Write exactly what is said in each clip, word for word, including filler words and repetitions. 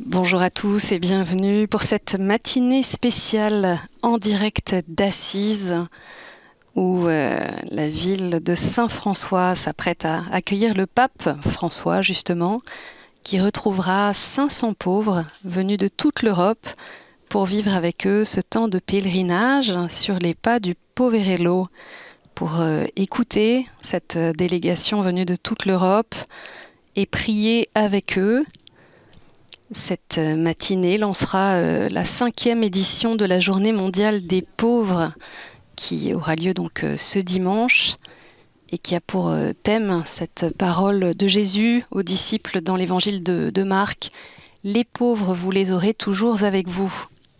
Bonjour à tous et bienvenue pour cette matinée spéciale en direct d'Assise où euh, la ville de Saint-François s'apprête à accueillir le pape François justement, qui retrouvera cinq cents pauvres venus de toute l'Europe pour vivre avec eux ce temps de pèlerinage sur les pas du Poverello, pour euh, écouter cette délégation venue de toute l'Europe et prier avec eux. Cette matinée lancera euh, la cinquième édition de la Journée mondiale des pauvres qui aura lieu donc euh, ce dimanche et qui a pour euh, thème cette parole de Jésus aux disciples dans l'évangile de, de Marc. Les pauvres, vous les aurez toujours avec vous.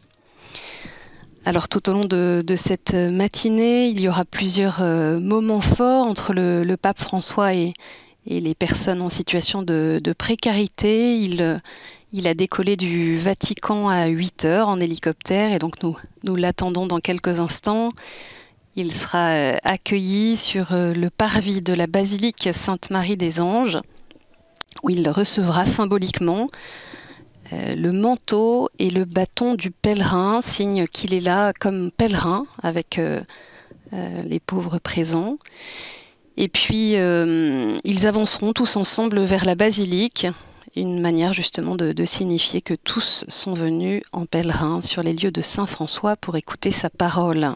Alors tout au long de, de cette matinée, il y aura plusieurs euh, moments forts entre le, le pape François et, et les personnes en situation de, de précarité. Il, il a décollé du Vatican à huit heures en hélicoptère et donc nous, nous l'attendons dans quelques instants. Il sera accueilli sur le parvis de la basilique Sainte-Marie des Anges où il recevra symboliquement euh, le manteau et le bâton du pèlerin, signe qu'il est là comme pèlerin avec euh, euh, les pauvres présents. Et puis, euh, ils avanceront tous ensemble vers la basilique, une manière justement de, de signifier que tous sont venus en pèlerin sur les lieux de Saint-François pour écouter sa parole.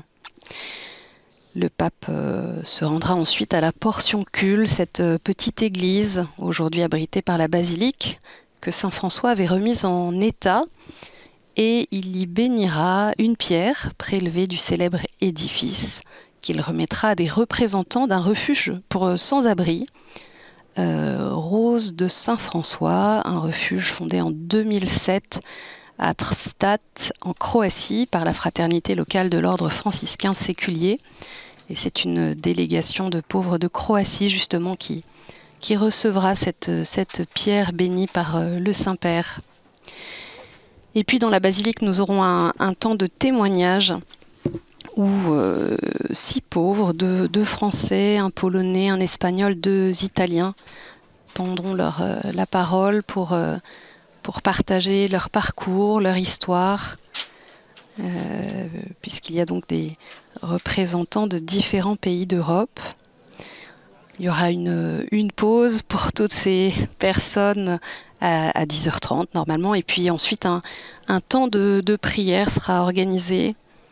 Le pape euh, se rendra ensuite à la Portioncule, cette euh, petite église, aujourd'hui abritée par la basilique, que Saint-François avait remise en état, et il y bénira une pierre prélevée du célèbre édifice, qu'il remettra à des représentants d'un refuge pour sans-abri, euh, Rose de Saint-François, un refuge fondé en deux mille sept à Trstac, en Croatie, par la fraternité locale de l'ordre franciscain séculier. Et c'est une délégation de pauvres de Croatie, justement, qui, qui recevra cette, cette pierre bénie par le Saint-Père. Et puis, dans la basilique, nous aurons un, un temps de témoignage où euh, six pauvres, deux, deux Français, un Polonais, un Espagnol, deux Italiens, prendront leur, euh, la parole pour, euh, pour partager leur parcours, leur histoire, euh, puisqu'il y a donc des représentants de différents pays d'Europe. Il y aura une, une pause pour toutes ces personnes à, à dix heures trente normalement, et puis ensuite un, un temps de, de prière sera organisé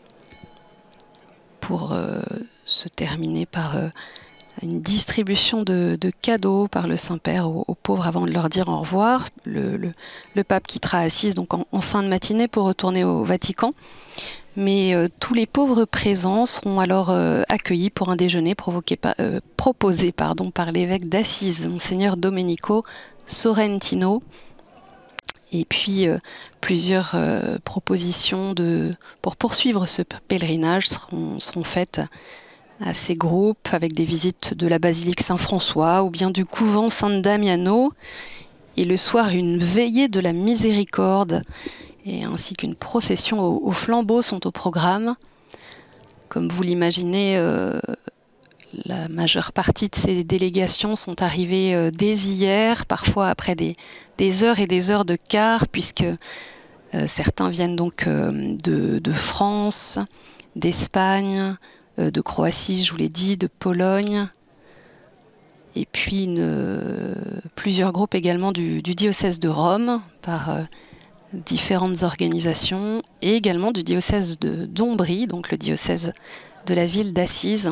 pour euh, se terminer par euh, une distribution de, de cadeaux par le Saint-Père aux, aux pauvres avant de leur dire au revoir. Le, le, le pape quittera Assise donc en, en fin de matinée pour retourner au Vatican. Mais euh, tous les pauvres présents seront alors euh, accueillis pour un déjeuner provoqué par, euh, proposé pardon, par l'évêque d'Assise, Monseigneur Domenico Sorrentino. Et puis euh, plusieurs euh, propositions de, pour poursuivre ce pèlerinage seront, seront faites à ces groupes avec des visites de la basilique Saint-François ou bien du couvent San Damiano. Et le soir, une veillée de la miséricorde et ainsi qu'une procession au, au flambeau sont au programme. Comme vous l'imaginez, euh, la majeure partie de ces délégations sont arrivées euh, dès hier, parfois après des, des heures et des heures de car, puisque euh, certains viennent donc euh, de, de France, d'Espagne, euh, de Croatie, je vous l'ai dit, de Pologne, et puis une, euh, plusieurs groupes également du, du diocèse de Rome, par euh, différentes organisations, et également du diocèse de d'Ombrie, donc le diocèse de la ville d'Assise.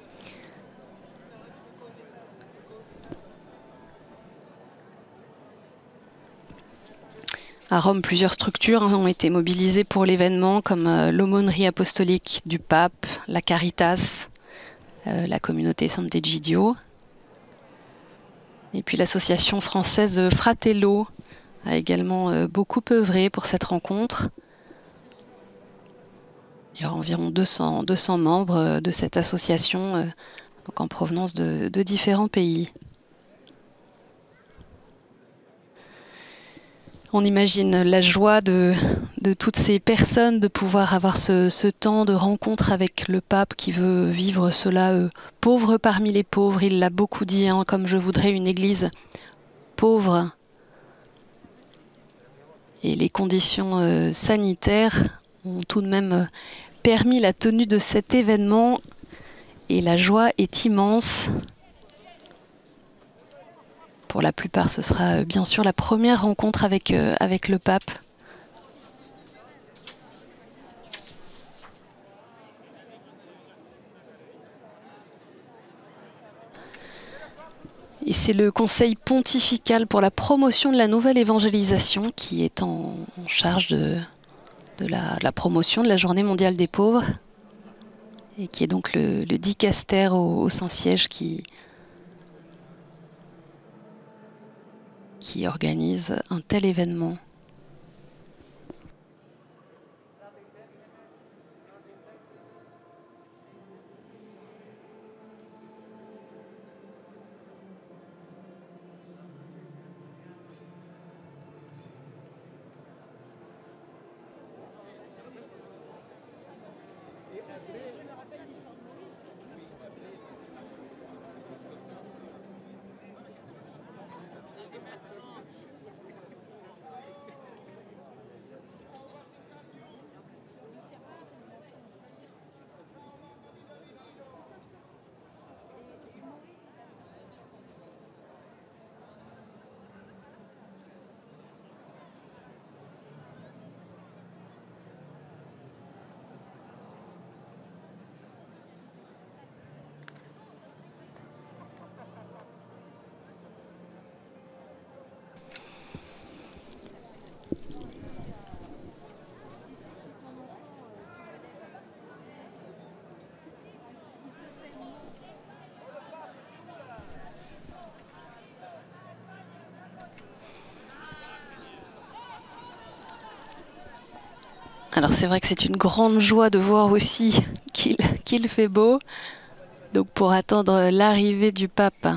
À Rome, plusieurs structures ont été mobilisées pour l'événement, comme euh, l'aumônerie apostolique du pape, la Caritas, euh, la communauté Sant'Egidio, et puis l'association française Fratello a également euh, beaucoup œuvré pour cette rencontre. Il y aura environ deux cents, deux cents membres de cette association, euh, donc en provenance de, de différents pays. On imagine la joie de, de toutes ces personnes de pouvoir avoir ce, ce temps de rencontre avec le pape qui veut vivre cela euh, pauvre parmi les pauvres. Il l'a beaucoup dit, hein, comme je voudrais une église pauvre Et les conditions euh, sanitaires ont tout de même euh, permis la tenue de cet événement. Et la joie est immense. Pour la plupart, ce sera euh, bien sûr la première rencontre avec, euh, avec le pape. Et c'est le Conseil pontifical pour la promotion de la nouvelle évangélisation qui est en, en charge de, de, la, de la promotion de la Journée mondiale des pauvres et qui est donc le, le dicaster au, au Saint-Siège qui, qui organise un tel événement. Alors c'est vrai que c'est une grande joie de voir aussi qu'il qu'il fait beau. Donc pour attendre l'arrivée du pape,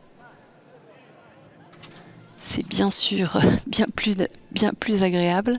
c'est bien sûr bien plus, bien plus agréable.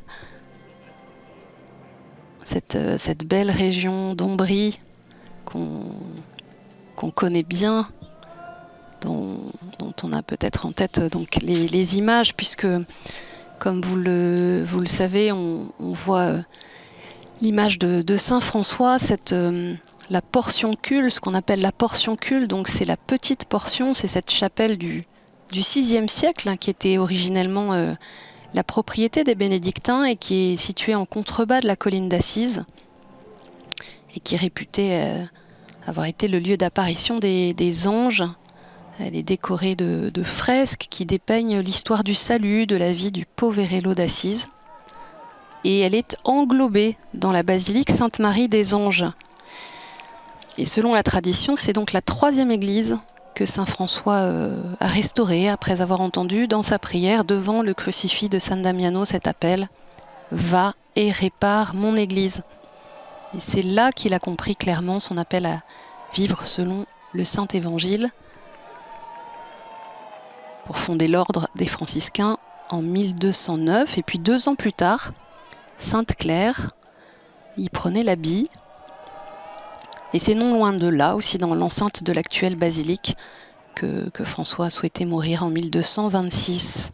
Cette, cette belle région d'Ombrie qu'on qu'on connaît bien, dont, dont on a peut-être en tête donc les, les images, puisque comme vous le, vous le savez, on, on voit l'image de, de Saint François, cette, euh, la portioncule, ce qu'on appelle la portioncule, donc c'est la petite portion, c'est cette chapelle du, du sixième siècle hein, qui était originellement euh, la propriété des bénédictins et qui est située en contrebas de la colline d'Assise et qui est réputée euh, avoir été le lieu d'apparition des, des anges. Elle est décorée de, de fresques qui dépeignent l'histoire du salut, de la vie du Poverello d'Assise. Et elle est englobée dans la basilique Sainte-Marie des Anges. Et selon la tradition, c'est donc la troisième église que saint François euh, a restaurée après avoir entendu dans sa prière devant le crucifix de San Damiano cet appel « Va et répare mon église ». Et c'est là qu'il a compris clairement son appel à vivre selon le Saint-Évangile pour fonder l'ordre des franciscains en mille deux cent neuf. Et puis deux ans plus tard, Sainte Claire y prenait l'habit. Et c'est non loin de là, aussi dans l'enceinte de l'actuelle basilique, que, que François a souhaité mourir en mille deux cent vingt-six.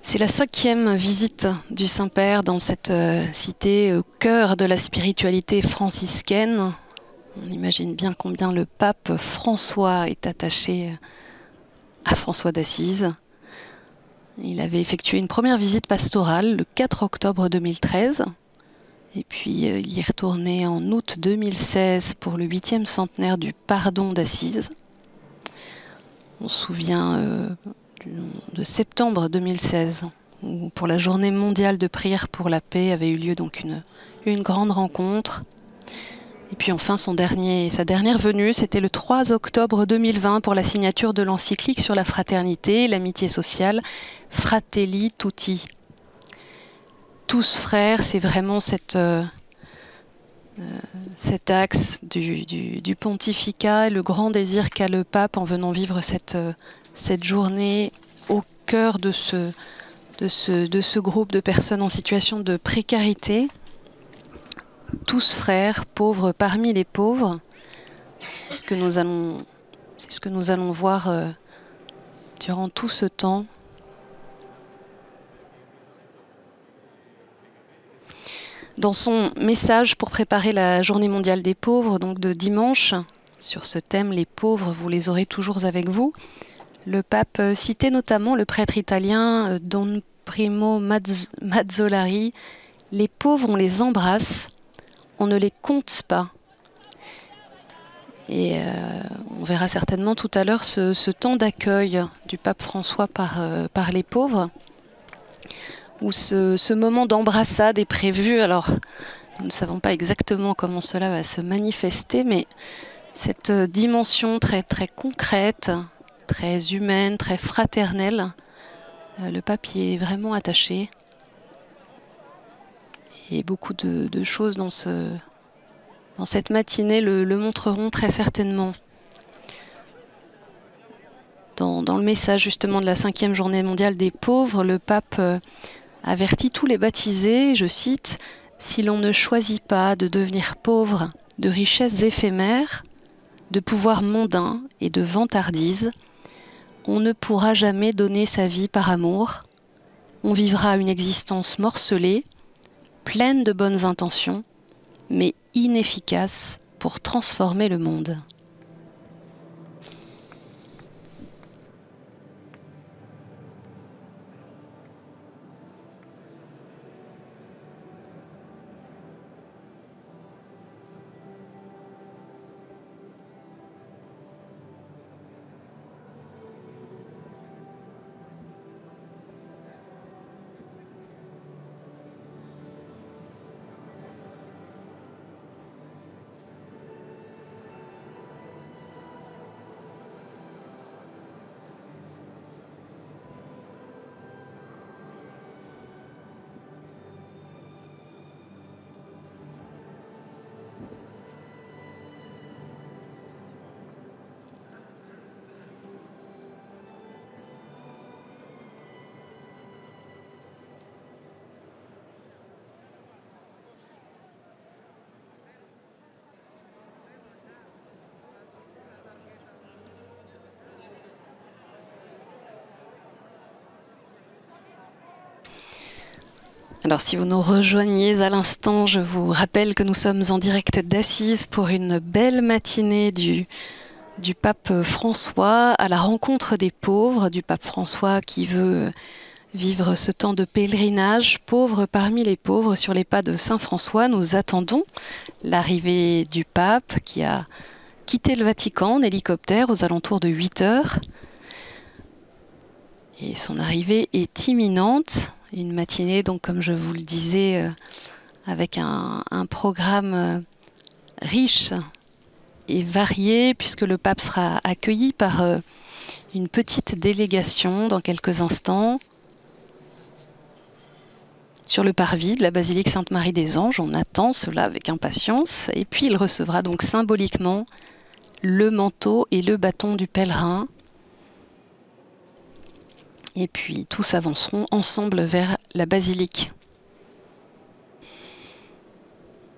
C'est la cinquième visite du Saint-Père dans cette euh, cité au cœur de la spiritualité franciscaine. On imagine bien combien le pape François est attaché à François d'Assise. Il avait effectué une première visite pastorale le quatre octobre deux mille treize. Et puis euh, il y est retourné en août deux mille seize pour le huitième centenaire du pardon d'Assise. On se souvient euh, de septembre deux mille seize, où pour la journée mondiale de prière pour la paix avait eu lieu donc une, une grande rencontre. Et puis enfin son dernier, sa dernière venue, c'était le trois octobre deux mille vingt pour la signature de l'encyclique sur la fraternité, l'amitié sociale, Fratelli Tutti. Tous frères, c'est vraiment cette, euh, euh, cet axe du, du, du pontificat et le grand désir qu'a le pape en venant vivre cette, euh, cette journée au cœur de ce, de, ce, de ce groupe de personnes en situation de précarité. Tous frères, pauvres parmi les pauvres. C'est ce que nous allons, c'est ce que nous allons voir euh, durant tout ce temps. Dans son message pour préparer la Journée mondiale des pauvres, donc de dimanche, sur ce thème, les pauvres, vous les aurez toujours avec vous, le pape citait notamment le prêtre italien Don Primo Mazzolari. Les pauvres, on les embrasse, on ne les compte pas. Et euh, on verra certainement tout à l'heure ce, ce temps d'accueil du pape François par, euh, par les pauvres, où ce, ce moment d'embrassade est prévu. Alors, nous ne savons pas exactement comment cela va se manifester, mais cette dimension très, très concrète, très humaine, très fraternelle, euh, le pape y est vraiment attaché. Et beaucoup de, de choses dans, ce, dans cette matinée le, le montreront très certainement. Dans, dans le message justement de la cinquième journée mondiale des pauvres, le pape euh, avertit tous les baptisés, je cite, « Si l'on ne choisit pas de devenir pauvre de richesses éphémères, de pouvoirs mondains et de vantardise, on ne pourra jamais donner sa vie par amour, on vivra une existence morcelée, pleine de bonnes intentions, mais inefficace pour transformer le monde. » Alors si vous nous rejoignez à l'instant, je vous rappelle que nous sommes en direct d'Assise pour une belle matinée du, du pape François à la rencontre des pauvres, du pape François qui veut vivre ce temps de pèlerinage, pauvres parmi les pauvres, sur les pas de Saint François. Nous attendons l'arrivée du pape qui a quitté le Vatican en hélicoptère aux alentours de huit heures. Et son arrivée est imminente. Une matinée, donc, comme je vous le disais, euh, avec un, un programme euh, riche et varié, puisque le pape sera accueilli par euh, une petite délégation dans quelques instants sur le parvis de la basilique Sainte-Marie des Anges. On attend cela avec impatience. Et puis il recevra donc symboliquement le manteau et le bâton du pèlerin. Et puis tous avanceront ensemble vers la basilique.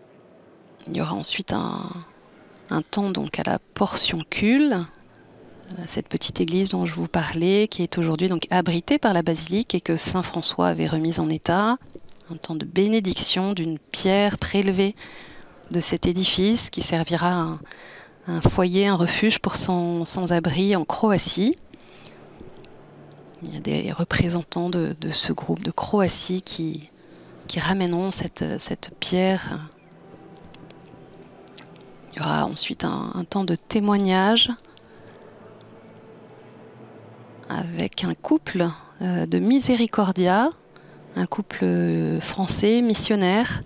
Il y aura ensuite un, un temps donc à la portion cul, cette petite église dont je vous parlais, qui est aujourd'hui donc abritée par la basilique et que saint François avait remise en état. Un temps de bénédiction d'une pierre prélevée de cet édifice qui servira à un, un foyer, un refuge pour sans, sans-abri en Croatie. Il y a des représentants de, de ce groupe de Croatie qui, qui ramèneront cette, cette pierre. Il y aura ensuite un, un temps de témoignage avec un couple euh, de Miséricordia, un couple français missionnaire,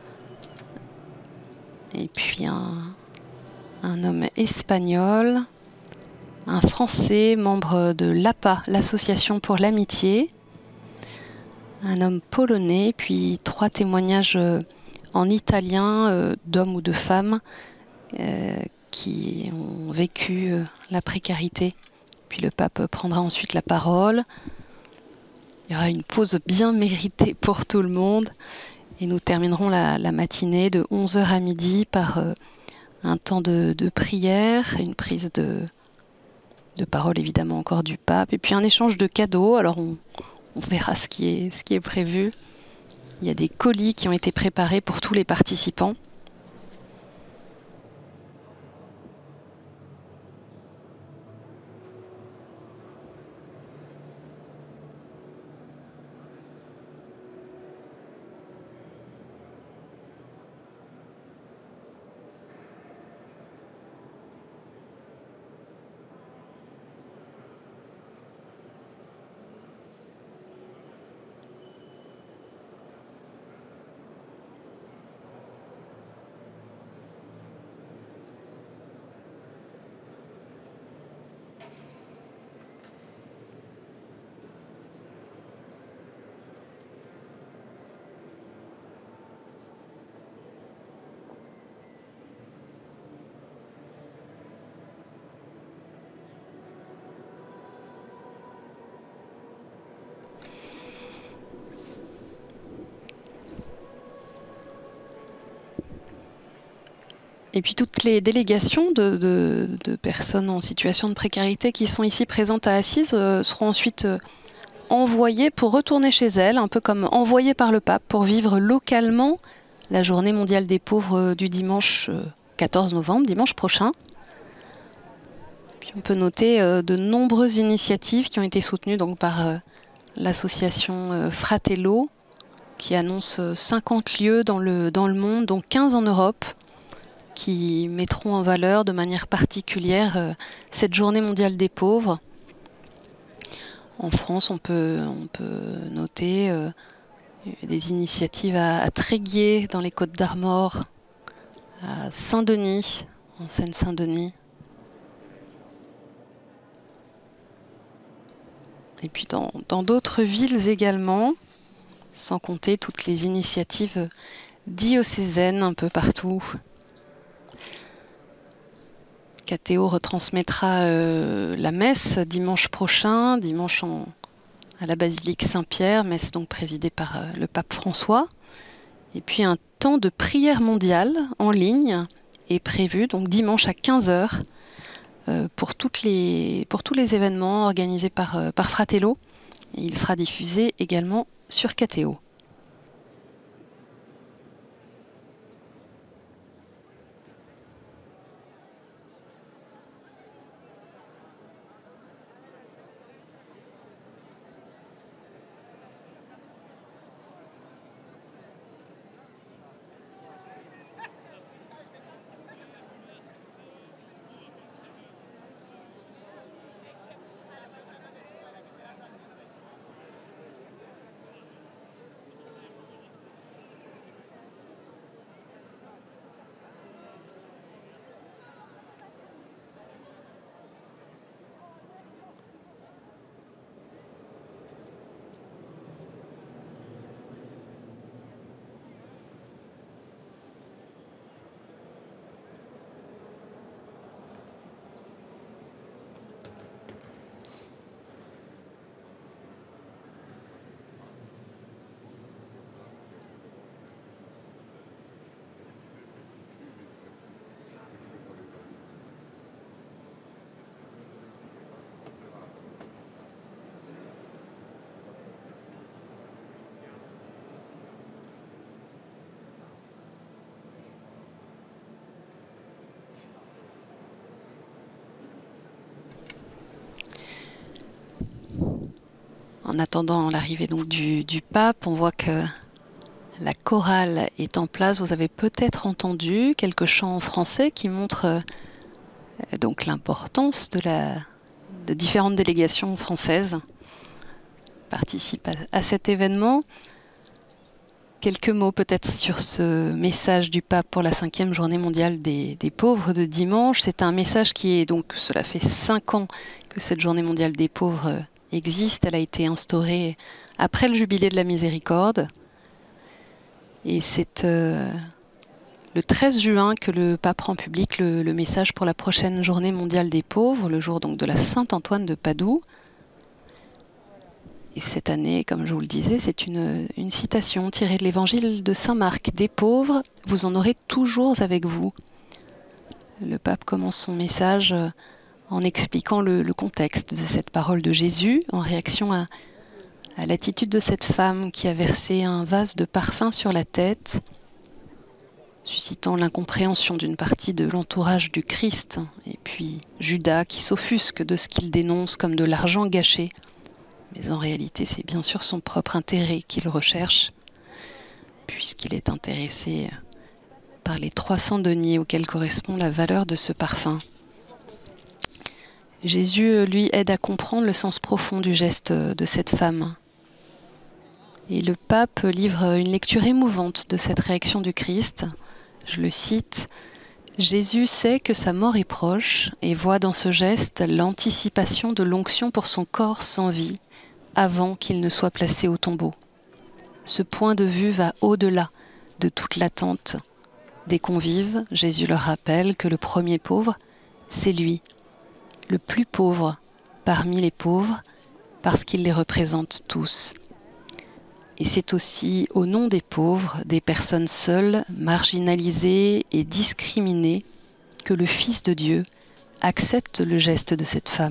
et puis un, un homme espagnol, un Français membre de l'A P A, l'Association pour l'Amitié, un homme polonais, puis trois témoignages en italien euh, d'hommes ou de femmes euh, qui ont vécu euh, la précarité. Puis le pape prendra ensuite la parole. Il y aura une pause bien méritée pour tout le monde. Et nous terminerons la, la matinée de onze heures à midi par euh, un temps de, de prière, une prise de, de parole évidemment encore du pape, et puis un échange de cadeaux. Alors on, on verra ce qui est, ce qui est prévu. Il y a des colis qui ont été préparés pour tous les participants. Et puis toutes les délégations de, de, de personnes en situation de précarité qui sont ici présentes à Assise euh, seront ensuite euh, envoyées pour retourner chez elles, un peu comme envoyées par le pape, pour vivre localement la journée mondiale des pauvres euh, du dimanche euh, quatorze novembre, dimanche prochain. Puis on peut noter euh, de nombreuses initiatives qui ont été soutenues donc, par euh, l'association euh, Fratello, qui annonce euh, cinquante lieux dans le, dans le monde, dont quinze en Europe, qui mettront en valeur de manière particulière euh, cette journée mondiale des pauvres. En France, on peut, on peut noter euh, des initiatives à, à Tréguier, dans les Côtes-d'Armor, à Saint-Denis, en Seine-Saint-Denis. Et puis dans d'autres villes également, sans compter toutes les initiatives diocésaines un peu partout. Cathéo retransmettra euh, la messe dimanche prochain, dimanche en, à la basilique Saint-Pierre, messe donc présidée par euh, le pape François. Et puis un temps de prière mondiale en ligne est prévu, donc dimanche à quinze heures, euh, pour, toutes les, pour tous les événements organisés par, euh, par Fratello. Et il sera diffusé également sur Cathéo. En attendant l'arrivée donc du, du pape, on voit que la chorale est en place. Vous avez peut-être entendu quelques chants en français qui montrent euh, donc l'importance de, la, de différentes délégations françaises qui participent à, à cet événement. Quelques mots peut-être sur ce message du pape pour la cinquième journée mondiale des, des pauvres de dimanche. C'est un message qui est donc, cela fait cinq ans que cette journée mondiale des pauvres existe. Elle a été instaurée après le jubilé de la miséricorde. Et c'est euh, le treize juin que le pape rend public le, le message pour la prochaine journée mondiale des pauvres, le jour donc de la Saint-Antoine de Padoue. Et cette année, comme je vous le disais, c'est une, une citation tirée de l'évangile de Saint Marc. « Des pauvres, vous en aurez toujours avec vous ». Le pape commence son message en expliquant le, le contexte de cette parole de Jésus, en réaction à, à l'attitude de cette femme qui a versé un vase de parfum sur la tête, suscitant l'incompréhension d'une partie de l'entourage du Christ, et puis Judas qui s'offusque de ce qu'il dénonce comme de l'argent gâché. Mais en réalité, c'est bien sûr son propre intérêt qu'il recherche, puisqu'il est intéressé par les trois cents deniers auxquels correspond la valeur de ce parfum. Jésus, lui, aide à comprendre le sens profond du geste de cette femme. Et le pape livre une lecture émouvante de cette réaction du Christ. Je le cite, « Jésus sait que sa mort est proche et voit dans ce geste l'anticipation de l'onction pour son corps sans vie, avant qu'il ne soit placé au tombeau. Ce point de vue va au-delà de toute l'attente des convives. Jésus leur rappelle que le premier pauvre, c'est lui, le plus pauvre parmi les pauvres, parce qu'il les représente tous. Et c'est aussi au nom des pauvres, des personnes seules, marginalisées et discriminées, que le Fils de Dieu accepte le geste de cette femme. »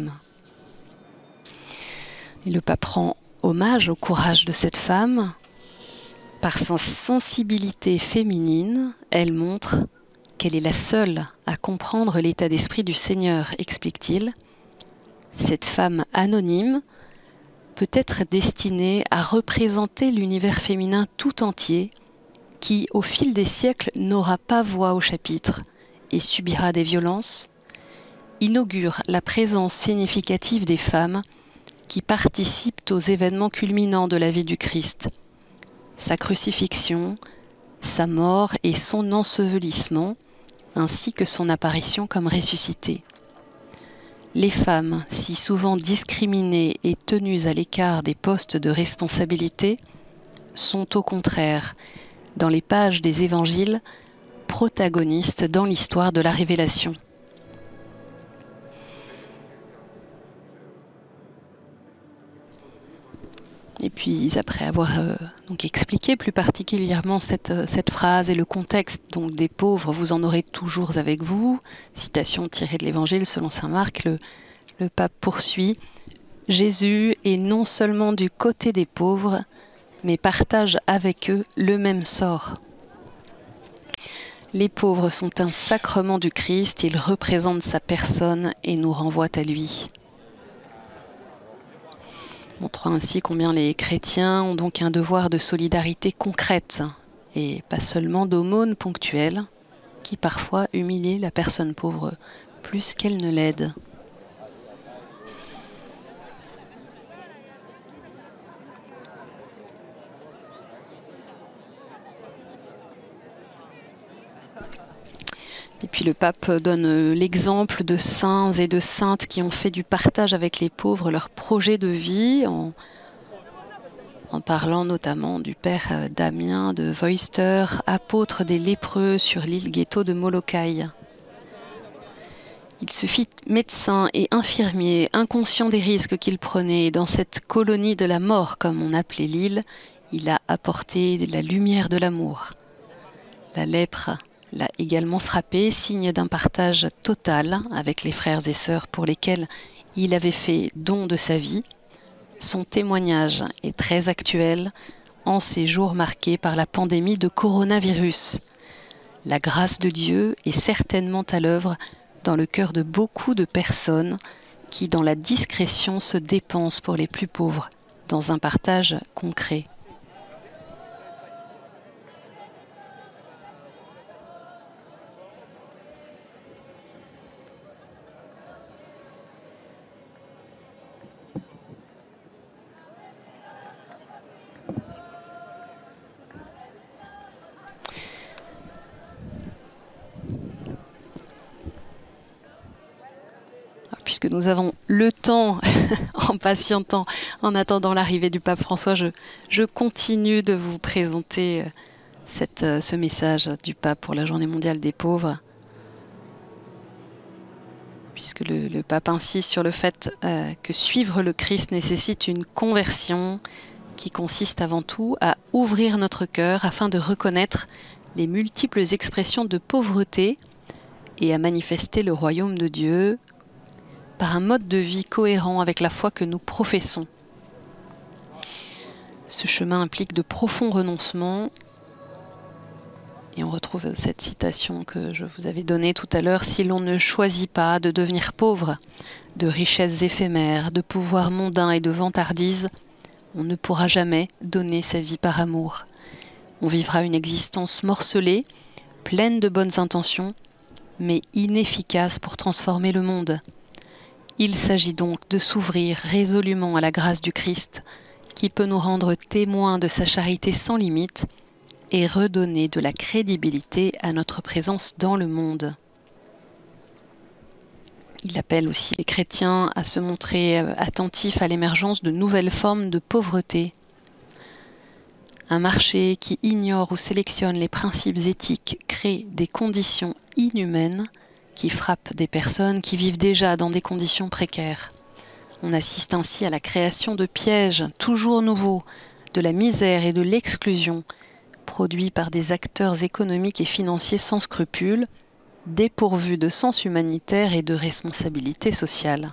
Et le pape rend hommage au courage de cette femme. Par sa sensibilité féminine, elle montre qu'elle est la seule à comprendre l'état d'esprit du Seigneur, explique-t-il. Cette femme anonyme peut être destinée à représenter l'univers féminin tout entier qui, au fil des siècles, n'aura pas voix au chapitre et subira des violences, inaugure la présence significative des femmes qui participent aux événements culminants de la vie du Christ, sa crucifixion, sa mort et son ensevelissement, ainsi que son apparition comme ressuscité. Les femmes, si souvent discriminées et tenues à l'écart des postes de responsabilité, sont au contraire, dans les pages des évangiles, protagonistes dans l'histoire de la révélation. Et puis, après avoir euh, donc expliqué plus particulièrement cette, cette phrase et le contexte donc, des pauvres, vous en aurez toujours avec vous, citation tirée de l'Évangile selon saint Marc, le, le pape poursuit « Jésus est non seulement du côté des pauvres, mais partage avec eux le même sort. Les pauvres sont un sacrement du Christ, ils représentent sa personne et nous renvoient à lui. » Montrant ainsi combien les chrétiens ont donc un devoir de solidarité concrète et pas seulement d'aumône ponctuelle qui parfois humilie la personne pauvre plus qu'elle ne l'aide. Et puis le pape donne l'exemple de saints et de saintes qui ont fait du partage avec les pauvres leur projet de vie, en, en parlant notamment du père Damien de Veuster, apôtre des lépreux sur l'île ghetto de Molokai. Il se fit médecin et infirmier, inconscient des risques qu'il prenait. Dans cette colonie de la mort, comme on appelait l'île, il a apporté la lumière de l'amour. La lèpre l'a également frappé, signe d'un partage total avec les frères et sœurs pour lesquels il avait fait don de sa vie. Son témoignage est très actuel en ces jours marqués par la pandémie de coronavirus. La grâce de Dieu est certainement à l'œuvre dans le cœur de beaucoup de personnes qui, dans la discrétion, se dépensent pour les plus pauvres dans un partage concret. Puisque nous avons le temps, en patientant, en attendant l'arrivée du pape François, je, je continue de vous présenter cette, ce message du pape pour la Journée mondiale des pauvres. Puisque le, le pape insiste sur le fait euh, que suivre le Christ nécessite une conversion qui consiste avant tout à ouvrir notre cœur afin de reconnaître les multiples expressions de pauvreté et à manifester le royaume de Dieu par un mode de vie cohérent avec la foi que nous professons. Ce chemin implique de profonds renoncements. Et on retrouve cette citation que je vous avais donnée tout à l'heure. Si l'on ne choisit pas de devenir pauvre, de richesses éphémères, de pouvoirs mondains et de vantardises, on ne pourra jamais donner sa vie par amour. On vivra une existence morcelée, pleine de bonnes intentions, mais inefficace pour transformer le monde. Il s'agit donc de s'ouvrir résolument à la grâce du Christ, qui peut nous rendre témoins de sa charité sans limite et redonner de la crédibilité à notre présence dans le monde. Il appelle aussi les chrétiens à se montrer attentifs à l'émergence de nouvelles formes de pauvreté. Un marché qui ignore ou sélectionne les principes éthiques crée des conditions inhumaines qui frappent des personnes qui vivent déjà dans des conditions précaires. On assiste ainsi à la création de pièges toujours nouveaux, de la misère et de l'exclusion, produits par des acteurs économiques et financiers sans scrupules, dépourvus de sens humanitaire et de responsabilité sociale.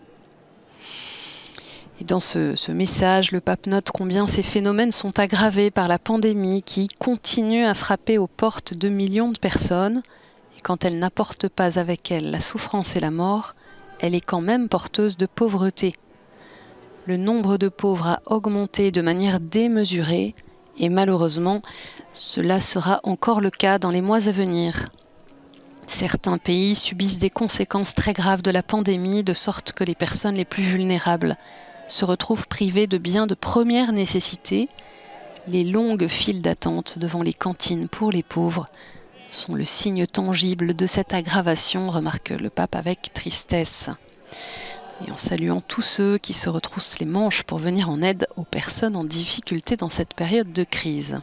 Et dans ce, ce message, le pape note combien ces phénomènes sont aggravés par la pandémie qui continue à frapper aux portes de millions de personnes. Et quand elle n'apporte pas avec elle la souffrance et la mort, elle est quand même porteuse de pauvreté. Le nombre de pauvres a augmenté de manière démesurée et malheureusement, cela sera encore le cas dans les mois à venir. Certains pays subissent des conséquences très graves de la pandémie, de sorte que les personnes les plus vulnérables se retrouvent privées de biens de première nécessité. Les longues files d'attente devant les cantines pour les pauvres sont le signe tangible de cette aggravation, remarque le pape avec tristesse. Et en saluant tous ceux qui se retroussent les manches pour venir en aide aux personnes en difficulté dans cette période de crise.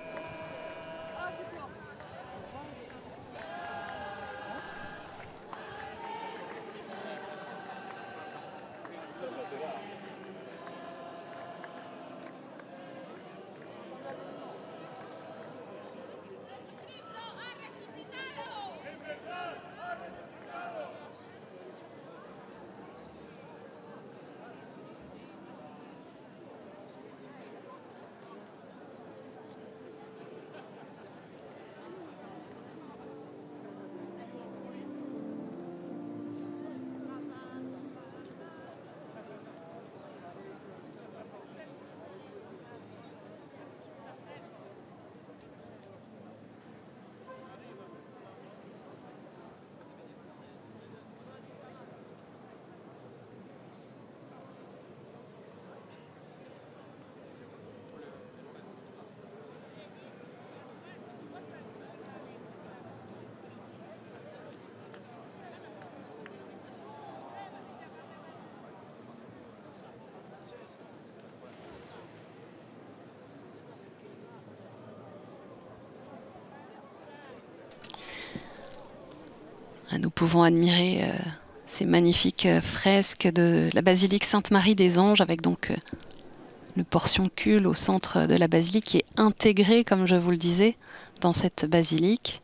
Nous pouvons admirer euh, ces magnifiques euh, fresques de la basilique Sainte-Marie des Anges avec donc euh, le portioncule au centre de la basilique qui est intégré, comme je vous le disais, dans cette basilique.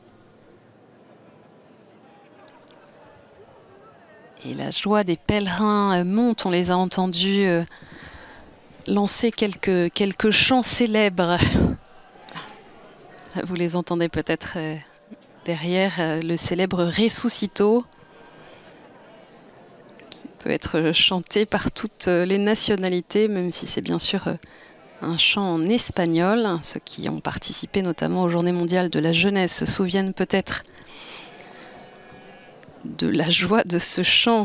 Et la joie des pèlerins euh, monte, on les a entendus euh, lancer quelques, quelques chants célèbres. Vous les entendez peut-être euh, derrière, euh, le célèbre Ressuscito, qui peut être chanté par toutes les nationalités, même si c'est bien sûr un chant en espagnol. Ceux qui ont participé notamment aux Journées mondiales de la jeunesse se souviennent peut-être de la joie de ce chant.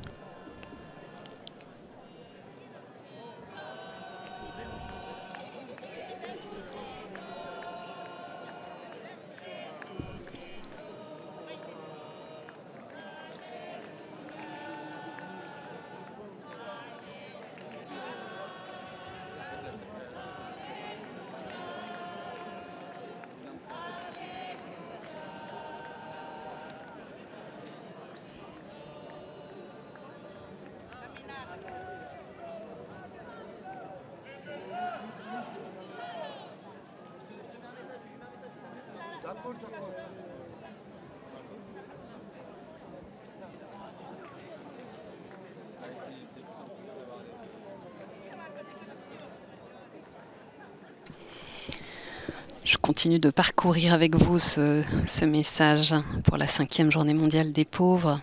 Je continue de parcourir avec vous ce, ce message pour la cinquième journée mondiale des pauvres.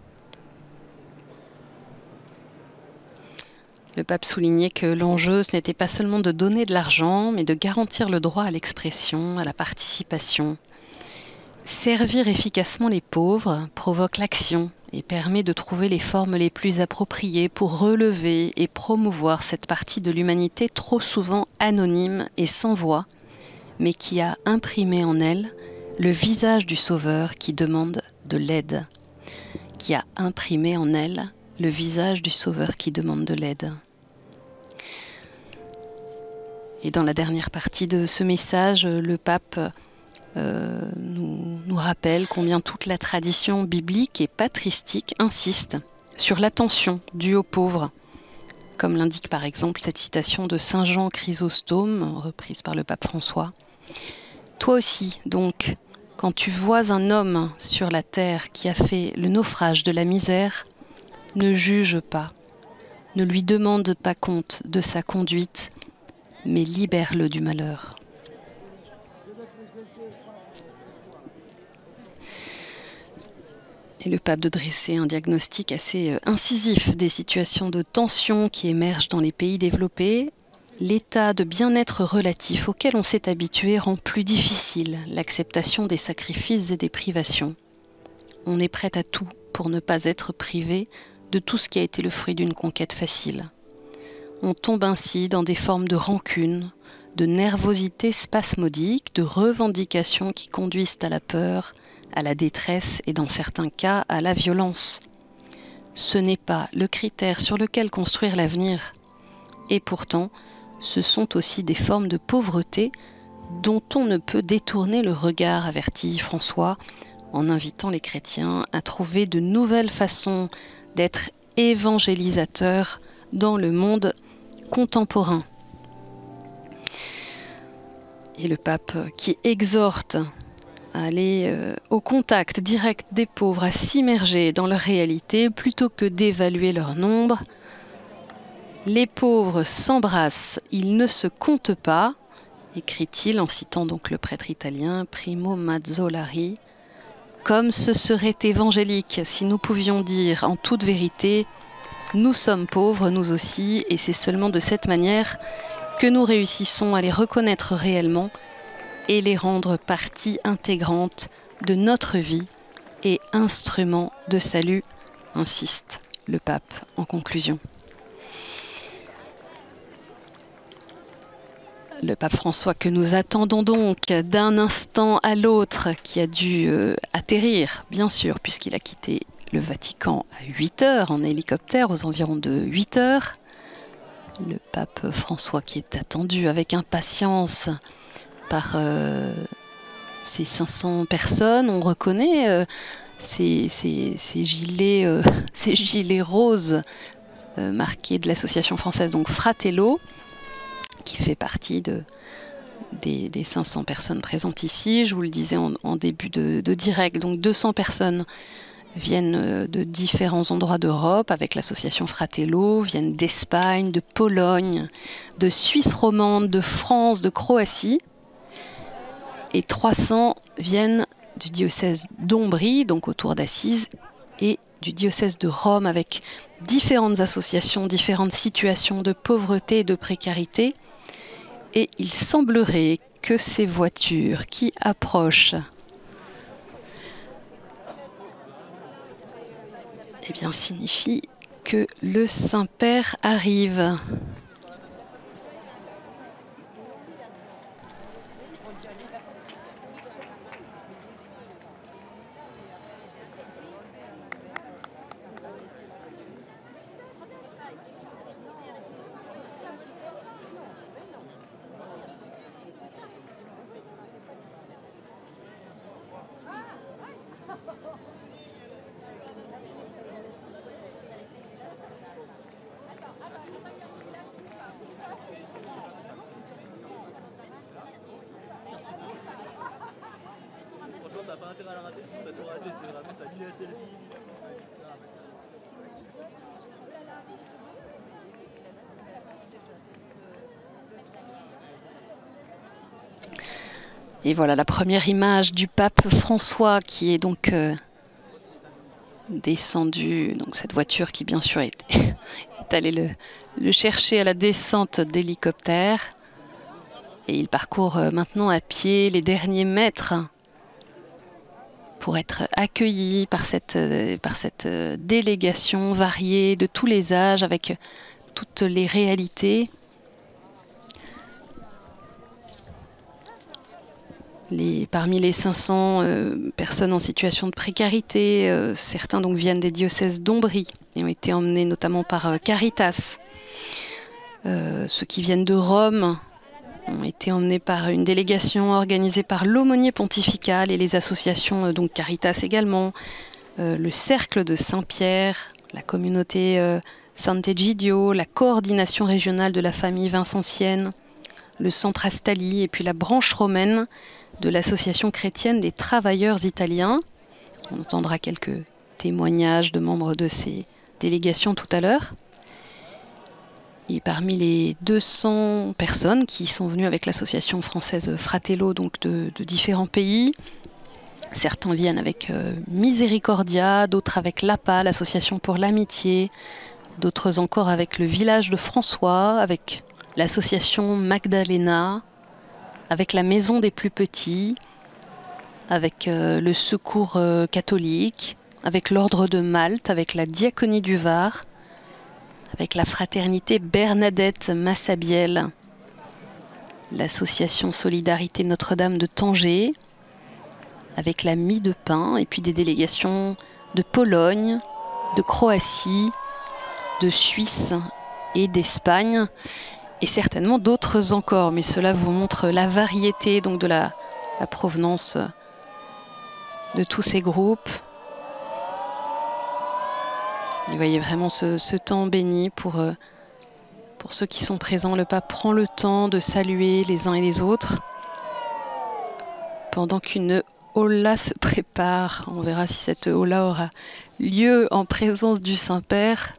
Le pape soulignait que l'enjeu, ce n'était pas seulement de donner de l'argent, mais de garantir le droit à l'expression, à la participation. Servir efficacement les pauvres provoque l'action et permet de trouver les formes les plus appropriées pour relever et promouvoir cette partie de l'humanité trop souvent anonyme et sans voix, mais qui a imprimé en elle le visage du Sauveur qui demande de l'aide. Qui a imprimé en elle le visage du Sauveur qui demande de l'aide. Et dans la dernière partie de ce message, le pape euh, nous, nous rappelle combien toute la tradition biblique et patristique insiste sur l'attention due aux pauvres, comme l'indique par exemple cette citation de Saint Jean Chrysostome, reprise par le pape François. Toi aussi, donc, quand tu vois un homme sur la terre qui a fait le naufrage de la misère, ne juge pas, ne lui demande pas compte de sa conduite, mais libère-le du malheur. Et le pape de dresser un diagnostic assez incisif des situations de tension qui émergent dans les pays développés. L'état de bien-être relatif auquel on s'est habitué rend plus difficile l'acceptation des sacrifices et des privations. On est prêt à tout pour ne pas être privé de tout ce qui a été le fruit d'une conquête facile. On tombe ainsi dans des formes de rancune, de nervosité spasmodique, de revendications qui conduisent à la peur, à la détresse et dans certains cas à la violence. Ce n'est pas le critère sur lequel construire l'avenir. Et pourtant, ce sont aussi des formes de pauvreté dont on ne peut détourner le regard, avertit François, en invitant les chrétiens à trouver de nouvelles façons d'être évangélisateurs dans le monde contemporain. Et le pape qui exhorte à aller euh, au contact direct des pauvres, à s'immerger dans leur réalité plutôt que d'évaluer leur nombre. Les pauvres s'embrassent, ils ne se comptent pas, écrit-il en citant donc le prêtre italien Primo Mazzolari, comme ce serait évangélique si nous pouvions dire en toute vérité « Nous sommes pauvres, nous aussi, et c'est seulement de cette manière que nous réussissons à les reconnaître réellement et les rendre partie intégrante de notre vie et instrument de salut », insiste le pape en conclusion. Le pape François que nous attendons donc d'un instant à l'autre, qui a dû euh, atterrir, bien sûr, puisqu'il a quitté le Vatican à huit heures en hélicoptère, aux environs de huit heures. Le pape François qui est attendu avec impatience par euh, ces cinq cents personnes. On reconnaît euh, ces, ces, ces, gilets, euh, ces gilets roses euh, marqués de l'association française donc Fratello, qui fait partie de, des, des cinq cents personnes présentes ici. Je vous le disais en, en début de, de direct, donc deux cents personnes viennent de différents endroits d'Europe avec l'association Fratello, viennent d'Espagne, de Pologne, de Suisse romande, de France, de Croatie. Et trois cents viennent du diocèse d'Ombrie, donc autour d'Assise, et du diocèse de Rome avec différentes associations, différentes situations de pauvreté et de précarité. Et il semblerait que ces voitures qui approchent eh bien, signifient que le Saint-Père arrive. T'as pas intérêt à la rater, sinon t'as tout raté, t'es vraiment, t'as ni la selfie, ni la... Et voilà la première image du pape François qui est donc euh, descendu, donc cette voiture qui bien sûr est, est allée le, le chercher à la descente d'hélicoptère. Et il parcourt euh, maintenant à pied les derniers mètres pour être accueilli par cette, euh, par cette euh, délégation variée de tous les âges avec toutes les réalités. Les, parmi les cinq cents euh, personnes en situation de précarité, euh, certains donc viennent des diocèses d'Ombrie et ont été emmenés notamment par euh, Caritas. Euh, ceux qui viennent de Rome ont été emmenés par une délégation organisée par l'aumônier pontifical et les associations, euh, donc Caritas également, euh, le Cercle de Saint-Pierre, la communauté euh, Sant'Egidio, la coordination régionale de la famille vincentienne, le Centre Astali et puis la branche romaine de l'association chrétienne des travailleurs italiens. On entendra quelques témoignages de membres de ces délégations tout à l'heure. Et parmi les deux cents personnes qui sont venues avec l'association française Fratello, donc de, de différents pays, certains viennent avec euh, Misericordia, d'autres avec l'A P A, l'association pour l'amitié, d'autres encore avec le village de François, avec l'association Magdalena, avec la Maison des plus petits, avec euh, le Secours euh, catholique, avec l'Ordre de Malte, avec la Diaconie du Var, avec la Fraternité Bernadette Massabielle, l'association Solidarité Notre-Dame de Tanger, avec la Mie de Pain, et puis des délégations de Pologne, de Croatie, de Suisse et d'Espagne, et certainement d'autres encore, mais cela vous montre la variété donc de la, la provenance de tous ces groupes. Et vous voyez vraiment ce, ce temps béni pour, pour ceux qui sont présents. Le pape prend le temps de saluer les uns et les autres pendant qu'une hola se prépare. On verra si cette hola aura lieu en présence du Saint-Père.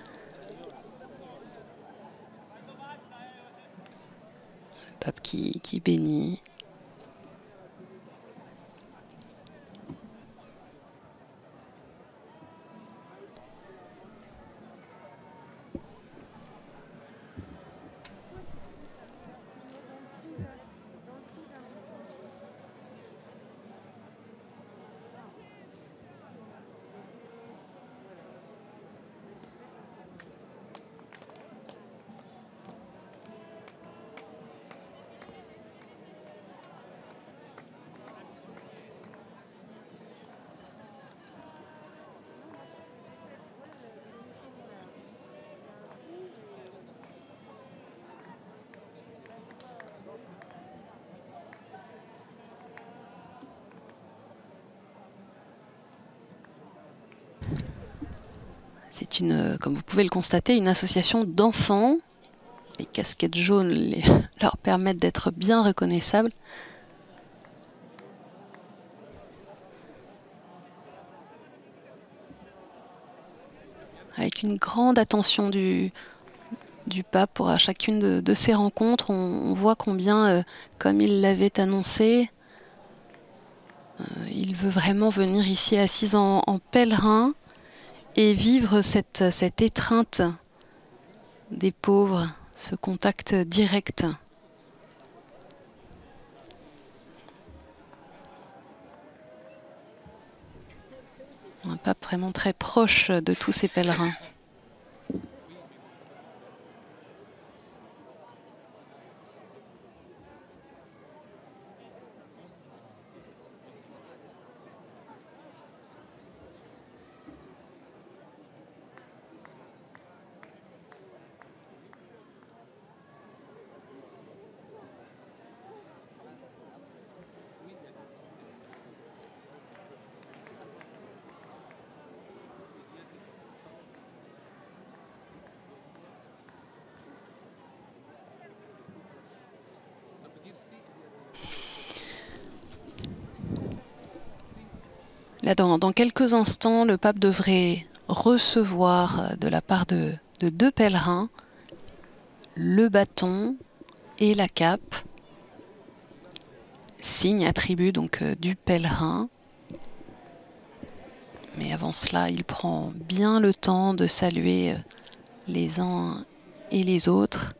Pape qui, qui bénit. C'est une, comme vous pouvez le constater, une association d'enfants. Les casquettes jaunes les, leur permettent d'être bien reconnaissables. Avec une grande attention du, du pape pour à chacune de, de ces rencontres, on, on voit combien, euh, comme il l'avait annoncé, euh, il veut vraiment venir ici assis en, en pèlerin. et vivre cette, cette étreinte des pauvres, ce contact direct. Un pape vraiment très proche de tous ces pèlerins. Là, dans, dans quelques instants, le pape devrait recevoir de la part de, de deux pèlerins le bâton et la cape, signe, attribut donc euh, du pèlerin. Mais avant cela, il prend bien le temps de saluer les uns et les autres.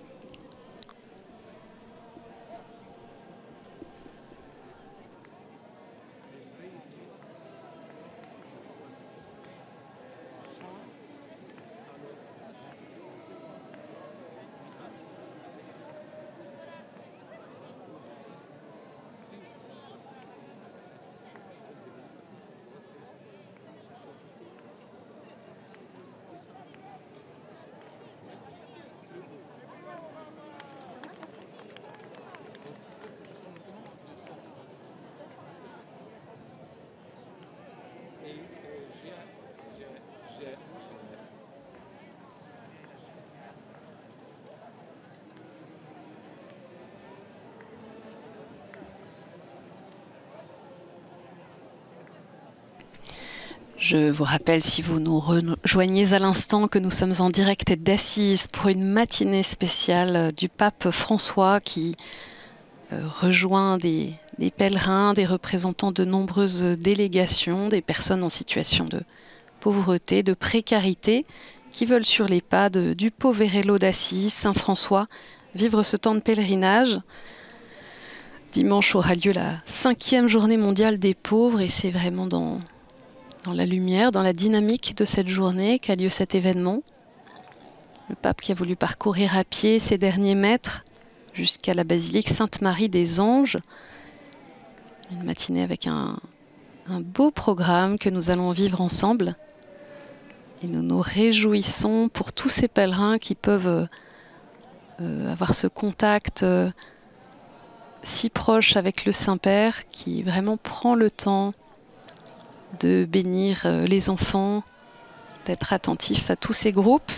Je vous rappelle, si vous nous rejoignez à l'instant, que nous sommes en direct d'Assise pour une matinée spéciale du pape François qui euh, rejoint des, des pèlerins, des représentants de nombreuses délégations, des personnes en situation de pauvreté, de précarité, qui veulent sur les pas de, du Poverello d'Assise, Saint-François, vivre ce temps de pèlerinage. Dimanche aura lieu la cinquième journée mondiale des pauvres et c'est vraiment dans... dans la lumière, dans la dynamique de cette journée qu'a lieu cet événement. Le pape qui a voulu parcourir à pied ces derniers mètres jusqu'à la basilique Sainte-Marie des Anges. Une matinée avec un, un beau programme que nous allons vivre ensemble. Et nous nous réjouissons pour tous ces pèlerins qui peuvent euh, avoir ce contact euh, si proche avec le Saint-Père, qui vraiment prend le temps de bénir les enfants, d'être attentif à tous ces groupes.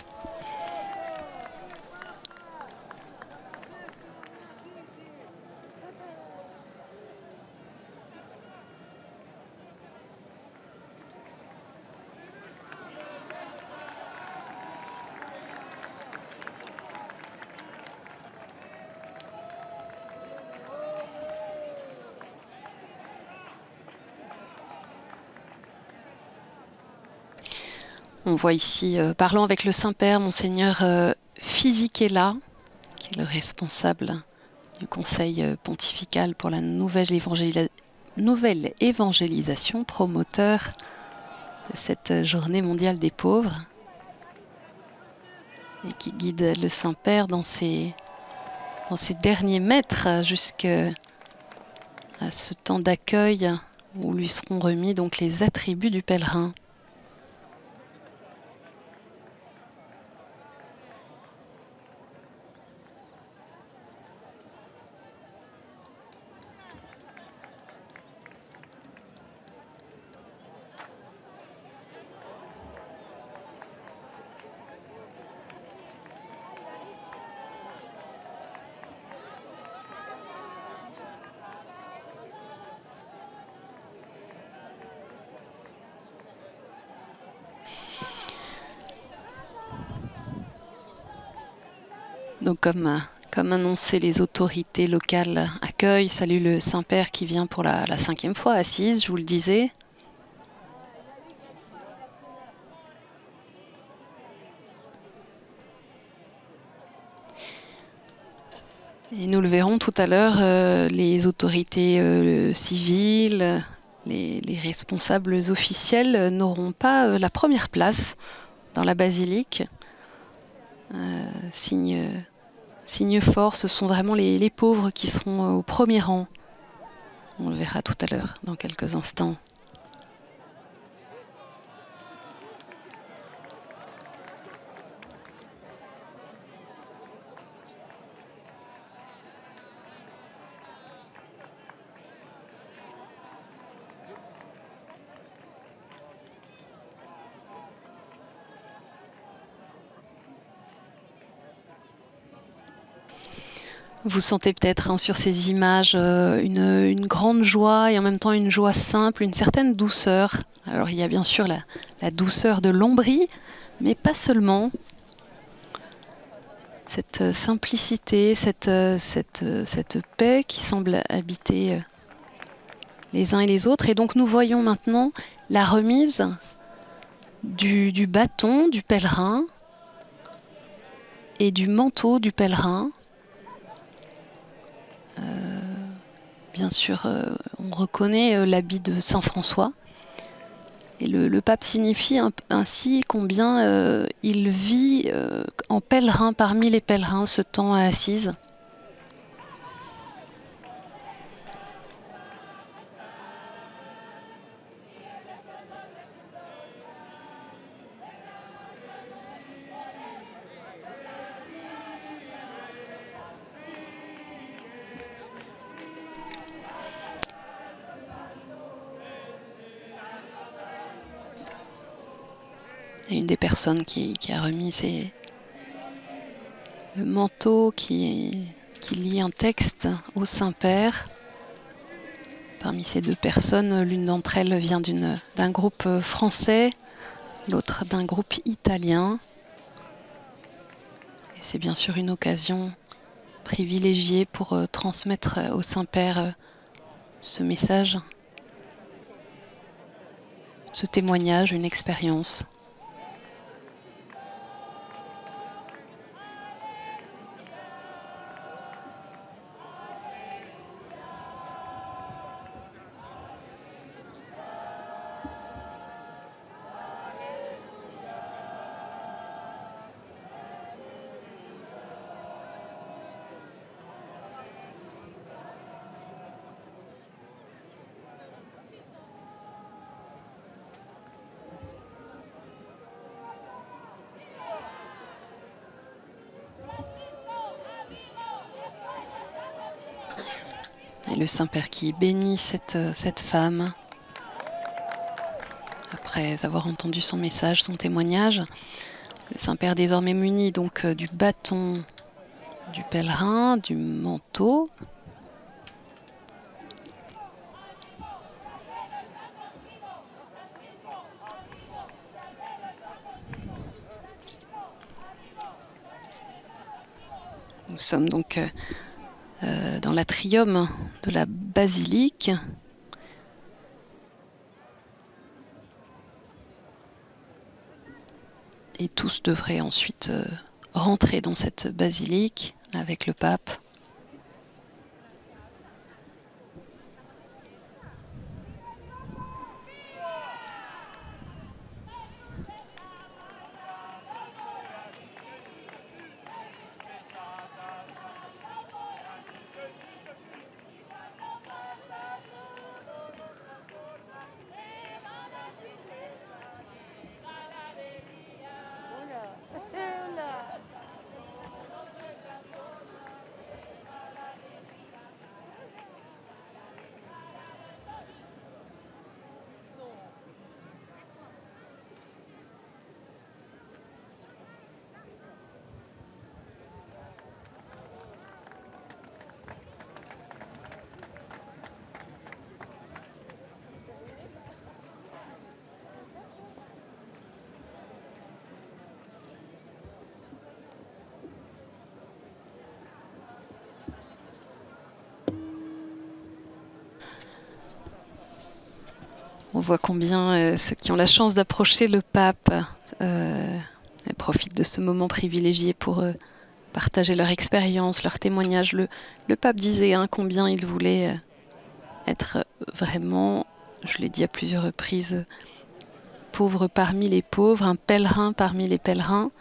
On voit ici, euh, parlant avec le Saint-Père, Monseigneur euh, Fisichella, qui est le responsable du Conseil euh, pontifical pour la nouvelle, évangélisa nouvelle évangélisation, promoteur de cette journée mondiale des pauvres, et qui guide le Saint-Père dans ses, dans ses derniers mètres jusqu'à ce temps d'accueil où lui seront remis donc les attributs du pèlerin. Donc comme, comme annoncé, les autorités locales accueillent, saluent le Saint-Père qui vient pour la, la cinquième fois à Assise, je vous le disais. Et nous le verrons tout à l'heure, euh, les autorités euh, civiles, les, les responsables officiels euh, n'auront pas euh, la première place dans la basilique. Euh, signe, signe fort, ce sont vraiment les, les pauvres qui seront euh, au premier rang. On le verra tout à l'heure, dans quelques instants. Vous sentez peut-être hein, sur ces images euh, une, une grande joie et en même temps une joie simple, une certaine douceur. Alors il y a bien sûr la, la douceur de l'ombrie, mais pas seulement. Cette simplicité, cette, cette, cette paix qui semble habiter les uns et les autres. Et donc nous voyons maintenant la remise du, du bâton du pèlerin et du manteau du pèlerin. Euh, bien sûr, euh, on reconnaît euh, l'habit de Saint François. Et le, le pape signifie un, ainsi combien euh, il vit euh, en pèlerin parmi les pèlerins ce temps à Assise. Et une des personnes qui, qui a remis ses, le manteau qui, qui lit un texte au Saint-Père. Parmi ces deux personnes, l'une d'entre elles vient d'un groupe français, l'autre d'un groupe italien. Et c'est bien sûr une occasion privilégiée pour euh, transmettre au Saint-Père euh, ce message, ce témoignage, une expérience. Et le Saint-Père qui bénit cette, cette femme, après avoir entendu son message, son témoignage. Le Saint-Père désormais muni donc du bâton du pèlerin, du manteau. Nous sommes donc euh, dans l'atrium de la basilique. Et tous devraient ensuite euh, rentrer dans cette basilique avec le pape. On voit combien euh, ceux qui ont la chance d'approcher le pape euh, profitent de ce moment privilégié pour euh, partager leur expérience, leurs témoignages. Le, le pape disait hein, combien il voulait être vraiment, je l'ai dit à plusieurs reprises, pauvre parmi les pauvres, un pèlerin parmi les pèlerins.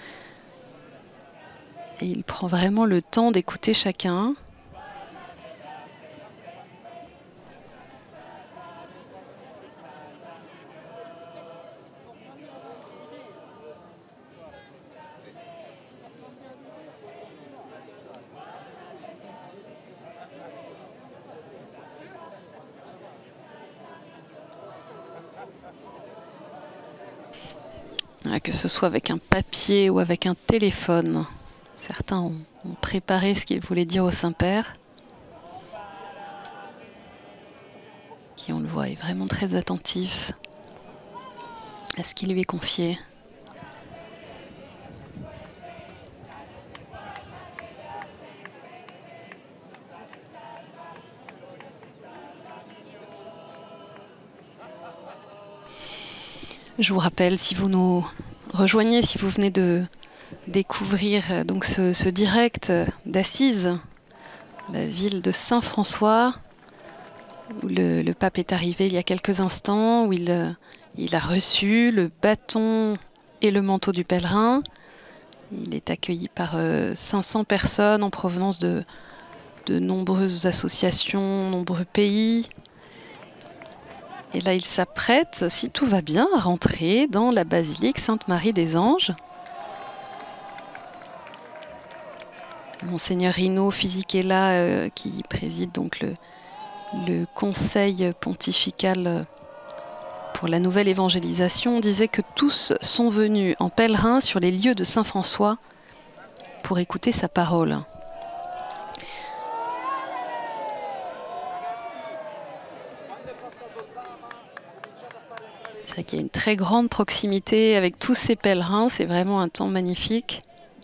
Et il prend vraiment le temps d'écouter chacun. Que ce soit avec un papier ou avec un téléphone. Certains ont, ont préparé ce qu'ils voulaient dire au Saint-Père, qui, on le voit, est vraiment très attentif à ce qui lui est confié. Je vous rappelle, si vous nous rejoignez, si vous venez de découvrir donc ce, ce direct d'Assise, la ville de Saint-François, où le, le pape est arrivé il y a quelques instants, où il, il a reçu le bâton et le manteau du pèlerin. Il est accueilli par euh, cinq cents personnes en provenance de, de nombreuses associations, nombreux pays. Et là, il s'apprête, si tout va bien, à rentrer dans la basilique Sainte-Marie des Anges. Monseigneur Rino Fisichella, euh, qui préside donc le, le conseil pontifical pour la nouvelle évangélisation, disait que tous sont venus en pèlerin sur les lieux de Saint-François pour écouter sa parole. C'est vrai qu'il y a une très grande proximité avec tous ces pèlerins, c'est vraiment un temps magnifique.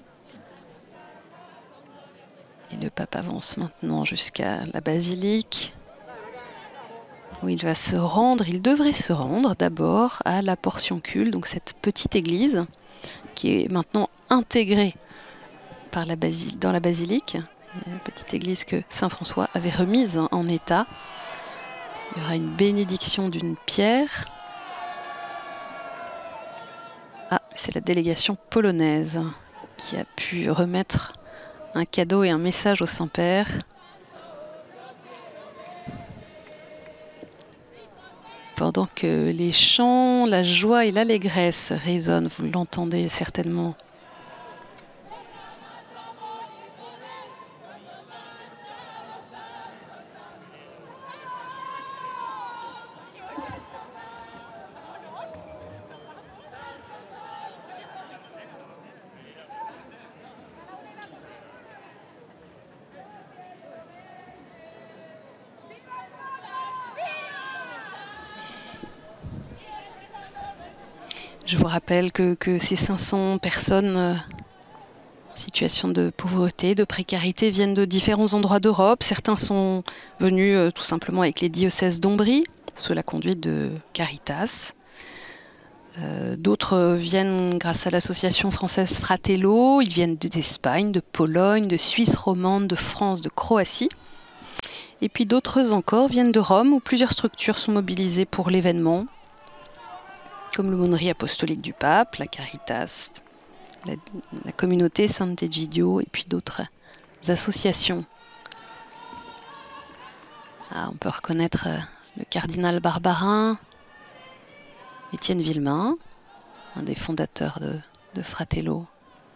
Et le pape avance maintenant jusqu'à la basilique, où il va se rendre, il devrait se rendre d'abord à la Portiuncule, donc cette petite église qui est maintenant intégrée par la basilique, dans la basilique, une petite église que Saint François avait remise en état. Il y aura une bénédiction d'une pierre. Ah, c'est la délégation polonaise qui a pu remettre un cadeau et un message au Saint-Père. Pendant que les chants, la joie et l'allégresse résonnent, vous l'entendez certainement. Je vous rappelle que, que ces cinq cents personnes euh, en situation de pauvreté, de précarité, viennent de différents endroits d'Europe. Certains sont venus euh, tout simplement avec les diocèses d'Ombrie, sous la conduite de Caritas. Euh, D'autres viennent grâce à l'association française Fratello. Ils viennent d'Espagne, de Pologne, de Suisse romande, de France, de Croatie. Et puis d'autres encore viennent de Rome, où plusieurs structures sont mobilisées pour l'événement, comme l'aumônerie apostolique du pape, la Caritas, la, la communauté Sant'Egidio et puis d'autres associations. Ah, on peut reconnaître le cardinal Barbarin, Étienne Villemain, un des fondateurs de, de Fratello.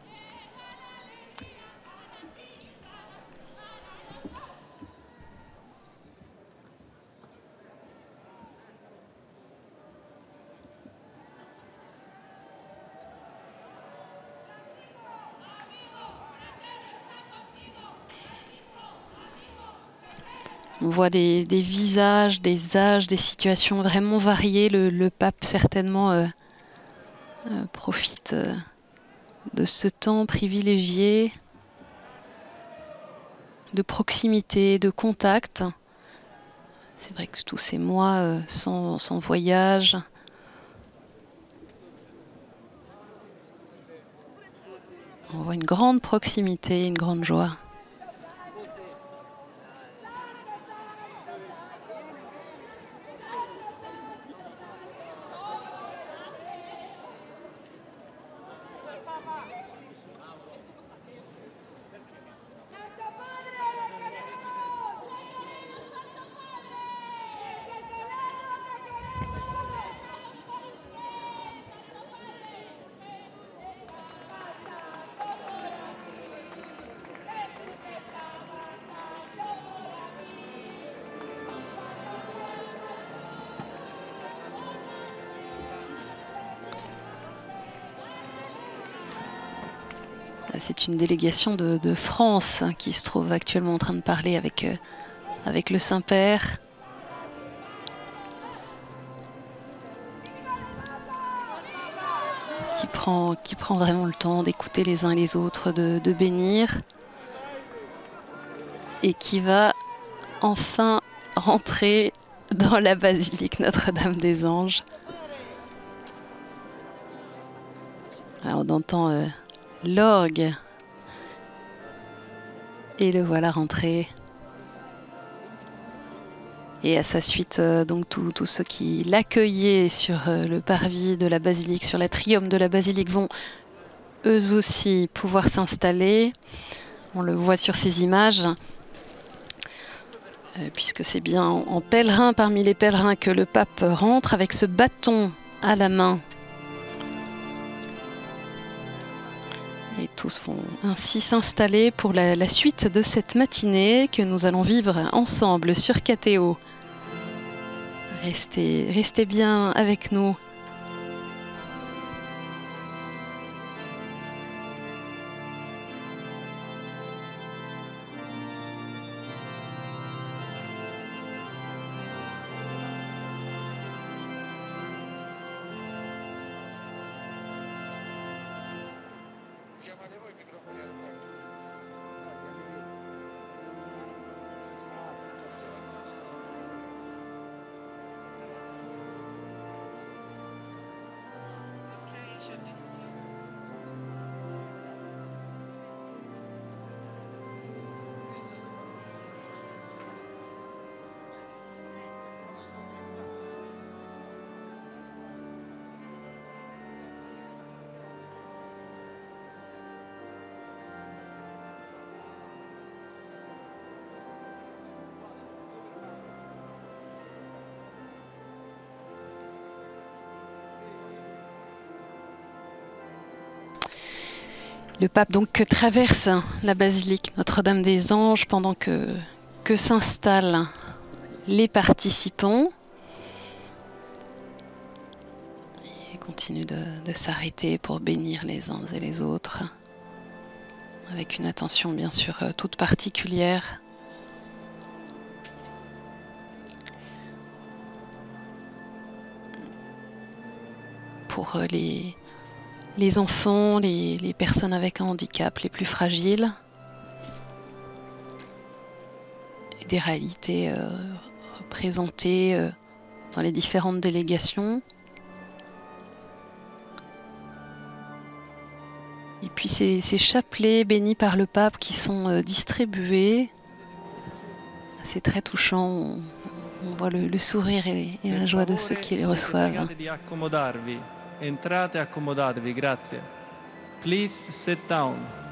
On voit des, des visages, des âges, des situations vraiment variées. Le, le pape certainement euh, euh, profite euh, de ce temps privilégié, de proximité, de contact. C'est vrai que tous ces mois euh, sans, sans voyage, On voit une grande proximité, une grande joie. C'est une délégation de, de France hein, qui se trouve actuellement en train de parler avec, euh, avec le Saint-Père. Qui prend, qui prend vraiment le temps d'écouter les uns et les autres, de, de bénir. Et qui va enfin rentrer dans la basilique Notre-Dame des Anges. Alors on entend euh, l'orgue. Et le voilà rentré. Et à sa suite, euh, donc tous ceux qui l'accueillaient sur euh, le parvis de la basilique, sur l'atrium de la basilique, vont eux aussi pouvoir s'installer. On le voit sur ces images, euh, puisque c'est bien en, en pèlerin parmi les pèlerins que le pape rentre avec ce bâton à la main. Et tous vont ainsi s'installer pour la, la suite de cette matinée que nous allons vivre ensemble sur K T O. Restez, restez bien avec nous. Le pape donc traverse la basilique Notre-Dame des Anges pendant que, que s'installent les participants. Il continue de, de s'arrêter pour bénir les uns et les autres, avec une attention bien sûr toute particulière. Pour les... les enfants, les, les personnes avec un handicap, les plus fragiles, et des réalités euh, représentées euh, dans les différentes délégations. Et puis ces, ces chapelets bénis par le pape qui sont euh, distribués, c'est très touchant, on, on voit le, le sourire et, et la joie de ceux qui les reçoivent. Entrate e accomodatevi, grazie. Please sit down.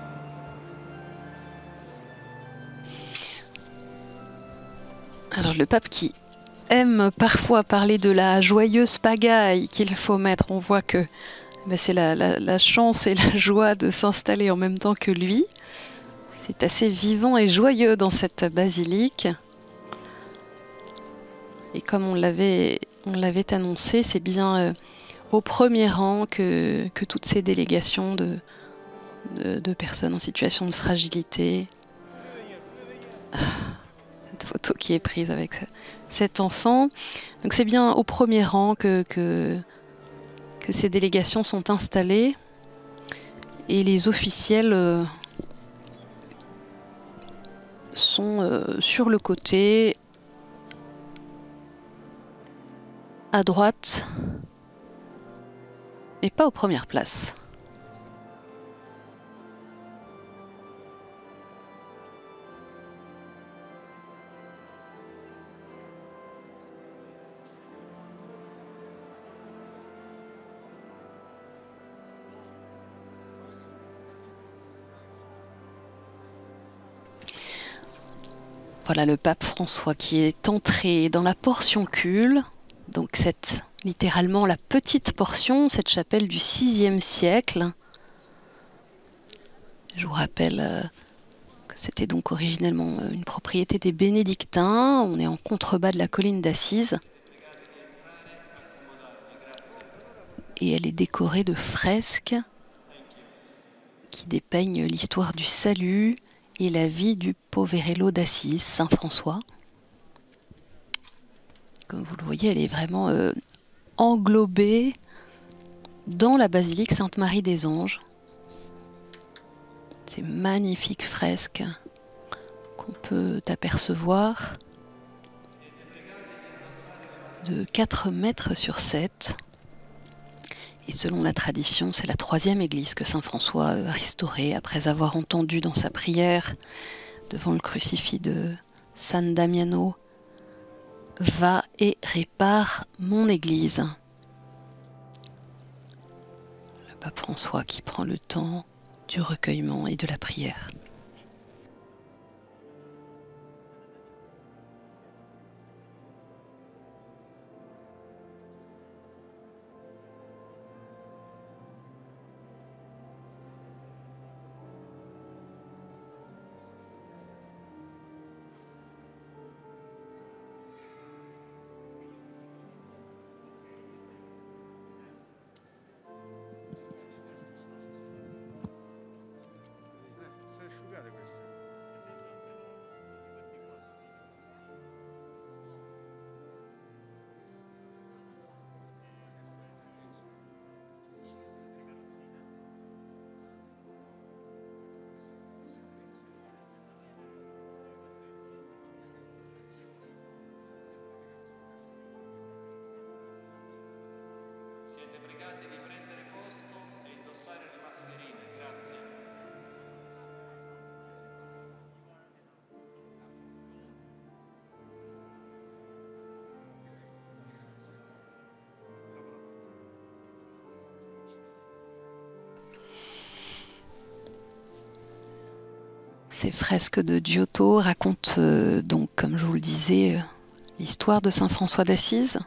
Alors le pape qui aime parfois parler de la joyeuse pagaille qu'il faut mettre, on voit que ben, c'est la, la, la chance et la joie de s'installer en même temps que lui. C'est assez vivant et joyeux dans cette basilique. Et comme on l'avait on l'avait annoncé, c'est bien euh, au premier rang que, que toutes ces délégations de, de, de personnes en situation de fragilité. Ah, cette photo qui est prise avec cet enfant. Donc c'est bien au premier rang que, que, que ces délégations sont installées. Et les officiels euh, sont euh, sur le côté, à droite, mais pas aux premières places. Voilà le pape François qui est entré dans la portioncule, donc cette, littéralement la petite portion, cette chapelle du sixième siècle. Je vous rappelle euh, que c'était donc originellement une propriété des bénédictins. On est en contrebas de la colline d'Assise. Et elle est décorée de fresques qui dépeignent l'histoire du salut et la vie du Poverello d'Assise, Saint François. Comme vous le voyez, elle est vraiment euh, englobée dans la basilique Sainte-Marie des Anges. Ces magnifiques fresques qu'on peut apercevoir de quatre mètres sur sept. Et selon la tradition, c'est la troisième église que saint François a restaurée après avoir entendu dans sa prière devant le crucifix de San Damiano « Va et répare mon église ». Le pape François qui prend le temps du recueillement et de la prière. Siete pregati di prendere posto e indossare le mascherine, grazie. Ces fresques de Giotto racontent euh, donc, comme je vous le disais, euh, l'histoire de saint François d'Assise.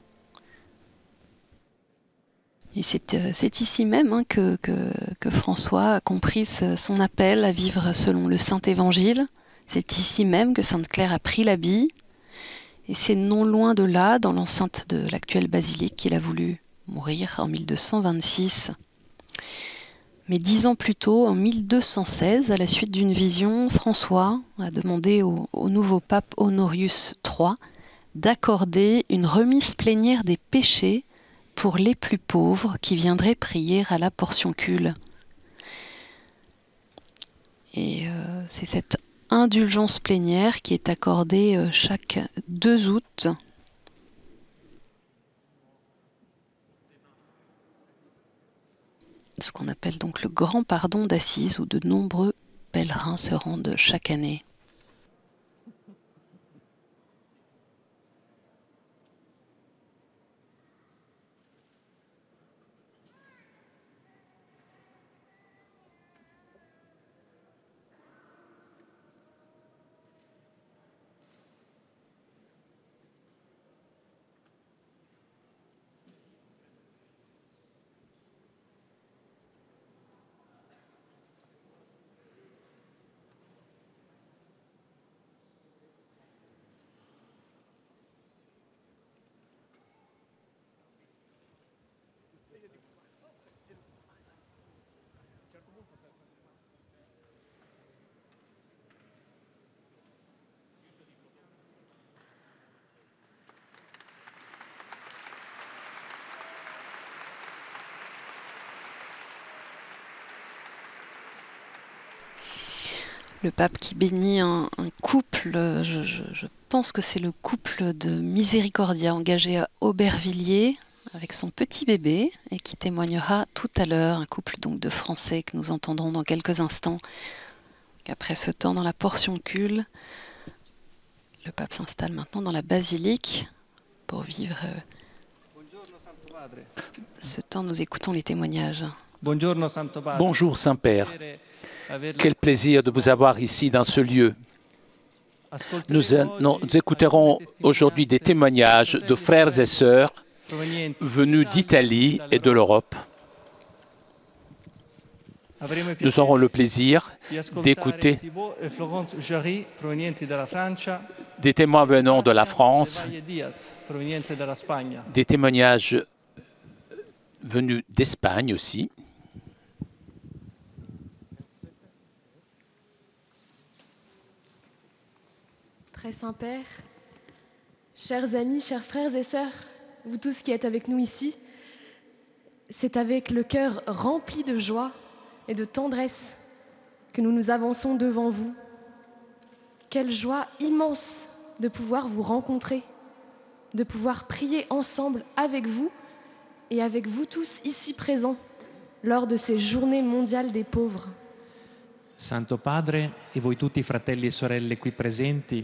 Et c'est euh, ici même hein, que, que, que François a compris son appel à vivre selon le Saint-Évangile. C'est ici même que Sainte Claire a pris l'habit. Et c'est non loin de là, dans l'enceinte de l'actuelle basilique, qu'il a voulu mourir en mille deux cent vingt-six. Mais dix ans plus tôt, en mille deux cent seize, à la suite d'une vision, François a demandé au, au nouveau pape Honorius trois d'accorder une remise plénière des péchés pour les plus pauvres qui viendraient prier à la portioncule. Et euh, c'est cette indulgence plénière qui est accordée euh, chaque deux août. Ce qu'on appelle donc le grand pardon d'Assise, où de nombreux pèlerins se rendent chaque année. Le pape qui bénit un, un couple, je, je, je pense que c'est le couple de Miséricordia engagé à Aubervilliers avec son petit bébé et qui témoignera tout à l'heure, un couple donc de Français que nous entendrons dans quelques instants. Après ce temps dans la portioncule, le pape s'installe maintenant dans la basilique pour vivre ce temps. Nous écoutons les témoignages. Bonjour Saint-Père. Quel plaisir de vous avoir ici dans ce lieu. Nous, nous écouterons aujourd'hui des témoignages de frères et sœurs venus d'Italie et de l'Europe. Nous aurons le plaisir d'écouter des témoins venant de la France, des témoignages venus d'Espagne aussi. Très Saint-Père, chers amis, chers frères et sœurs, vous tous qui êtes avec nous ici, c'est avec le cœur rempli de joie et de tendresse que nous nous avançons devant vous. Quelle joie immense de pouvoir vous rencontrer, de pouvoir prier ensemble avec vous et avec vous tous ici présents lors de ces journées mondiales des pauvres. Santo Padre e voi tutti fratelli e sorelle qui presenti,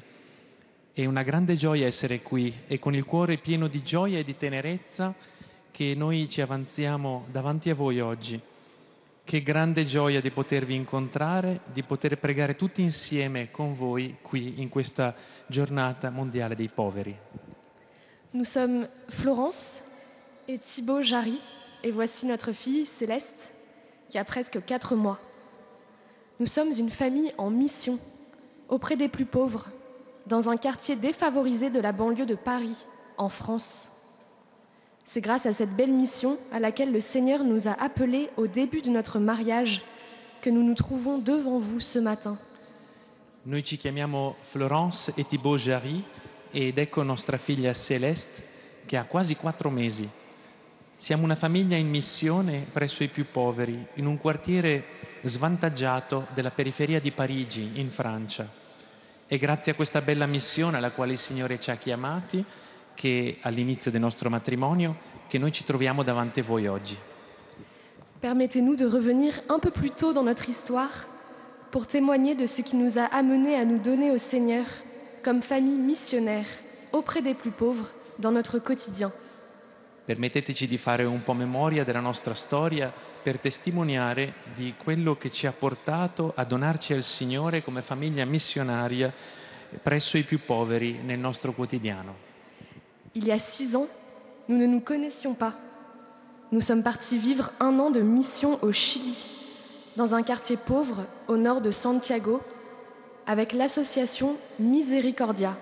è una grande gioia essere qui e con il cuore pieno di gioia e di tenerezza che noi ci avanziamo davanti a voi oggi. Che grande gioia di potervi incontrare, di poter pregare tutti insieme con voi qui in questa giornata mondiale dei poveri. Nous sommes Florence et Thibaut Jarry et voici notre fille Céleste qui a presque quatre mois. Nous sommes une famille en mission auprès des plus pauvres dans un quartier défavorisé de la banlieue de Paris, en France. C'est grâce à cette belle mission à laquelle le Seigneur nous a appelés au début de notre mariage que nous nous trouvons devant vous ce matin. Noi ci chiamiamo Florence e Thibaut Jarry ed ecco nostra figlia Celeste che ha quasi quattro mesi. Siamo una famiglia in missione presso i più poveri in un quartiere svantaggiato della periferia di Parigi, in Francia. È grazie a questa bella missione alla quale il Signore ci ha chiamati che all'inizio del nostro matrimonio che noi ci troviamo davanti a voi oggi. Permettez-nous de revenir un peu plus tôt dans notre histoire pour témoigner de ce qui nous a amenés à nous donner au Seigneur comme famille missionnaire auprès des plus pauvres dans notre quotidien. Permetteteci di fare un po' memoria della nostra storia per testimoniare di quello che ci ha portato a donarci al Signore come famiglia missionaria presso i più poveri nel nostro quotidiano. Il y a six ans, nous ne nous connaissions pas. Nous sommes partis vivre un an de mission au Chili, dans un quartier pauvre au nord de Santiago, avec l'association Misericordia.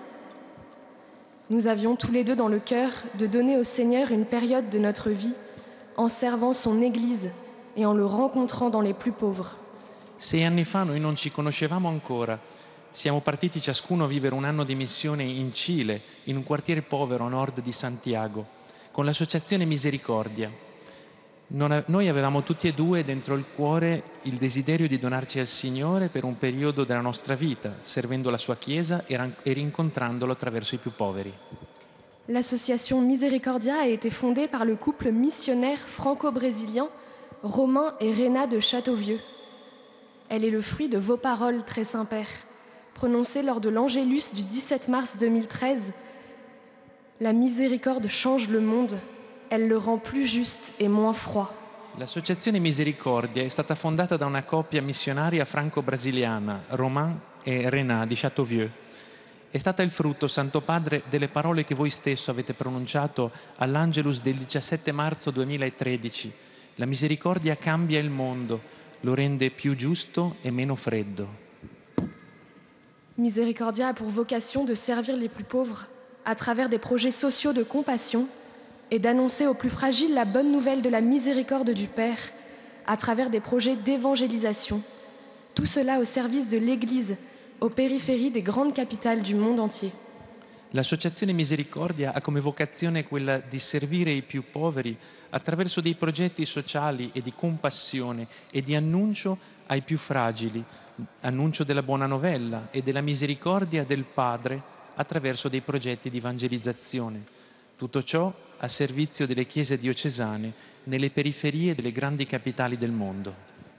Nous avions tous les deux dans le cœur de donner au Seigneur une période de notre vie en servant son Église et en le rencontrant dans les plus pauvres. Sei anni fa noi non ci conoscevamo ancora. Siamo partiti ciascuno a vivere un anno di missione in Cile, in un quartiere povero a nord di Santiago, con l'associazione Misericordia. Non, noi avevamo tutti e due dentro il cuore il desiderio di donarci al Signore per un periodo della nostra vita, servendo la sua Chiesa e, e rincontrandolo attraverso i più poveri. L'association Misericordia a été fondée par le couple missionnaire franco-brésilien Romain et Réna de Châteauvieux. Elle est le fruit de vos paroles, très Saint-Père, prononcées lors de l'Angélus du dix-sept mars deux mille treize. La miséricorde change le monde, elle le rend plus juste et moins froid. L'associazione Misericordia è stata fondata da una coppia missionaria franco-brasiliana, Romain e Réna di Châteauvieux. È stata il frutto, Santo Padre, delle parole che voi stesso avete pronunciato all'Angelus del diciassette marzo duemilatredici. La misericordia cambia il mondo, lo rende più giusto e meno freddo. Misericordia a pour vocation de servir les plus pauvres à travers des projets sociaux de compassion et d'annoncer aux plus fragiles la bonne nouvelle de la miséricorde du Père à travers des projets d'évangélisation. Tout cela au service de l'Église, aux périphéries des grandes capitales du monde entier. L'associazione Misericordia ha come vocazione quella di servire i più poveri attraverso dei progetti sociali e di compassione e di annuncio ai più fragili, annuncio della buona novella e della misericordia del Padre attraverso dei progetti di evangelizzazione. Tutto ciò a servizio delle chiese diocesane nelle periferie delle grandi capitali del mondo.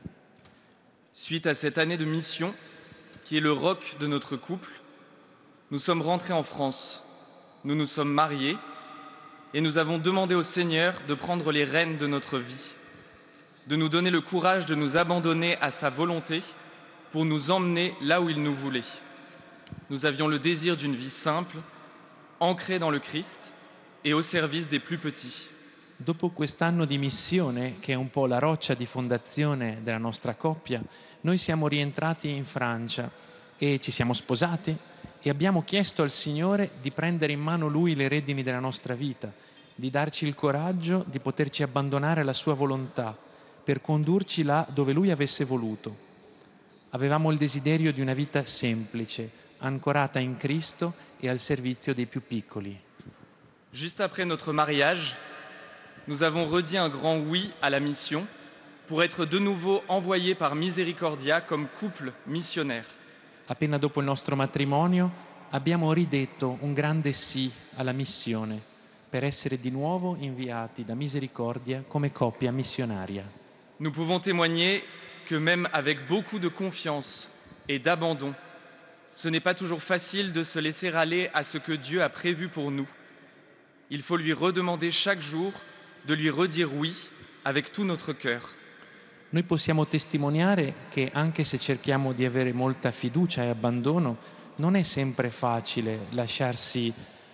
Suite à cette année de mission, qui est le roc de notre couple, nous sommes rentrés en France, nous nous sommes mariés et nous avons demandé au Seigneur de prendre les rênes de notre vie, de nous donner le courage de nous abandonner à sa volonté pour nous emmener là où il nous voulait. nous avions le désir d'une vie simple, ancrée dans le Christ et au service des plus petits. Dopo quest'anno di missione, che è un po' la roccia di fondazione della nostra coppia, noi siamo rientrati in Francia e ci siamo sposati e abbiamo chiesto al Signore di prendere in mano Lui le redini della nostra vita, di darci il coraggio di poterci abbandonare alla Sua volontà per condurci là dove Lui avesse voluto. Avevamo il desiderio di una vita semplice, ancorata in Cristo e al servizio dei più piccoli. Juste après notre mariage, nous avons redit un grand oui à la mission pour être de nouveau envoyés par Misericordia comme couple missionnaire. Appena dopo il nostro matrimonio abbiamo ridetto un grande sì alla missione per essere di nuovo inviati da Misericordia come coppia missionaria. Nous pouvons témoigner que même avec beaucoup de confiance et d'abandon, ce n'est pas toujours facile de se laisser aller à ce que Dieu a prévu pour nous. Il faut lui redemander chaque jour de lui redire oui avec tout notre cœur. Noi possiamo testimoniare che anche se cerchiamo di avere molta fiducia e abbandono, non è sempre facile lasciarsi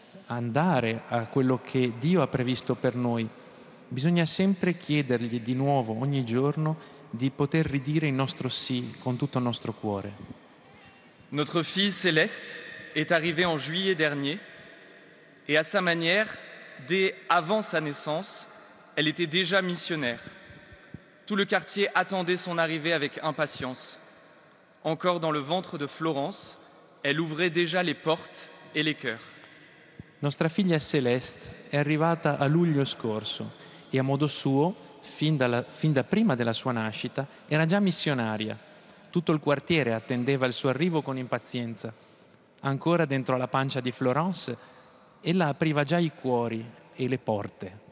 andare a quello che Dio ha previsto per noi. Bisogna sempre chiedergli di nuovo, ogni giorno, di poter ridire il nostro sì con tutto il nostro cuore. Notre fille Céleste est arrivée en juillet dernier et à sa manière, dès avant sa naissance, elle était déjà missionnaire. Tout le quartier attendait son arrivée avec impatience. Encore dans le ventre de Florence, elle ouvrait déjà les portes et les cœurs. Nostra figlia Celeste è arrivata a luglio scorso e a modo suo, fin, dalla, fin da prima della sua nascita, era già missionaria. Tutto il quartiere attendeva il suo arrivo con impazienza. Ancora dentro la pancia di Florence, ella apriva già i cuori e le porte.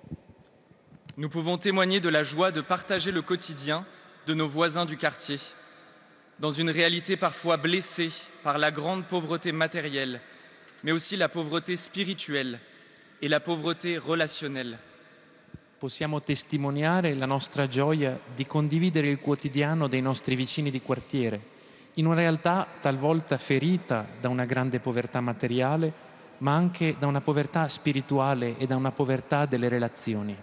Nous pouvons témoigner de la joie de partager le quotidien de nos voisins du quartier, dans une réalité parfois blessée par la grande pauvreté matérielle, mais aussi la pauvreté spirituelle et la pauvreté relationnelle. Possiamo testimoniare la nostra gioia di condividere il quotidiano dei nostri vicini di quartiere, in una realtà talvolta ferita da una grande povertà materiale, ma anche da una povertà spirituale e da una povertà delle relazioni.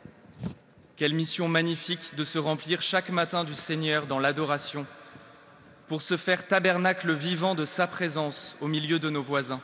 Quelle mission magnifique de se remplir chaque matin du Seigneur dans l'adoration, pour se faire tabernacle vivant de sa présence au milieu de nos voisins.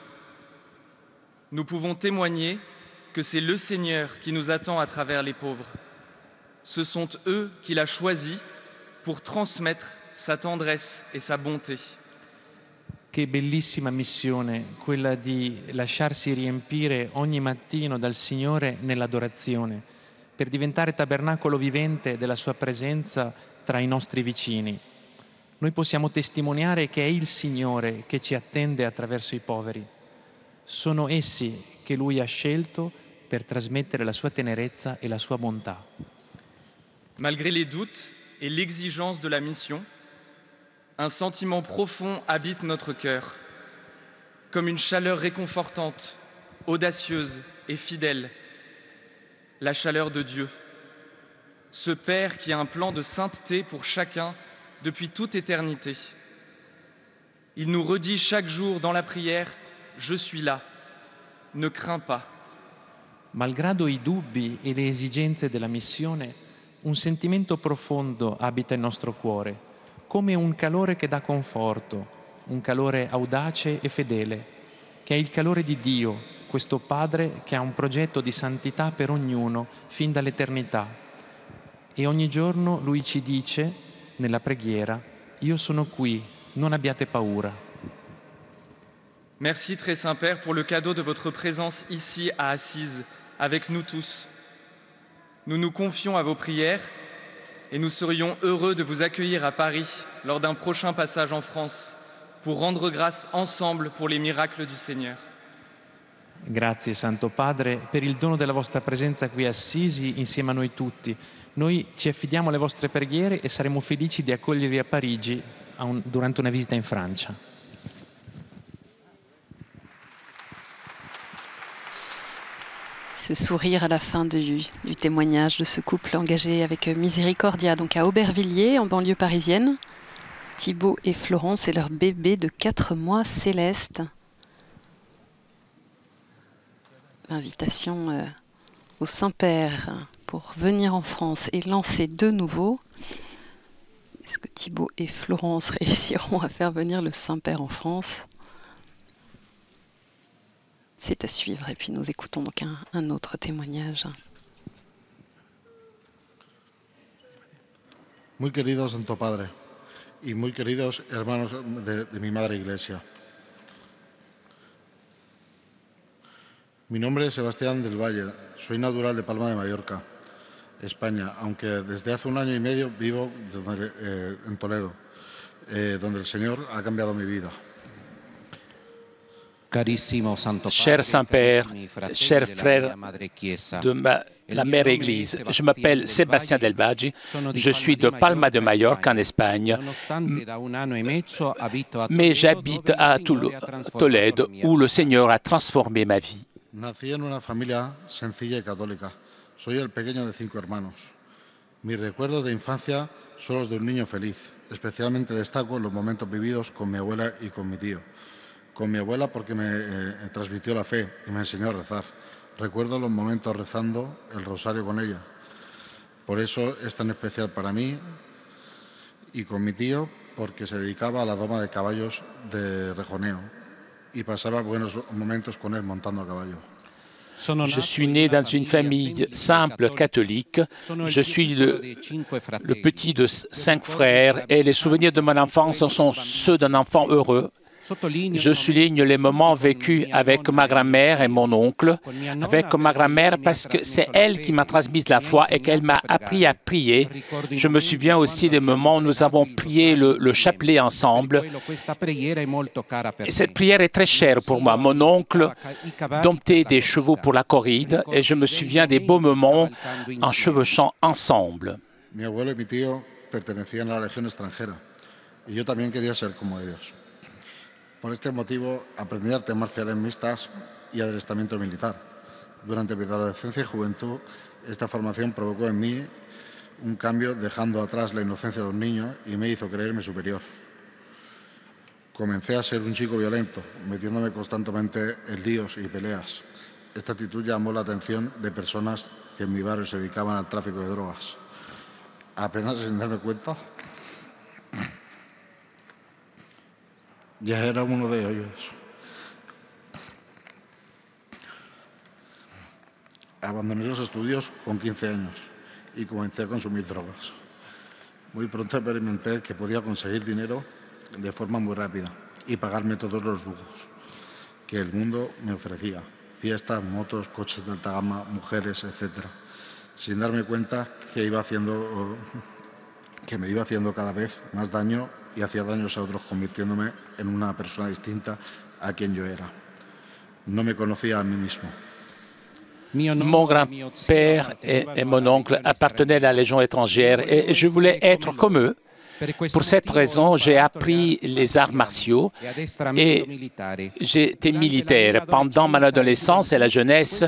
Nous pouvons témoigner que c'est le Seigneur qui nous attend à travers les pauvres. Ce sont eux qu'il a choisis pour transmettre sa tendresse et sa bonté. Che bellissima missione quella di lasciarsi riempire ogni mattino dal Signore nell'adorazione, per diventare tabernacolo vivente della sua presenza tra i nostri vicini. Noi possiamo testimoniare che è il Signore che ci attende attraverso i poveri. Sono essi che Lui ha scelto per trasmettere la sua tenerezza e la sua bontà. Malgré les doutes et l'exigence de la mission, un sentiment profond habite notre cœur, comme une chaleur réconfortante, audacieuse et fidèle, la chaleur de Dieu, ce Père qui a un plan de sainteté pour chacun depuis toute éternité. Il nous redit chaque jour dans la prière « Je suis là, ne crains pas ». Malgrado i dubbi e le esigenze della missione, un sentimento profondo abita il nostro cuore, come un calore che dà conforto, un calore audace e fedele, che è il calore di Dio, questo Padre che ha un progetto di santità per ognuno fin dall'eternità. E ogni giorno Lui ci dice, nella preghiera, io sono qui, non abbiate paura. Merci très Saint-Père pour le cadeau de votre présence ici à Assise, avec nous tous. Nous nous confions à vos prières et nous serions heureux de vous accueillir à Paris lors d'un prochain passage en France pour rendre grâce ensemble pour les miracles du Seigneur. Grazie Santo Padre per il dono della vostra presenza qui a Assisi insieme a noi tutti. Noi ci affidiamo alle vostre preghiere e saremo felici di accogliervi a Parigi a un, durante una visita in Francia. Ce sourire à la fin du, du témoignage de ce couple engagé avec Misericordia, donc à Aubervilliers, en banlieue parisienne. Thibaut et Florence et leur bébé de quatre mois, Céleste. L'invitation euh, au Saint-Père pour venir en France et lancer de nouveau. Est-ce que Thibaut et Florence réussiront à faire venir le Saint-Père en France? C'est à suivre. Et puis nous écoutons donc un, un autre témoignage. Muy querido Santo Padre y muy queridos hermanos de, de mi Madre Iglesia. Mi nombre es Sebastián del Valle, soy natural de Palma de Mallorca, España, aunque desde hace un año y medio vivo donde, eh, en Toledo, eh, donde el Señor ha cambiado mi vida. Cher Saint-Père, chers frères de ma, la Mère Église, je m'appelle Sébastien Del Valle, je suis de Palma de Mallorca en Espagne, mais j'habite à Toledo où le Seigneur a transformé ma vie. Nací en una familia sencilla y católica. Soy el pequeño de cinco hermanos. Mis recuerdos de infancia son los de un niño feliz. Especialmente destaco los momentos vividos con mi abuela y con mi tío. Con mi abuela porque me eh, transmitió la fe y me enseñó a rezar. Recuerdo los momentos rezando el rosario con ella. Por eso es tan especial para mí, y con mi tío porque se dedicaba a la doma de caballos de rejoneo y pasaba buenos momentos con él montando a caballo. Je suis né dans une famille simple catholique. Je suis le, le petit de cinq frères et les souvenirs de mon enfance sont ceux d'un enfant heureux. Je souligne les moments vécus avec ma grand-mère et mon oncle, avec ma grand-mère parce que c'est elle qui m'a transmis la foi et qu'elle m'a appris à prier. Je me souviens aussi des moments où nous avons prié le, le chapelet ensemble. Et cette prière est très chère pour moi. Mon oncle domptait des chevaux pour la corride et je me souviens des beaux moments en chevauchant ensemble. Mi abuelo y mi tío pertenecían a la Legión extranjera y yo también quería ser como ellos. Por este motivo, aprendí artes marciales mixtas y adiestramiento militar. Durante mi adolescencia y juventud, esta formación provocó en mí un cambio, dejando atrás la inocencia de un niño y me hizo creerme superior. Comencé a ser un chico violento, metiéndome constantemente en líos y peleas. Esta actitud llamó la atención de personas que en mi barrio se dedicaban al tráfico de drogas. Apenas sin darme cuenta, ya era uno de ellos. Abandoné los estudios con quince años y comencé a consumir drogas. Muy pronto experimenté que podía conseguir dinero de forma muy rápida y pagarme todos los lujos que el mundo me ofrecía. Fiestas, motos, coches de alta gama, mujeres, etcétera. Sin darme cuenta que, iba haciendo, que me iba haciendo cada vez más daño y hacía daños a otros, convirtiéndome en una persona distinta a quien yo era. No me conocía a mí mismo. Mon grand-père et, et mon oncle appartenaient à la Légion étrangère et je voulais être comme eux. Pour cette raison, j'ai appris les arts martiaux et j'ai été militaire. Pendant mon adolescence et la jeunesse,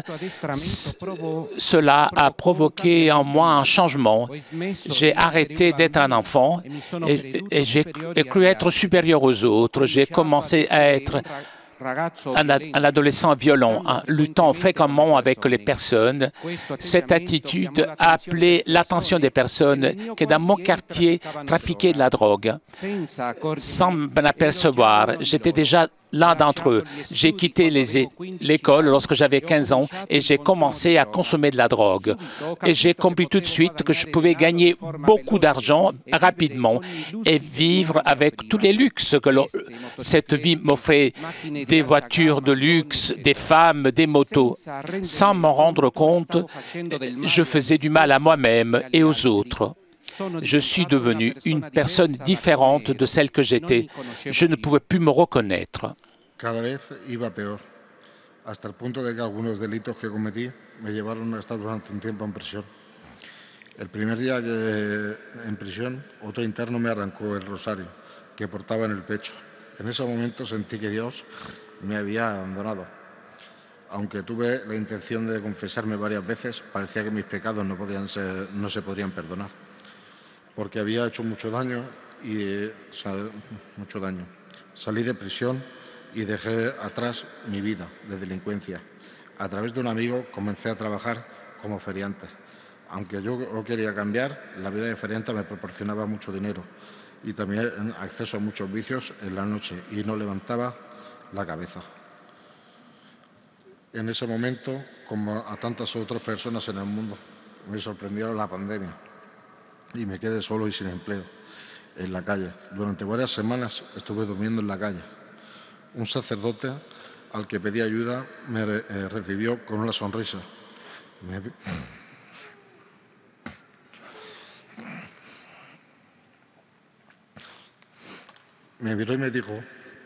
cela a provoqué en moi un changement. J'ai arrêté d'être un enfant et, et j'ai cru être supérieur aux autres. J'ai commencé à être un, un adolescent violent, hein, luttant fréquemment avec les personnes. Cette attitude a appelé l'attention des personnes qui, dans mon quartier, trafiquaient de la drogue. Sans m'en apercevoir, j'étais déjà l'un d'entre eux. J'ai quitté l'école lorsque j'avais quinze ans et j'ai commencé à consommer de la drogue. Et j'ai compris tout de suite que je pouvais gagner beaucoup d'argent rapidement et vivre avec tous les luxes que cette vie m'offrait, des voitures de luxe, des femmes, des motos. Sans m'en rendre compte, je faisais du mal à moi-même et aux autres. Je suis devenu une personne différente de celle que j'étais. Je ne pouvais plus me reconnaître. Cada vez iba peor, hasta el punto de que algunos delitos que cometí me llevaron a estar durante un tiempo en prisión. El primer día que en prisión, otro interno me arrancó el rosario que portaba en el pecho. En ese momento sentí que Dios me había abandonado. Aunque tuve la intención de confesarme varias veces, parecía que mis pecados no, podían ser, no se podrían perdonar, porque había hecho mucho daño y eh, o sea, mucho daño. Salí de prisión y dejé atrás mi vida de delincuencia. A través de un amigo comencé a trabajar como feriante. Aunque yo quería cambiar, la vida de feriante me proporcionaba mucho dinero y también acceso a muchos vicios en la noche y no levantaba la cabeza. En ese momento, como a tantas otras personas en el mundo, me sorprendió la pandemia y me quedé solo y sin empleo en la calle. Durante varias semanas estuve durmiendo en la calle. Un sacerdote al que pedí ayuda me eh, recibió con una sonrisa. Me... me miró y me dijo: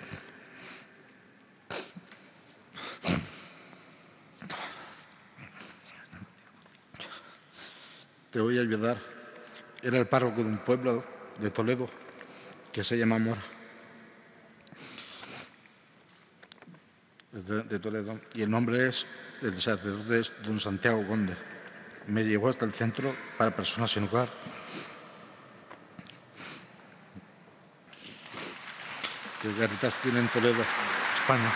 te voy a ayudar. Era el párroco de un pueblo de Toledo que se llama Mora, de, de Toledo, y el nombre es, el sacerdote es don Santiago Conde. Me llevó hasta el centro para personas sin hogar. Que Caritas tiene en Toledo, España.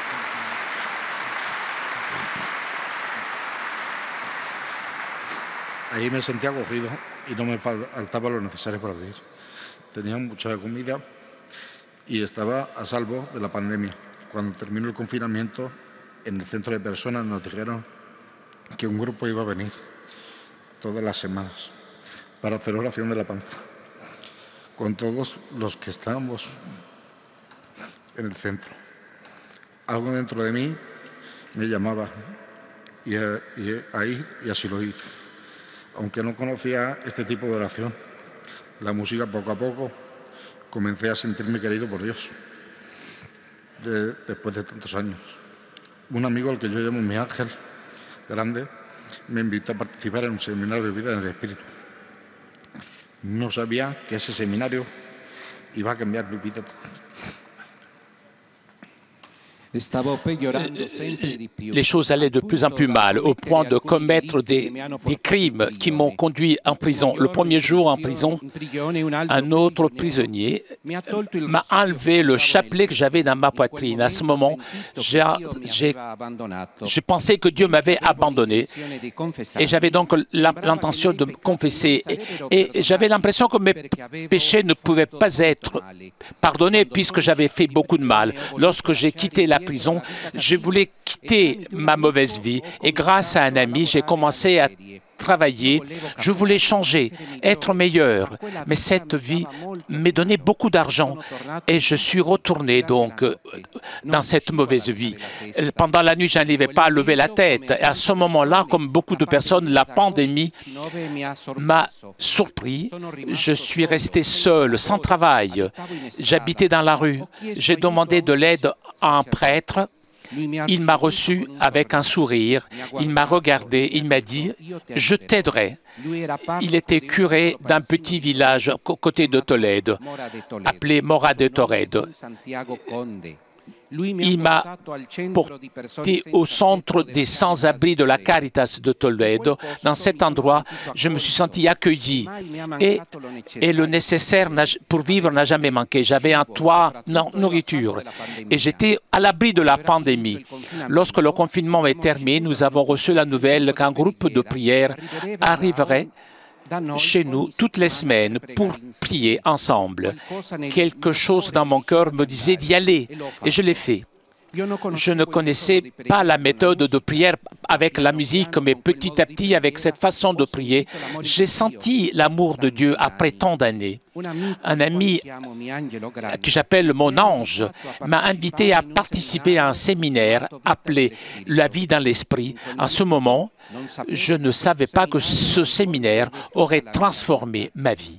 Ahí me sentía acogido y no me faltaba lo necesario para vivir. Tenía mucha comida y estaba a salvo de la pandemia. Cuando terminó el confinamiento, en el centro de personas nos dijeron que un grupo iba a venir todas las semanas para hacer oración de la panza con todos los que estábamos en el centro. Algo dentro de mí me llamaba y a, y a ir, y así lo hice. Aunque no conocía este tipo de oración, la música poco a poco comencé a sentirme querido por Dios de, después de tantos años. Un amigo al que yo llamo mi ángel grande me invitó a participar en un seminario de vida en el Espíritu. No sabía que ese seminario iba a cambiar mi vida. Les choses allaient de plus en plus mal, au point de commettre des, des crimes qui m'ont conduit en prison. Le premier jour en prison, un autre prisonnier m'a enlevé le chapelet que j'avais dans ma poitrine. À ce moment, j'ai pensé que Dieu m'avait abandonné et j'avais donc l'intention de me confesser. Et, et j'avais l'impression que mes péchés ne pouvaient pas être pardonnés puisque j'avais fait beaucoup de mal. Lorsque j'ai quitté la prison, je voulais quitter ma mauvaise vie et grâce à un ami, j'ai commencé à travailler. Je voulais changer, être meilleur, mais cette vie m'a donné beaucoup d'argent et je suis retourné donc dans cette mauvaise vie. Pendant la nuit, je n'arrivais pas à lever la tête. Et à ce moment-là, comme beaucoup de personnes, la pandémie m'a surpris. Je suis resté seul, sans travail. J'habitais dans la rue. J'ai demandé de l'aide à un prêtre. Il m'a reçu avec un sourire, il m'a regardé, il m'a dit « Je t'aiderai ». Il était curé d'un petit village à côté de Tolède, appelé Mora de Toledo. Il m'a porté au centre des sans-abri de la Caritas de Toledo. Dans cet endroit, je me suis senti accueilli et, et le nécessaire pour vivre n'a jamais manqué. J'avais un toit, non, nourriture et j'étais à l'abri de la pandémie. Lorsque le confinement est terminé, nous avons reçu la nouvelle qu'un groupe de prière arriverait chez nous toutes les semaines pour prier ensemble. Quelque chose dans mon cœur me disait d'y aller et je l'ai fait. Je ne connaissais pas la méthode de prière avec la musique, mais petit à petit, avec cette façon de prier, j'ai senti l'amour de Dieu après tant d'années. Un ami que j'appelle mon ange m'a invité à participer à un séminaire appelé « La vie dans l'esprit ». À ce moment, je ne savais pas que ce séminaire aurait transformé ma vie.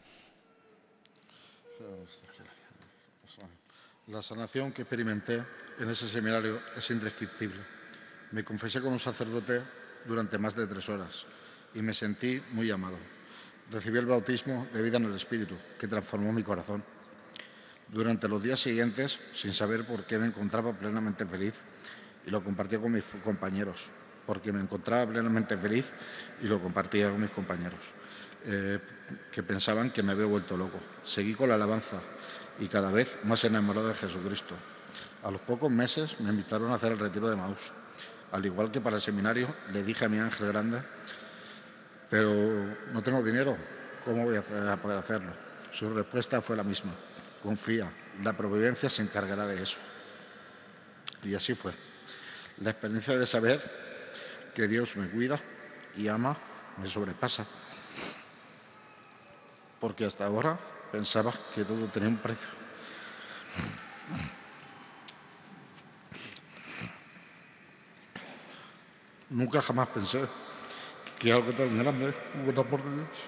La sanación que experimenté en ese seminario es indescriptible. Me confesé con un sacerdote durante más de tres horas y me sentí muy amado. Recibí el bautismo de vida en el Espíritu, que transformó mi corazón. Durante los días siguientes, sin saber por qué me encontraba plenamente feliz, y lo compartí con mis compañeros, porque me encontraba plenamente feliz y lo compartía con mis compañeros. eh, que pensaban que me había vuelto loco. Seguí con la alabanza y cada vez más enamorado de Jesucristo. A los pocos meses me invitaron a hacer el retiro de Maús. Al igual que para el seminario, le dije a mi ángel grande, pero no tengo dinero, ¿cómo voy a poder hacerlo? Su respuesta fue la misma, confía, la providencia se encargará de eso. Y así fue. La experiencia de saber que Dios me cuida y ama me sobrepasa. Porque hasta ahora pensaba que todo tenía un precio. Nunca jamás pensé que algo tan grande como el amor de Dios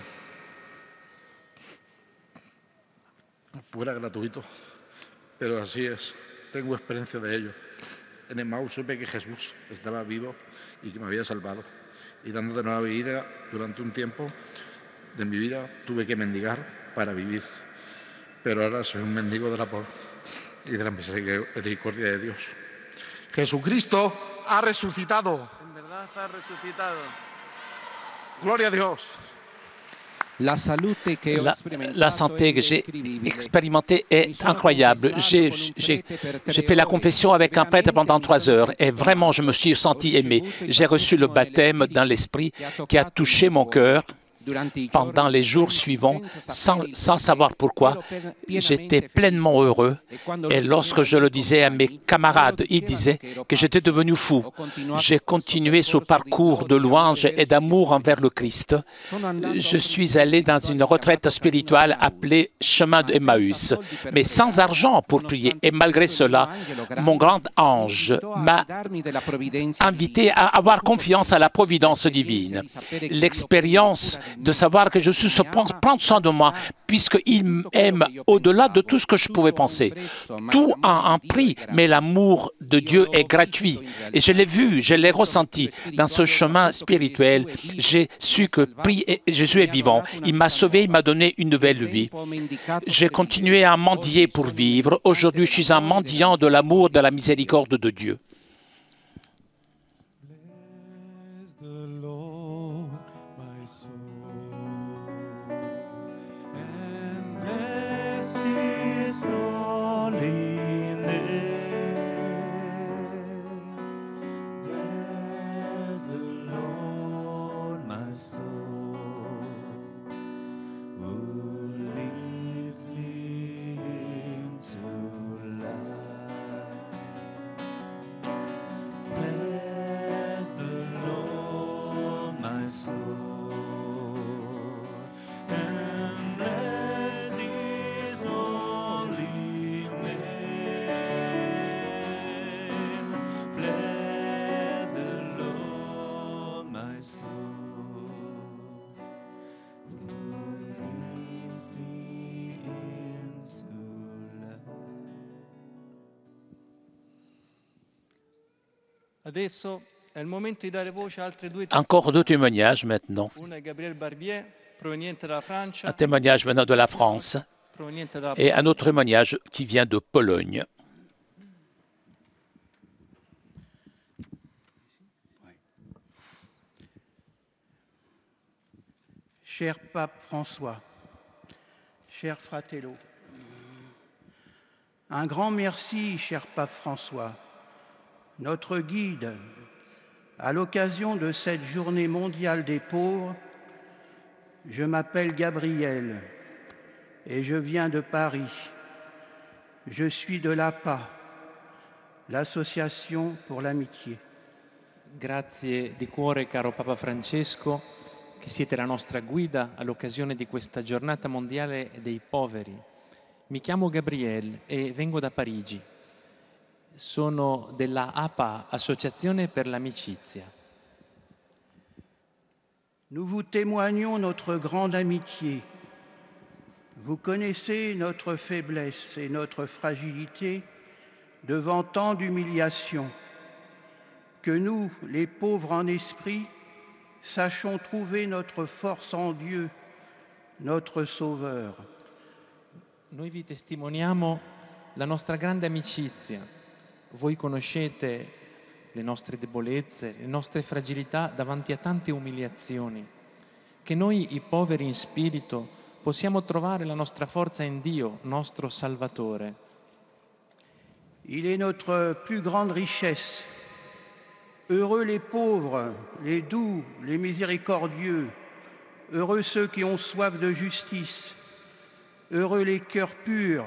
fuera gratuito. Pero así es, tengo experiencia de ello. En Emmaús supe que Jesús estaba vivo y que me había salvado. Y dando de nueva vida durante un tiempo de mi vida tuve que mendigar para vivir. Pero ahora soy un mendigo del amor y de la misericordia de Dios. Jesucristo ha resucitado. En verdad ha resucitado. Gloria a Dios. La, la santé que j'ai expérimentée est incroyable. J'ai fait la confession avec un prêtre pendant trois heures et vraiment je me suis senti aimé. J'ai reçu le baptême dans l'esprit qui a touché mon cœur. Pendant les jours suivants, sans, sans savoir pourquoi, j'étais pleinement heureux. Et lorsque je le disais à mes camarades, ils disaient que j'étais devenu fou. J'ai continué ce parcours de louange et d'amour envers le Christ. Je suis allé dans une retraite spirituelle appelée Chemin d'Emmaüs, mais sans argent pour prier. Et malgré cela, mon grand ange m'a invité à avoir confiance à la providence divine. L'expérience de savoir que Jésus se prend, prend soin de moi, puisqu'il m'aime au-delà de tout ce que je pouvait penser. Tout a un prix, mais l'amour de Dieu est gratuit. Et je l'ai vu, je l'ai ressenti dans ce chemin spirituel. J'ai su que Jésus est vivant. Il m'a sauvé, il m'a donné une nouvelle vie. J'ai continué à mendier pour vivre. Aujourd'hui, je suis un mendiant de l'amour, de la miséricorde de Dieu. Encore deux témoignages maintenant. Un témoignage venant de la France et un autre témoignage qui vient de Pologne. Cher Pape François, cher Fratello, un grand merci, cher Pape François, notre guide, à l'occasion de cette journée mondiale des pauvres. Je m'appelle Gabriel et je viens de Paris. Je suis de l'A P A, l'Association pour l'Amitié. Grazie di cuore, caro Papa Francesco, che siete la nostra guida all'occasione di questa giornata mondiale dei poveri. Mi chiamo Gabriel e vengo da Parigi. Sono della A P A, Associazione per l'Amicizia. Nous vous témoignons notre grande amitié. Vous connaissez notre faiblesse et notre fragilité devant tant d'humiliations. Que nous, les pauvres en esprit, sachons trouver notre force en Dieu, notre Sauveur. Noi vi testimoniamo la nostra grande amicizia. Voi conoscete le nostre debolezze, le nostre fragilità davanti a tante umiliazioni. che noi i poveri in spirito possiamo trovare la nostra forza in Dio, nostro Salvatore. Il est notre plus grande richesse. Heureux les pauvres, les doux, les miséricordieux, heureux ceux qui ont soif de justice, heureux les cœurs purs.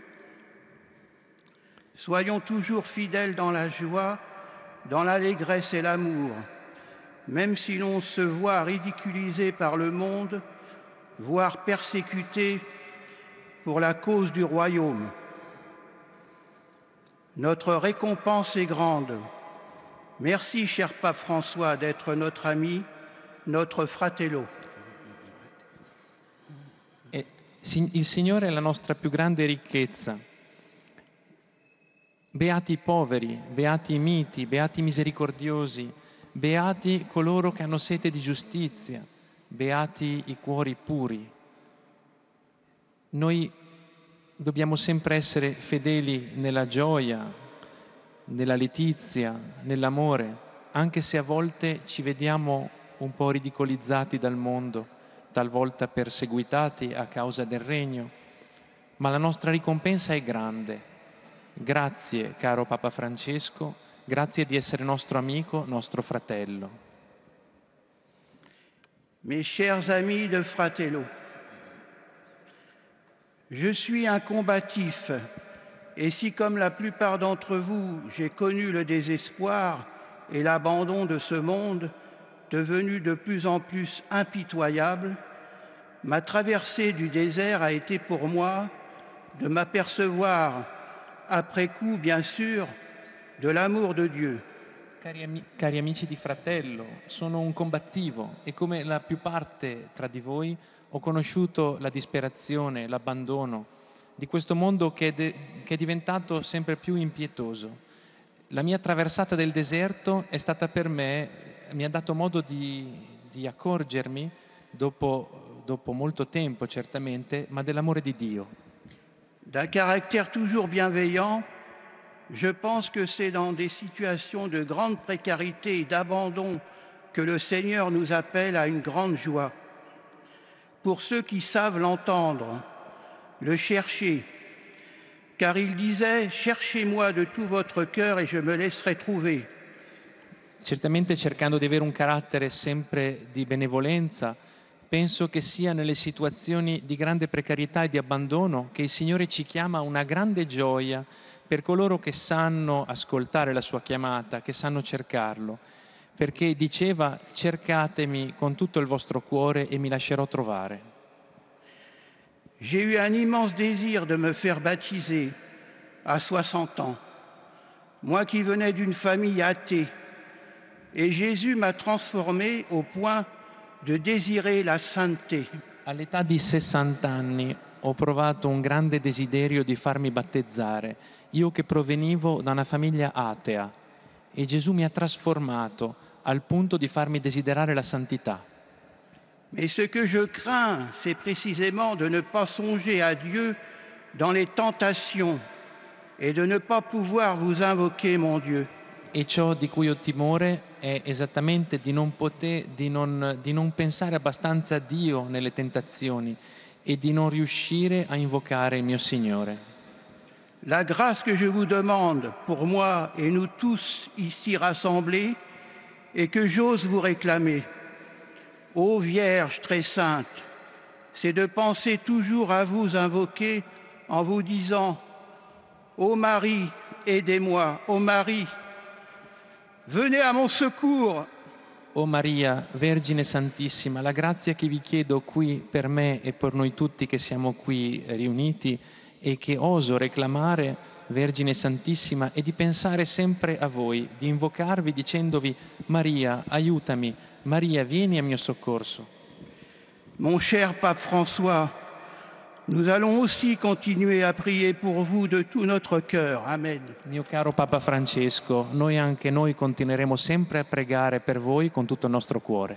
Soyons toujours fidèles dans la joie, dans l'allégresse et l'amour, même si l'on se voit ridiculisé par le monde, voire persécuté pour la cause du royaume. Notre récompense est grande. Merci, cher Pape François, d'être notre ami, notre fratello. E il Signore è la nostra più grande ricchezza. Beati i poveri, beati i miti, beati i misericordiosi, beati coloro che hanno sete di giustizia, beati i cuori puri. Noi dobbiamo sempre essere fedeli nella gioia, nella letizia, nell'amore, anche se a volte ci vediamo un po' ridicolizzati dal mondo, talvolta perseguitati a causa del regno, ma la nostra ricompensa è grande. Grazie, caro Papa Francesco, grazie di essere nostro amico, nostro fratello. Mes chers amis de Fratello, je suis un combatif, et si comme la plupart d'entre vous, j'ai connu le désespoir et l'abandon de ce monde, devenu de plus en plus impitoyable, ma traversée du désert a été pour moi de m'apercevoir, après coup bien sûr, de l'amour de Dieu. Cari, ami cari amici di Fratello, sono un combattivo e come la più parte tra di voi ho conosciuto la disperazione, l'abbandono di questo mondo che è, che è diventato sempre più impietoso. La mia traversata del deserto è stata per me, mi ha dato modo di, di accorgermi, dopo, dopo molto tempo certamente, ma dell'amore di Dio. D'un caractère toujours bienveillant, je pense que c'est dans des situations de grande précarité et d'abandon que le Seigneur nous appelle à une grande joie. Pour ceux qui savent l'entendre, le chercher, car il disait « Cherchez-moi de tout votre cœur et je me laisserai trouver ». Certamente cercando di avere un carattere sempre di benevolenza, penso che sia nelle situazioni di grande precarietà e di abbandono che il Signore ci chiama a una grande gioia per coloro che sanno ascoltare la sua chiamata, che sanno cercarlo, perché diceva cercatemi con tutto il vostro cuore e mi lascerò trovare. J'ai eu un immense désir de me faire baptiser à soixante ans, moi qui venais d'une famille athée, et Jésus m'a transformé au point de désirer la sainteté. All'età di sessanta anni ho provato un grande desiderio di farmi battezzare, io che provenivo da una famiglia atea, e Gesù mi ha trasformato al punto di farmi desiderare la santità. Mais ce que je crains, c'est précisément de ne pas songer à Dieu dans les tentations et de ne pas pouvoir vous invoquer, mon Dieu. E ciò di cui ho timore è esattamente di non, poter, di non, di non pensare abbastanza a Dio nelle tentazioni e di non riuscire a invocare il mio Signore. La grâce que je vous demande pour moi et nous tous ici rassemblés et que j'ose vous réclamer, ô Vierge très sainte, c'est de penser toujours à vous invoquer en vous disant « Ô Marie, aidez-moi, ô Marie, venez à mon secours !» O Maria, Vergine Santissima, la grazia che vi chiedo qui per me e per noi tutti che siamo qui riuniti e che oso reclamare, Vergine Santissima, è di pensare sempre a voi, di invocarvi dicendovi Maria, aiutami, Maria, vieni a mio soccorso. Mon cher Pape François, nous allons aussi continuer à prier pour vous de tout notre cœur. Amen. Mio caro Papa Francesco, noi anche noi continueremo sempre a pregare per voi con tutto il nostro cuore.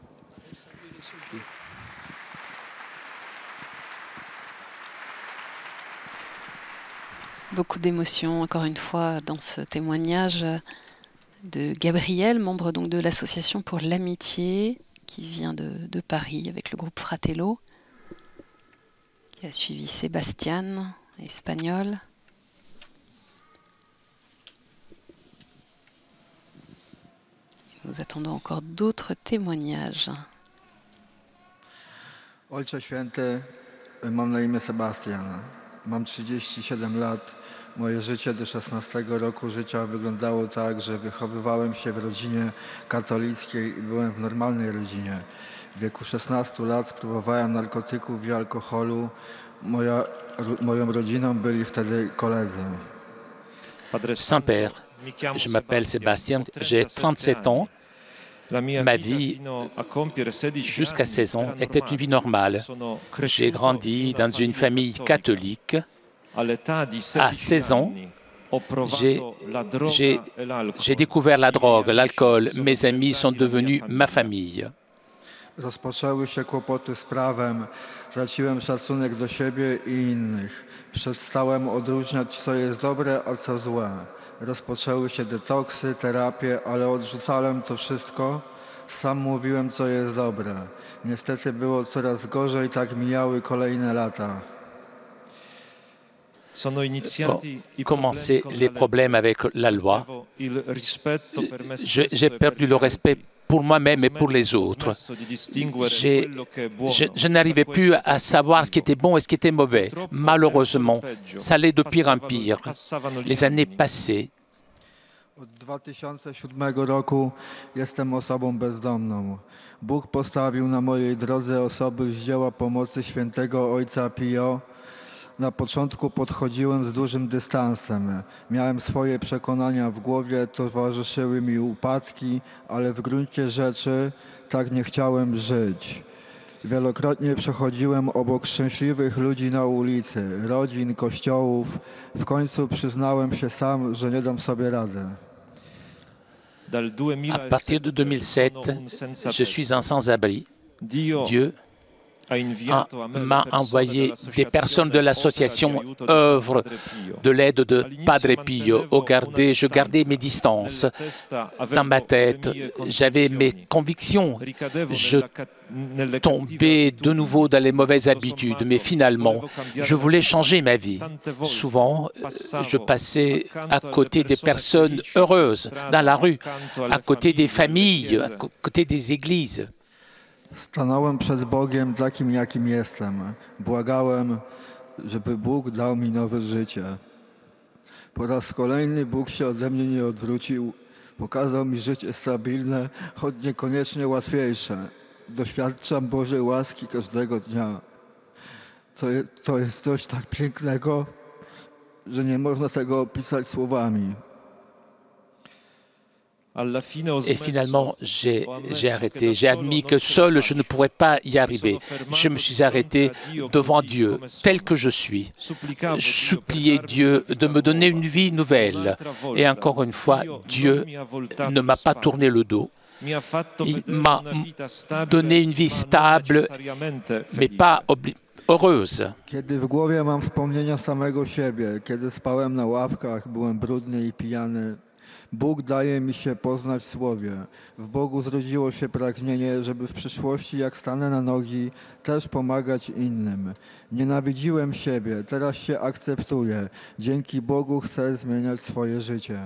Beaucoup d'émotions, encore une fois, dans ce témoignage de Gabriel, membre donc de l'association pour l'amitié, qui qui vient de, de Paris avec le groupe Fratello, qui a suivi Sébastien, espagnol. Nous attendons encore d'autres témoignages. Ojcze Święty, mam na imię Sebastian. Mam trzydzieści siedem lat. Moje życie do szesnastego roku życia wyglądało tak, że wychowywałem się w rodzinie katolickiej i byłem w normalnej rodzinie. W wieku szesnastu lat spróbowałem narkotyków i alkoholu. Moja, moją rodziną byli wtedy koledzy. Saint-Père, je m'appelle Sébastien, j'ai trente-sept ans. Ma vie, jusqu'à seize ans, était une vie normale. J'ai grandi dans une famille catholique. À seize ans, j'ai découvert la drogue, l'alcool. Mes amis sont devenus ma famille. Rozpoczęły się kłopoty z prawem. Traciłem szacunek do siebie i innych. Przestałem odróżniać, co jest dobre, a co złe. Rozpoczęły się detoksy, terapie, ale odrzucałem to wszystko. Sam mówiłem, co jest dobre. Niestety było coraz gorzej, tak mijały kolejne lata. Ont commencé les problèmes avec la loi. J'ai perdu le respect pour moi-même et pour les autres. Je, je n'arrivais plus à savoir ce qui était bon et ce qui était mauvais. Malheureusement, ça allait de pire en pire. Les années passaient. Od dwa tysiące siódmego roku jestem osobą bezdomną. Bóg postawił na mojej drodze osoby z dzieła pomocy świętego Ojca Pio. Na początku podchodziłem z dużym dystansem. Miałem swoje przekonania w głowie, towarzyszyły mi upadki, ale w gruncie rzeczy tak nie chciałem żyć. Wielokrotnie przechodziłem obok szczęśliwych ludzi na ulicy, rodzin, kościołów. W końcu przyznałem się sam, że nie dam sobie rady. À partir de deux mille sept, je suis un sans-abri. Dieu m'a envoyé des personnes de l'association œuvre de l'aide de Padre Pio. Au garder, je gardais mes distances. Dans ma tête, j'avais mes convictions. Je tombais de nouveau dans les mauvaises habitudes, mais finalement, je voulais changer ma vie. Souvent, je passais à côté des personnes heureuses dans la rue, à côté des familles, à côté des églises. Stanąłem przed Bogiem takim, jakim jestem. Błagałem, żeby Bóg dał mi nowe życie. Po raz kolejny Bóg się ode mnie nie odwrócił. Pokazał mi życie stabilne, choć niekoniecznie łatwiejsze. Doświadczam Bożej łaski każdego dnia. To, to jest coś tak pięknego, że nie można tego opisać słowami. Et finalement, j'ai arrêté. J'ai admis que seul, je ne pourrais pas y arriver. Je me suis arrêté devant Dieu, tel que je suis. Je suppliais Dieu de me donner une vie nouvelle. Et encore une fois, Dieu ne m'a pas tourné le dos. Il m'a donné une vie stable, mais pas heureuse. Kiedy w głowie mam wspomnienia samego siebie, kiedy spałem na ławkach, byłem brudny i pijany, Bóg daje mi się poznać w Słowie. W Bogu zrodziło się pragnienie, żeby w przyszłości, jak stanę na nogi, też pomagać innym. Nienawidziłem siebie, teraz się akceptuję. Dzięki Bogu chcę zmieniać swoje życie.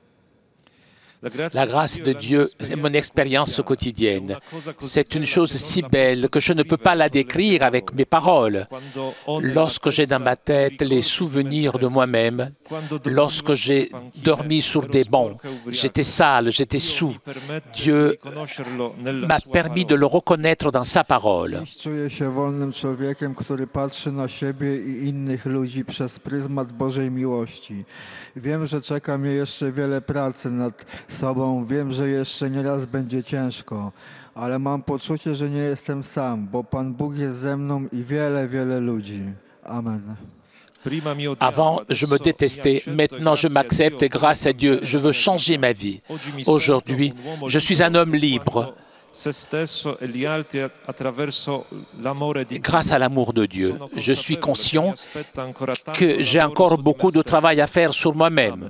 La grâce de Dieu est mon expérience quotidienne. C'est une chose si belle que je ne peux pas la décrire avec mes paroles. Lorsque j'ai dans ma tête les souvenirs de moi-même, lorsque j'ai dormi sur des bancs, j'étais sale, j'étais saoul, Dieu m'a permis de le reconnaître dans sa parole. Czuję się wolnym człowiekiem, który patrzy na siebie i innych ludzi przez pryzmat Bożej miłości. Wiem, że czeka mnie jeszcze wiele pracy nad sobą, wiem, że jeszcze nieraz będzie ciężko, ale mam poczucie, że nie jestem sam, bo Pan Bóg jest ze mną i wiele, wiele ludzi. Amen. Avant, je me détestais. Maintenant, je m'accepte et grâce à Dieu, je veux changer ma vie. Aujourd'hui, je suis un homme libre. Grâce à l'amour de Dieu, je suis conscient que j'ai encore beaucoup de travail à faire sur moi-même.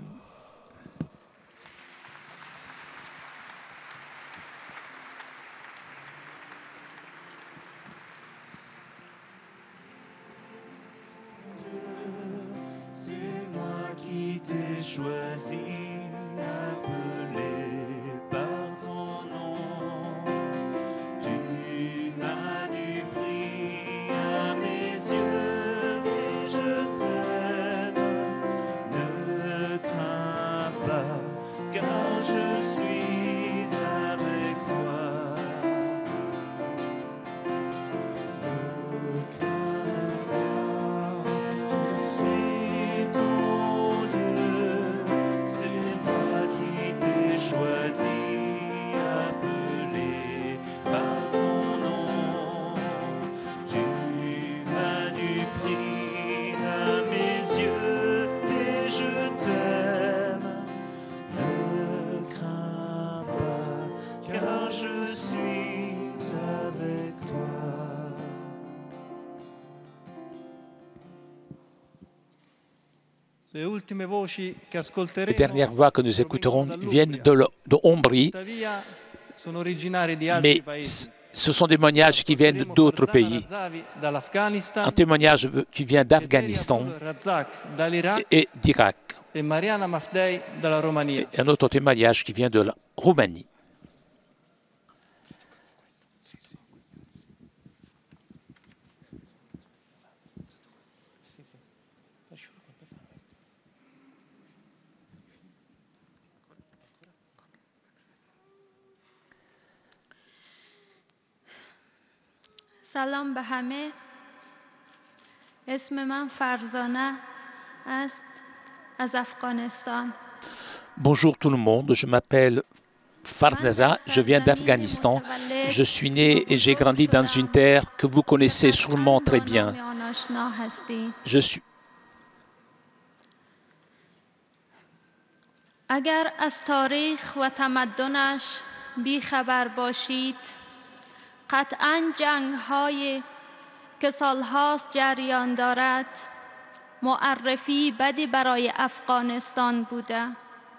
Les dernières voix que nous écouterons viennent de, de Ombrie, mais ce sont des témoignages qui viennent d'autres pays. Un témoignage qui vient d'Afghanistan et d'Irak. Et un autre témoignage qui vient de la Roumanie. سلام به همه. اسم من فرزانه است از افغانستان. Bonjour tout le monde, je m'appelle Farnaza, je viens d'Afghanistan. Je suis né et j'ai grandi dans une terre que vous connaissez sûrement très bien. Je suis اگر از تاریخ و تمدنش بی خبر باشید قطعاً جنگ‌های که سال‌هاست جریان دارد معرفی بدی برای افغانستان بوده.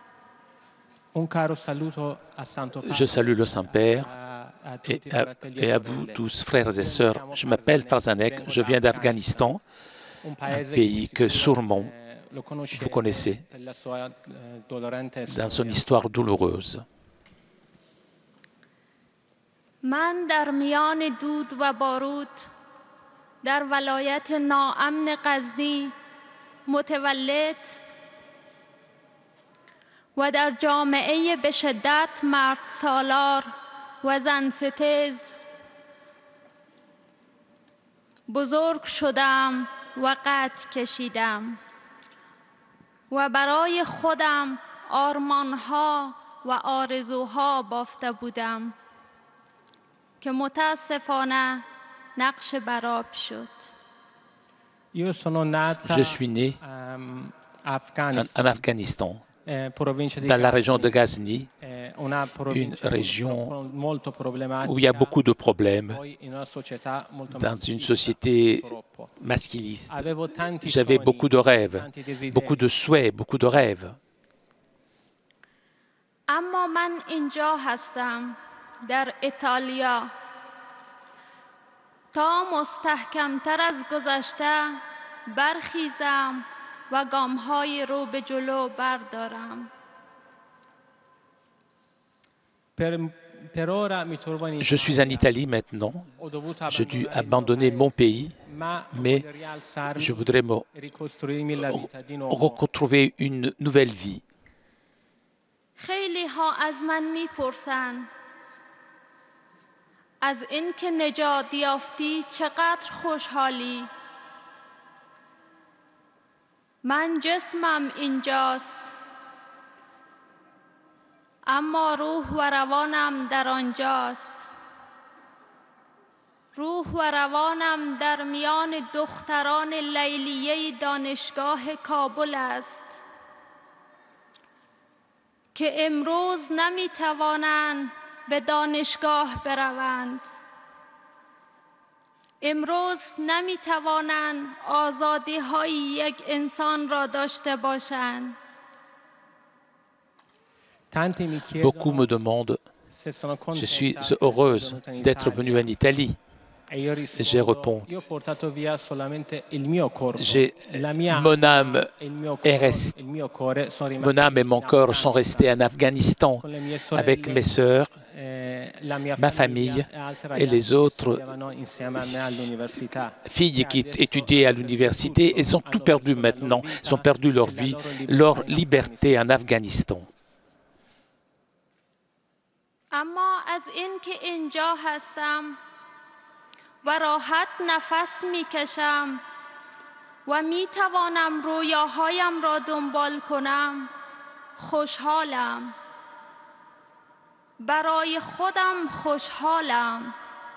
Je salue le Saint-Père et à, et à vous tous, frères et sœurs. Je m'appelle Farzanek, je viens d'Afghanistan, un pays que sûrement vous connaissez dans son histoire douloureuse. من در میان دود و بارود در ولایت ناامن غزنی متولد و در جامعه به شدت مرد سالار و زن ستیز بزرگ شدم و قد کشیدم و برای خودم آرمانها و آرزوها بافته بودم که متاسفانه نقش برآب شد. Je suis né en Afghanistan, dans la région de Ghazni, une région où il y a beaucoup de problèmes, dans une société masculiniste. J'avais beaucoup de rêves, beaucoup de souhaits, beaucoup de rêves. اما من اینجا هستم در ایتالیا تا مستحکمتر از گذشته برخیزم و گام‌های رو به جلو بردارم. Je suis en Italie maintenant. J'ai dû abandonner mon pays, mais je voudrais me retrouver une nouvelle vie. خیلی ها از من میپرسن از اینکه نجات یافتی چقدر خوشحالی. من جسمم اینجاست اما روح و روانم در آنجاست. روح و روانم در میان دختران لیلیه دانشگاه کابل است که امروز نمیتوانند به دانشگاه بروند. امروز نمیتوانند آزادی های یک انسان را داشته باشند. Beaucoup me demandent, je suis heureuse d'être venue en Italie, Je réponds, j'ai, mon âme est restée, mon âme et mon corps sont restés en Afghanistan avec mes sœurs, ma famille et les autres filles qui étudiaient à l'université. Elles ont tout perdu maintenant, elles ont perdu leur vie, leur liberté en Afghanistan. اما از این که اینجا هستم و راحت نفس میکشم و میتوانم رویاهایم را دنبال کنم خوشحالم. برای خودم خوشحالم،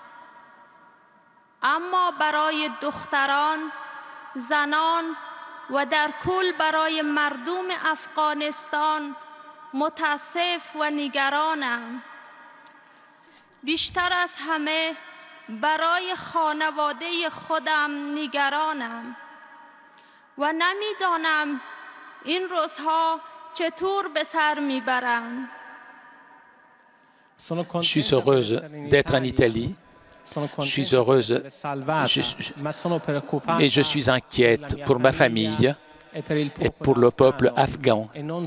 اما برای دختران، زنان و در کل برای مردم افغانستان متاسف و نگرانم. بیشتر از همه برای خانواده خودم نگرانم و نمیدانم این روزها چطور به سر میبرند. Je suis heureuse d'être en Italie. Je suis heureuse, je, mais je suis inquiète pour ma famille et pour le peuple afghan.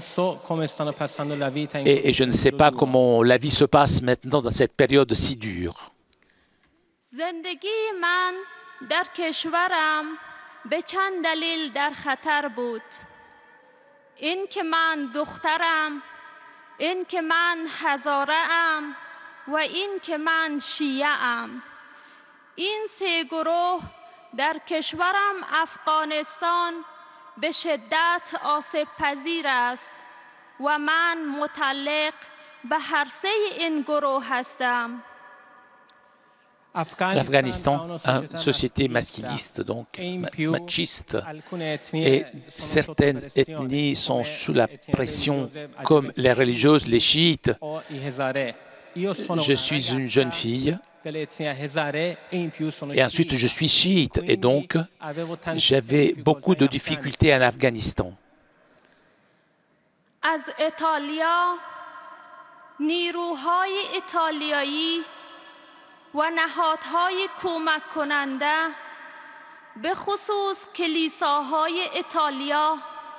Et, et je ne sais pas comment la vie se passe maintenant dans cette période si dure. زندگی من در کشورم به چند دلیل در خطر بود. این که من دخترم، این که من هزاره ام و این که من شیعه ام. این سه گروه در کشورم افغانستان به شدت آسیب پذیر است و من متعلق به هر سه این گروه هستم. L'Afghanistan a une société masculiniste, donc machiste, et certaines ethnies sont sous la pression, comme les religieuses, les chiites. Je suis une jeune fille, et ensuite je suis chiite, et donc j'avais beaucoup de difficultés en Afghanistan. از ایتالیا نیروهای ایتالیایی و نهادهای کمک کننده به خصوص کلیساهای ایتالیا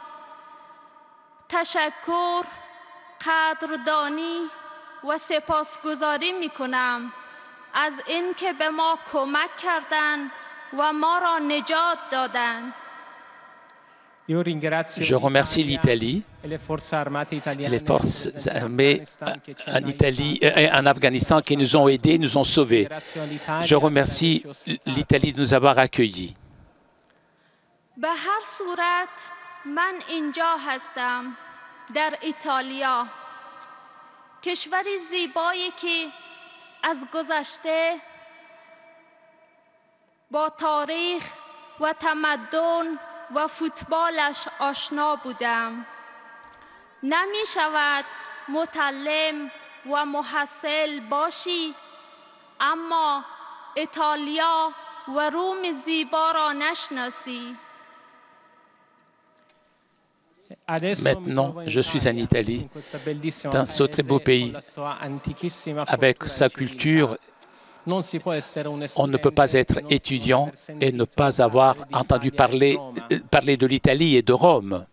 تشکر، قدردانی و سپاسگزاری می کنم از اینکه به ما کمک کردند و ما را نجات دادند. Je remercie l'Italie et les forces armées en Italie et en Afghanistan qui nous ont aidés, nous ont sauvés. Je remercie l'Italie de nous avoir accueillis. به هر صورت من اینجا هستم در ایتالیا، کشوری زیبایی که از گذشته با تاریخ و تمدن و فوتبالش آشنا بودم. نمی شود متعلم و محصل باشی اما ایتالیا و روم زیبا را نشناسی. Maintenant, je suis en Italie, dans ce très beau pays, avec sa culture. On ne peut pas être étudiant et ne pas avoir entendu parler, parler de l'Italie et de Rome.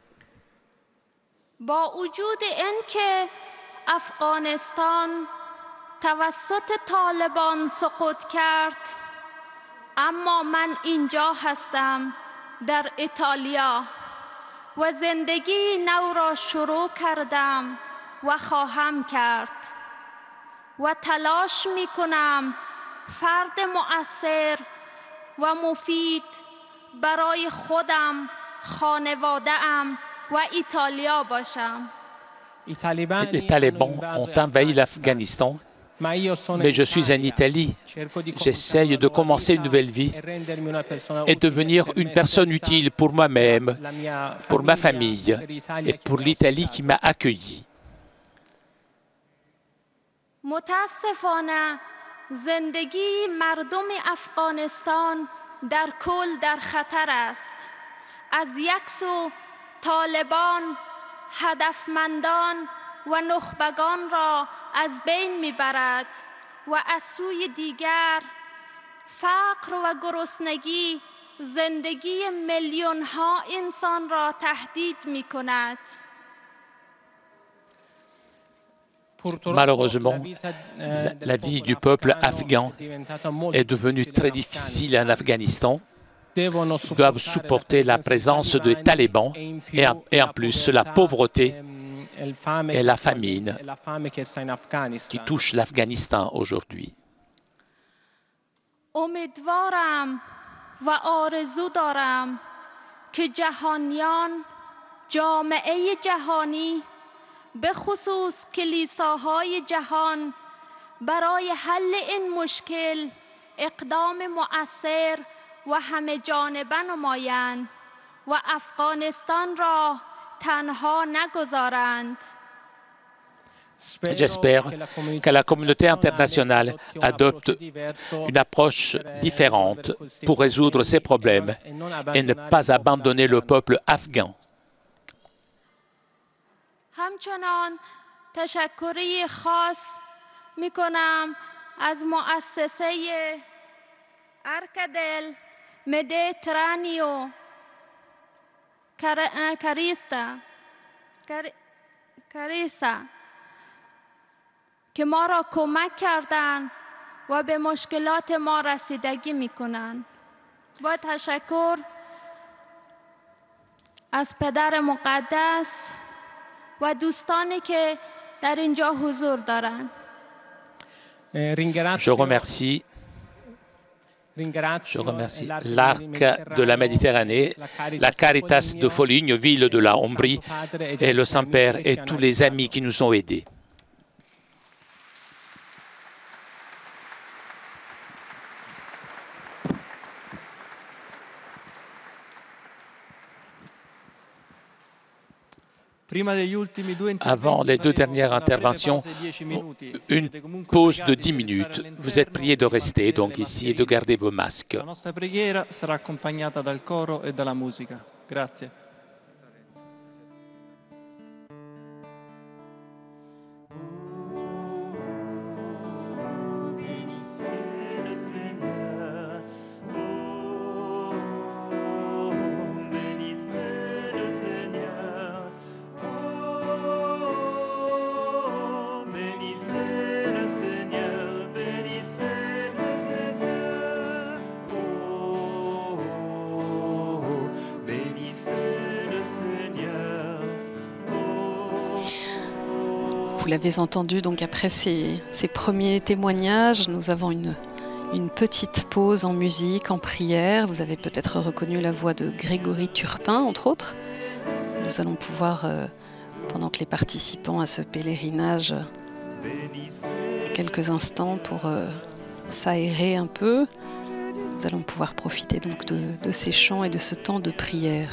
با وجود اینکه افغانستان توسط طالبان سقوط کرد، اما من اینجا هستم در ایتالیا و زندگی نو را شروع کردم و خواهم کرد و تلاش می کنم فرد مؤثر و مفید برای خودم، خانواده‌ام و ایتالیا باشم. Les talibans ont envahi l'Afghanistan, mais je suis en Italie. J'essaye de commencer une nouvelle vie et devenir une personne utile pour moi-même, pour ma famille et pour l'Italie qui m'a accueilli. متاسفانه زندگی مردم افغانستان در کل در خطر است. از یک سو طالبان هدفمندان و نخبگان را از بین میبرد و از سوی دیگر فقر و گرسنگی زندگی میلیون ها انسان را تهدید می کند. Malheureusement, la, la vie du peuple afghan est devenue très difficile en Afghanistan. Ils doivent supporter la présence des talibans et en, et en plus la pauvreté et la famine qui touchent l'Afghanistan aujourd'hui. امیدوارم و آرزو دارم که جهانیان، جامعه جهانی، به خصوص کلیساهای جهان برای حل این مشکل اقدام مؤثر و همه جانبه نمایند و افغانستان را تنها نگذارند. J'espère que la communauté internationale adopte une approche différente pour résoudre ces problèmes et ne pas abandonner le peuple afghan. همچنان تشکری خاص می کنم از مؤسسه ارکدل مدیترانیو کریستا کریسا که ما را کمک کردند و به مشکلات ما رسیدگی می کنند. با تشکر از پدر مقدس و دوستانی که در اینجا حضور دارند. Je remercie, je remercie l'Arc de la Méditerranée, la Caritas de Foligno, ville de la Ombrie, et le Saint-Père et tous les amis qui nous ont aidés. Avant les deux dernières interventions, une pause de dix minutes. Vous êtes priés de rester donc ici et de garder vos masques. La nostra preghiera sarà accompagnata dal coro e dalla musica. Grazie. Vous l'avez entendu, donc après ces, ces premiers témoignages, nous avons une, une petite pause en musique, en prière. Vous avez peut-être reconnu la voix de Grégory Turpin, entre autres. Nous allons pouvoir, euh, pendant que les participants à ce pèlerinage, euh, quelques instants pour euh, s'aérer un peu, nous allons pouvoir profiter donc de, de ces chants et de ce temps de prière.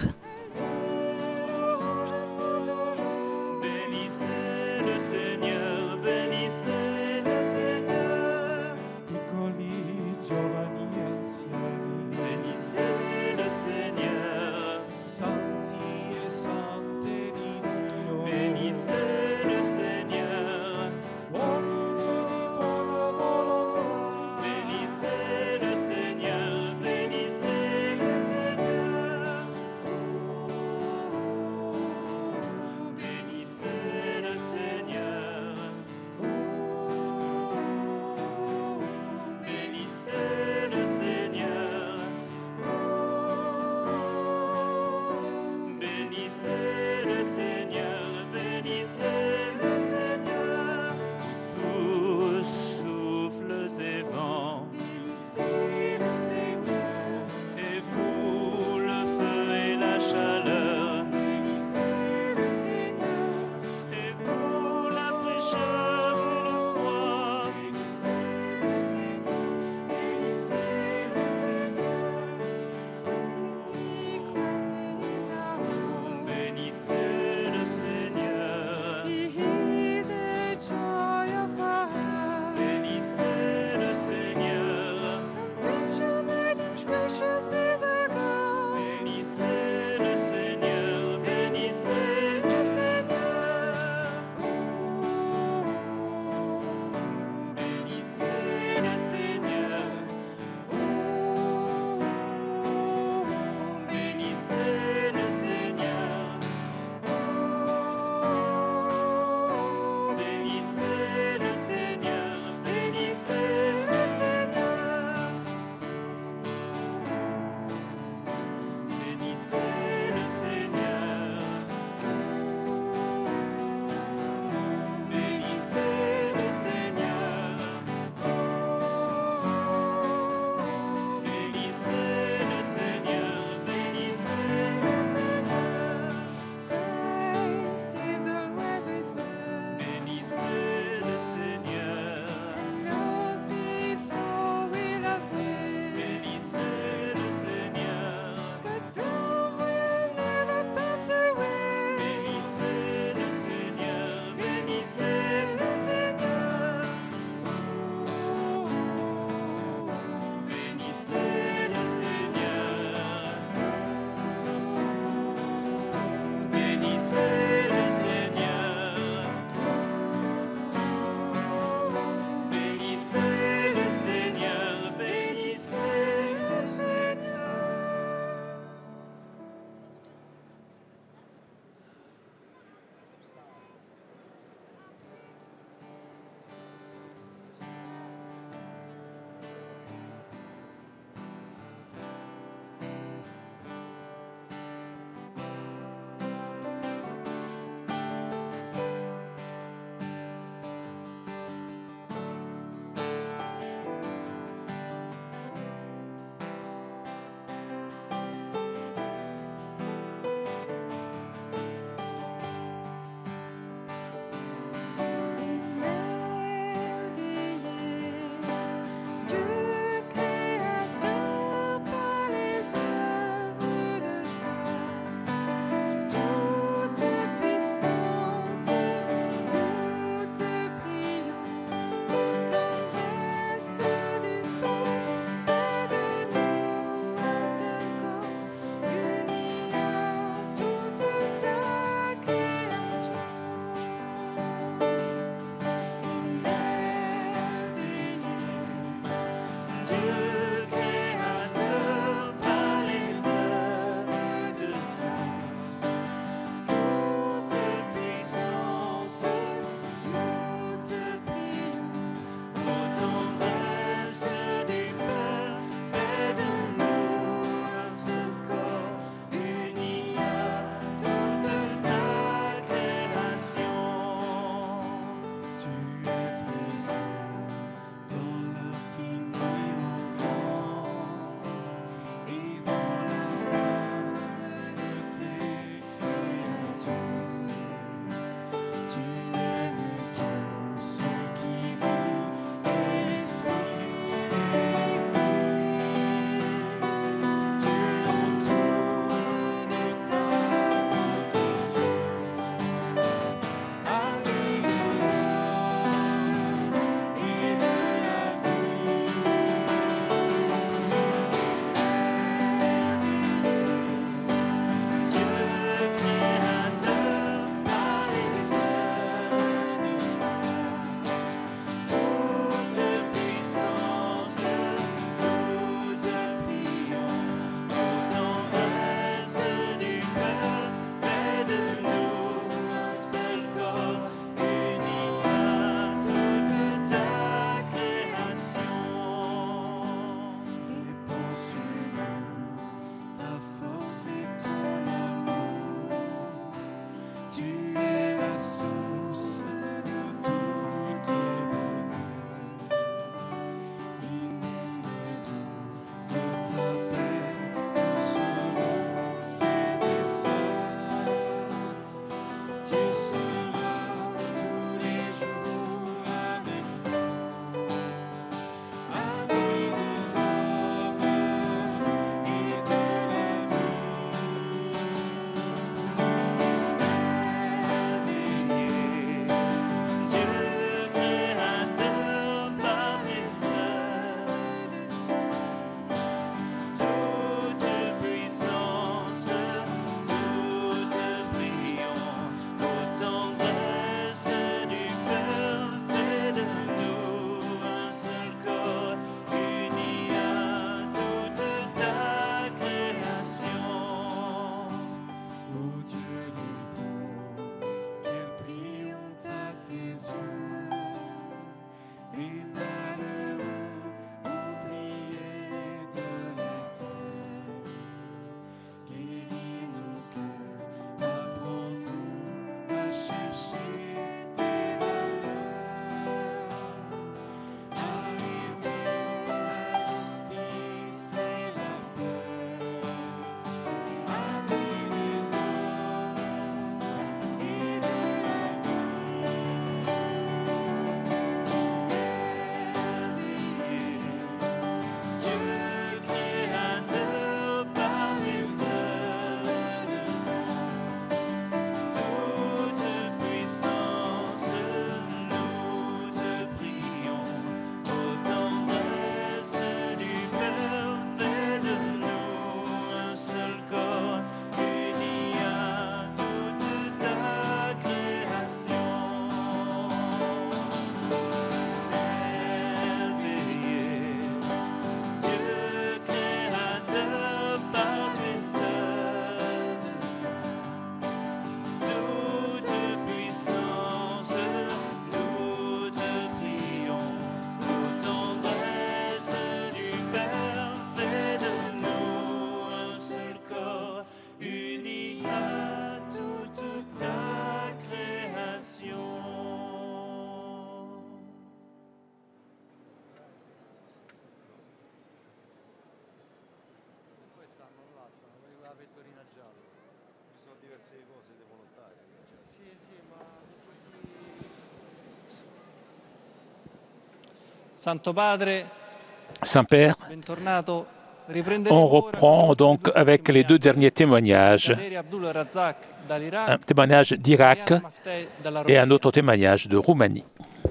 Santo Padre, Saint-Père, bentornato. on reprend donc avec les deux derniers témoignages, un témoignage d'Irak et un autre témoignage de Roumanie.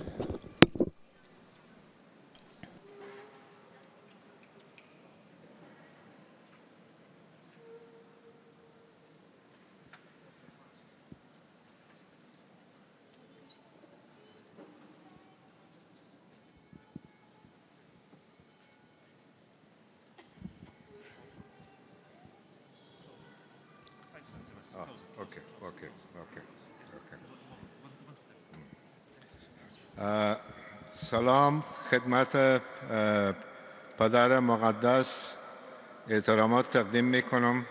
سلام خدمت پدر مقدس احترامات تقدیم میکنم.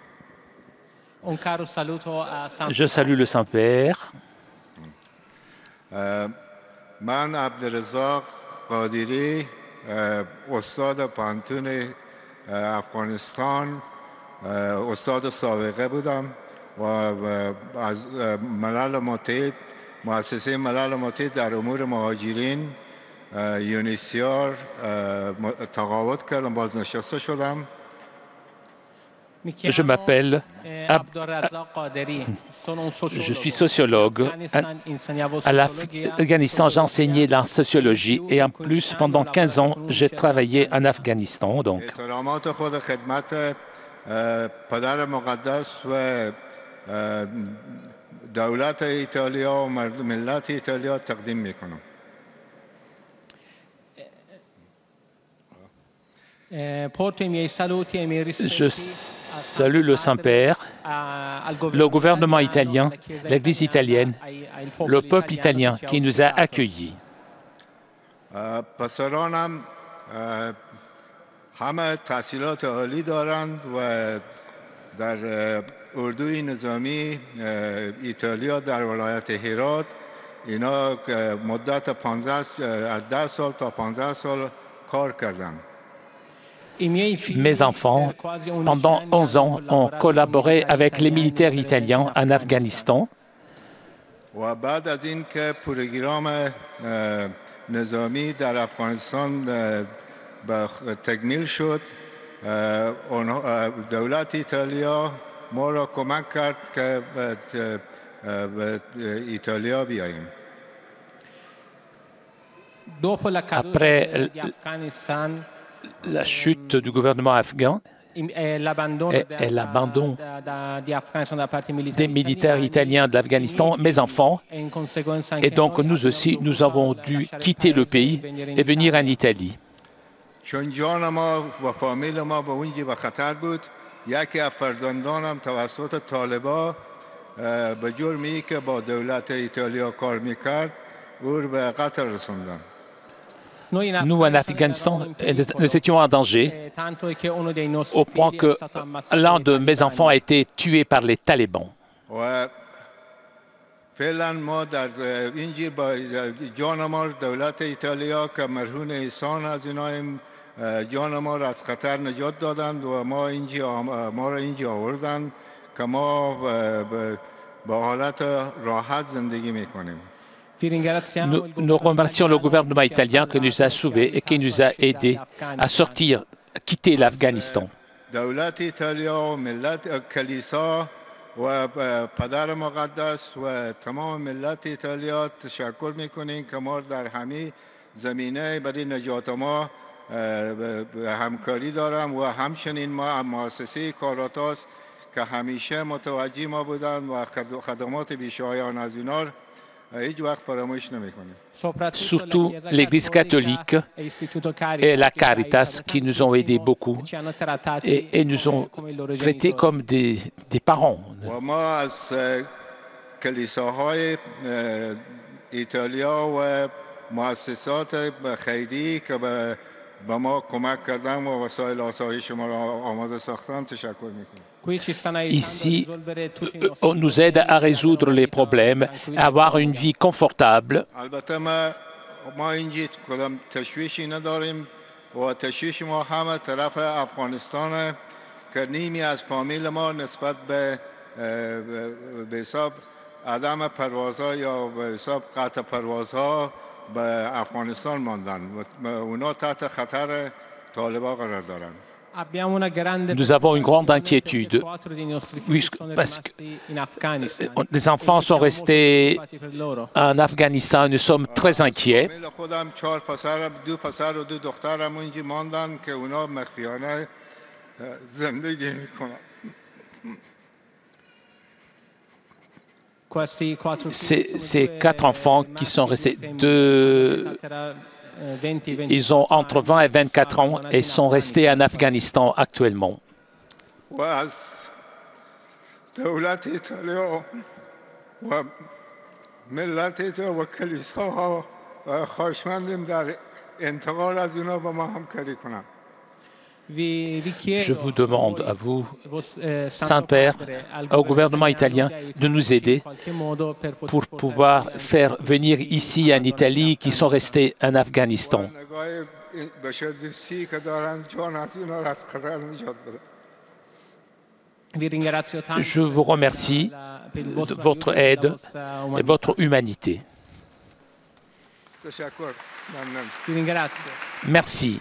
Je salue le Saint-Père. من عبدالرزاق قادری استاد پانتون افغانستان استاد سابقه بودم و از ملل متحد مؤسسه ملل متحد در امور مهاجرین یونیسیار تقاعد کردم، بازنشسته شدم. Je m'appelle Ab... Je suis sociologue. À l'Afghanistan, j'ai enseigné la sociologie et en plus, pendant quinze ans, j'ai travaillé en Afghanistan. Donc. دولت ایتالیا و ملت ایتالیا تقدیم میکنم. Je salue le Saint-Père, le gouvernement italien, l'Église italienne, le peuple italien qui nous a accueillis. پسرانم همه تحصیلات عالی دارند و در اردوی نظامی ایتالیا در ولایت هرات اینا مدت پانزده از ده سال تا پانزده سال کار کردن. Mes enfants, pendant onze ans, ont collaboré avec les militaires italiens en Afghanistan. و بعد از اینکه پروگرام نظامی در افغانستان تکمیل شد، دولت ایتالیا ما را کمک کرد که به ایتالیا بیاییم. Après la chute du gouvernement afghan et, et l'abandon des militaires italiens de l'Afghanistan, mes enfants, et donc nous aussi, nous avons dû quitter le pays et venir en Italie. یکی از فرزندانم توسط طالبان به جرمی که با دولت ایتالیا کار میکرد او را به قتل رسوندن. Nous, en Afghanistan, nous étions en danger au point que l'un de mes enfants a été tué par les talibans. فعلا ما در اینجا با جان ما دولت ایتالیا که مرهون احسان از اینایم جان ما را از خطر نجات دادند و ما اینجا ما را اینجا آوردند که ما با حالت راحت زندگی میکنیم. Nous, nous remercions le gouvernement italien qui nous a sauvés et qui nous a aidés à sortir, à quitter l'Afghanistan. دولت ایتالیا و ملت کلیسا و پدر مقدس و تمام ملت ایتالیا تشکر میکنیم که ما در همه زمینه برای نجات ما همکاری دارم و همچنین ما مؤسسه کاراتاس که همیشه متوجه ما بودن و خدمات بیشایان از اینا هیچ وقت فراموش نمی‌کنیم. Surtout l'Église catholique et la Caritas qui nous ont aidés beaucoup et, et nous ont traités comme des, des parents. و ما از کلیساهای ایتالیا و مؤسسات خیری که به به ما کمک کردن و وسایل آسایش ما را آماده ساختن تشکر میکنم. Ici, on nous aide à résoudre les problèmes, à avoir une vie confortable. البته ما ما اینجا کدام تشویشی نداریم و تشویش ما همه طرف افغانستان که نیمی از فامیل ما نسبت به به حساب عدم پروازها یا به حساب قطع پروازها به افغانستان ماندن و اونا تحت خطر طالبان قرار دارند. Nous avons une grande inquiétude, oui, parce que les enfants sont restés en Afghanistan, nous sommes très inquiets. Ces, ces quatre enfants qui sont restés, deux, ils ont entre vingt et vingt-quatre ans et sont restés en Afghanistan actuellement. Je vous demande à vous, Saint-Père, au gouvernement italien, de nous aider pour pouvoir faire venir ici en Italie qui sont restés en Afghanistan. Je vous remercie de votre aide et votre humanité. Merci.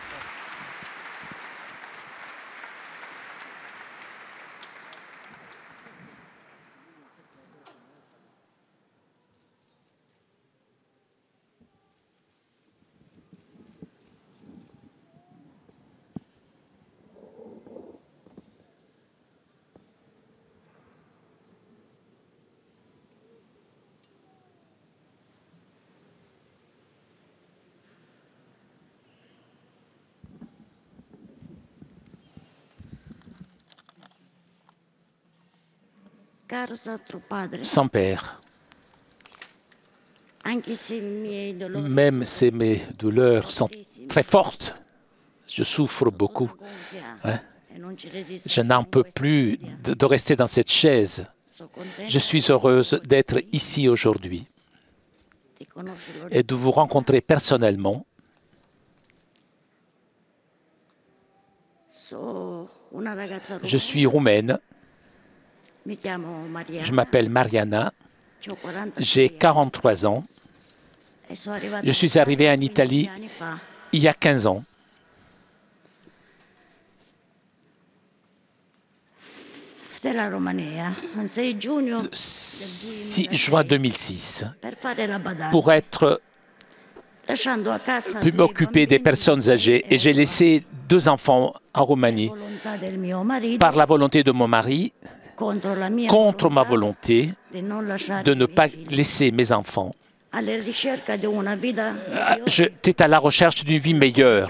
Sans père, même si mes douleurs sont très fortes, je souffre beaucoup. Hein? Je n'en peux plus de, de rester dans cette chaise. Je suis heureuse d'être ici aujourd'hui et de vous rencontrer personnellement. Je suis roumaine. Je m'appelle Mariana, j'ai quarante-trois ans. Je suis arrivée en Italie il y a quinze ans. six juin deux mille six, pour être pu m'occuper des personnes âgées. Et j'ai laissé deux enfants en Roumanie par la volonté de mon mari, contre ma volonté de ne pas laisser mes enfants. J'étais à la recherche d'une vie meilleure.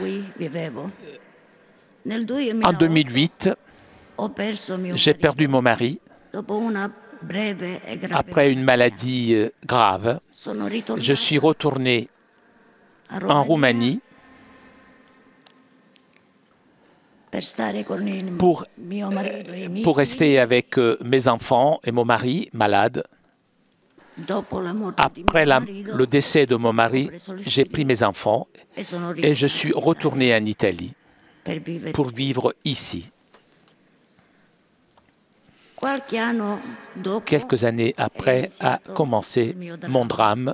En deux mille huit, j'ai perdu mon mari après une maladie grave. Je suis retourné en Roumanie Pour, pour rester avec euh, mes enfants et mon mari malade. Après la, le décès de mon mari, j'ai pris mes enfants et je suis retourné en Italie pour vivre ici. Quelques années après a commencé mon drame.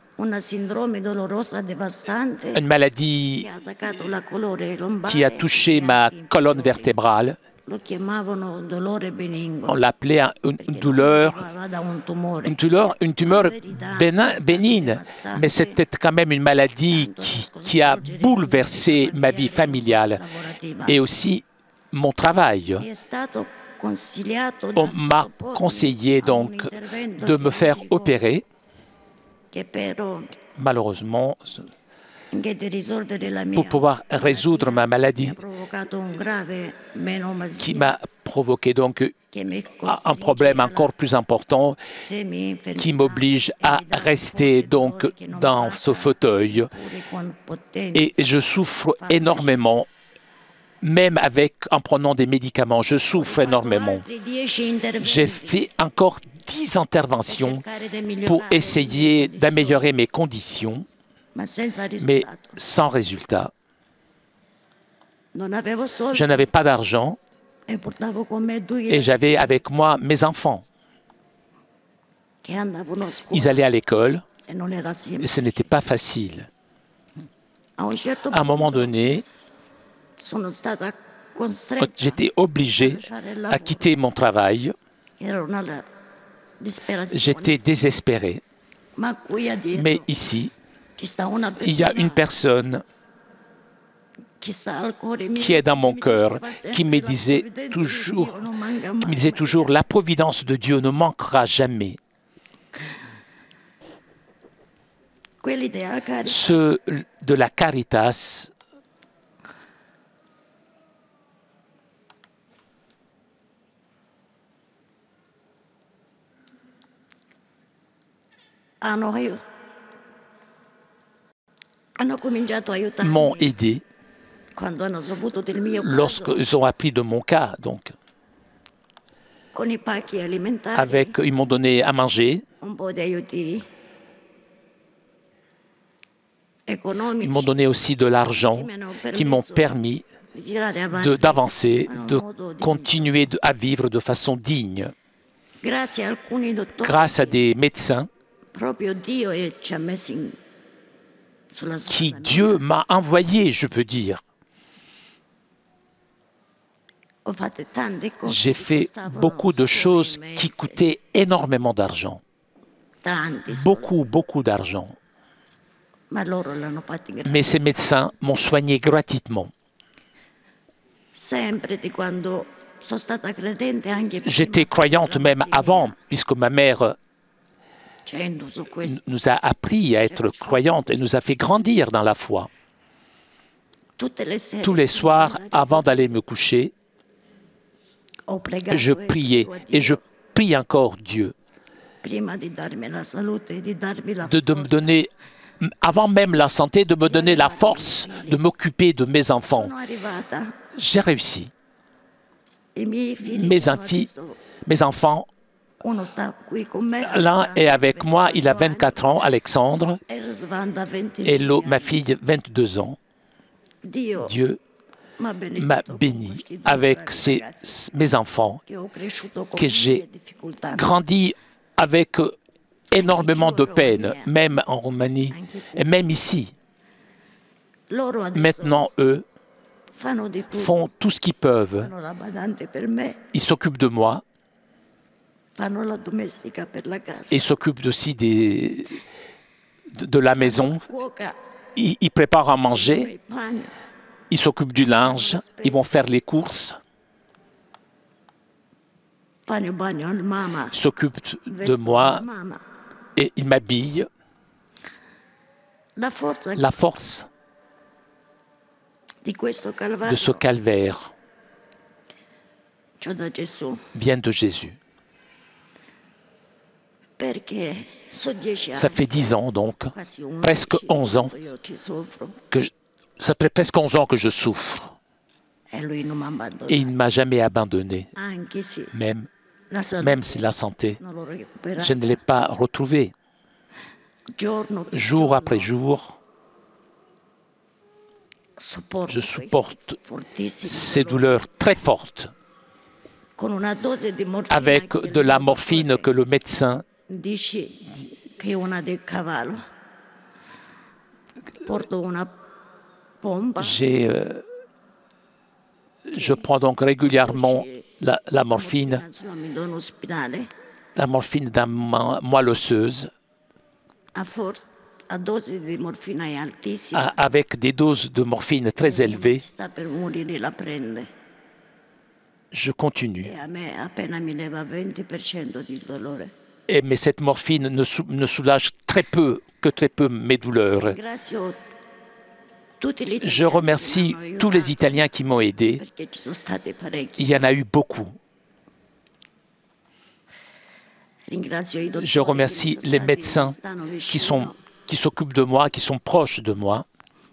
Une maladie qui a touché ma colonne vertébrale. On l'appelait une douleur, une douleur, une tumeur bénigne, mais c'était quand même une maladie qui, qui a bouleversé ma vie familiale et aussi mon travail. On m'a conseillé donc de me faire opérer. Malheureusement, pour pouvoir résoudre ma maladie qui m'a provoqué donc un problème encore plus important qui m'oblige à rester donc dans ce fauteuil et je souffre énormément. Même avec, en prenant des médicaments, je souffre énormément. J'ai fait encore dix interventions pour essayer d'améliorer mes conditions, mais sans résultat. Je n'avais pas d'argent Et j'avais avec moi mes enfants. Ils allaient à l'école et ce n'était pas facile. À un moment donné, quand j'étais obligée à quitter mon travail, j'étais désespérée. Mais ici, il y a une personne qui est dans mon cœur, qui me disait toujours, qui me disait toujours, la providence de Dieu ne manquera jamais. Ceux de la Caritas m'ont aidé lorsqu'ils ont appris de mon cas. Donc, avec, ils m'ont donné à manger, ils m'ont donné aussi de l'argent qui m'ont permis d'avancer, de, de continuer de, à vivre de façon digne. Grâce à des médecins qui Dieu m'a envoyé, je peux dire. J'ai fait beaucoup de choses qui coûtaient énormément d'argent. Beaucoup, beaucoup d'argent. Mais ces médecins m'ont soigné gratuitement. J'étais croyante même avant, puisque ma mère nous a appris à être croyante et nous a fait grandir dans la foi. Tous les soirs, avant d'aller me coucher, je priais et je prie encore Dieu de, de me donner, avant même la santé, de me donner la force de m'occuper de mes enfants. J'ai réussi. Mes, enfants, mes enfants, l'un est avec moi, il a vingt-quatre ans, Alexandre, et ma fille, vingt-deux ans. Dieu m'a béni avec ses, mes enfants, que j'ai grandi avec énormément de peine, même en Roumanie, et même ici. Maintenant, eux font tout ce qu'ils peuvent. Ils s'occupent de moi. Ils s'occupent aussi des, de, de la maison. Ils, ils préparent à manger. Ils s'occupent du linge. Ils vont faire les courses. Ils s'occupent de moi et ils m'habillent. La force de ce calvaire vient de Jésus. Ça fait dix ans donc, presque onze ans, que je, ça fait presque onze ans que je souffre. Et il ne m'a jamais abandonné, même, même si la santé, je ne l'ai pas retrouvée. Jour après jour, je supporte ces douleurs très fortes avec de la morphine que le médecin J'ai, euh, je prends donc régulièrement la, la morphine, la morphine d'un moelle osseuse, avec des doses de morphine très élevées. Je continue. Et, mais cette morphine ne, sou, ne soulage très peu, que très peu mes douleurs. Je remercie tous les Italiens qui m'ont aidé. Il y en a eu beaucoup. Je remercie les médecins qui sont, qui s'occupent de moi, qui sont proches de moi.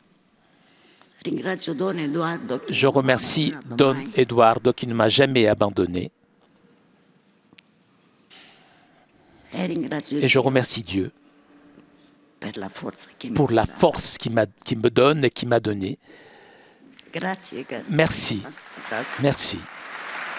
Je remercie Don Eduardo qui ne m'a jamais abandonné. Et je remercie Dieu pour la force qu'il qui me donne et qu'il m'a donnée. Merci. Merci.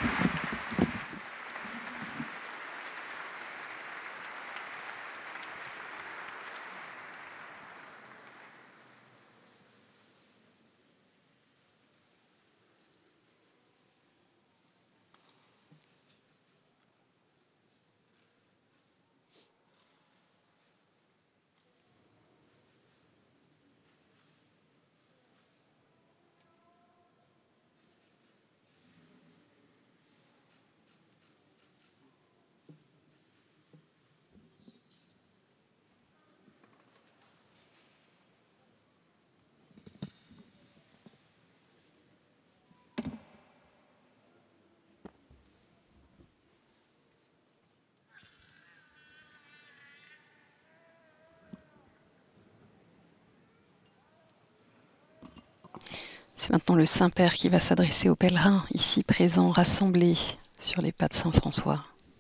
C'est maintenant le Saint-Père qui va s'adresser aux pèlerins ici présents, rassemblés sur les pas de Saint François.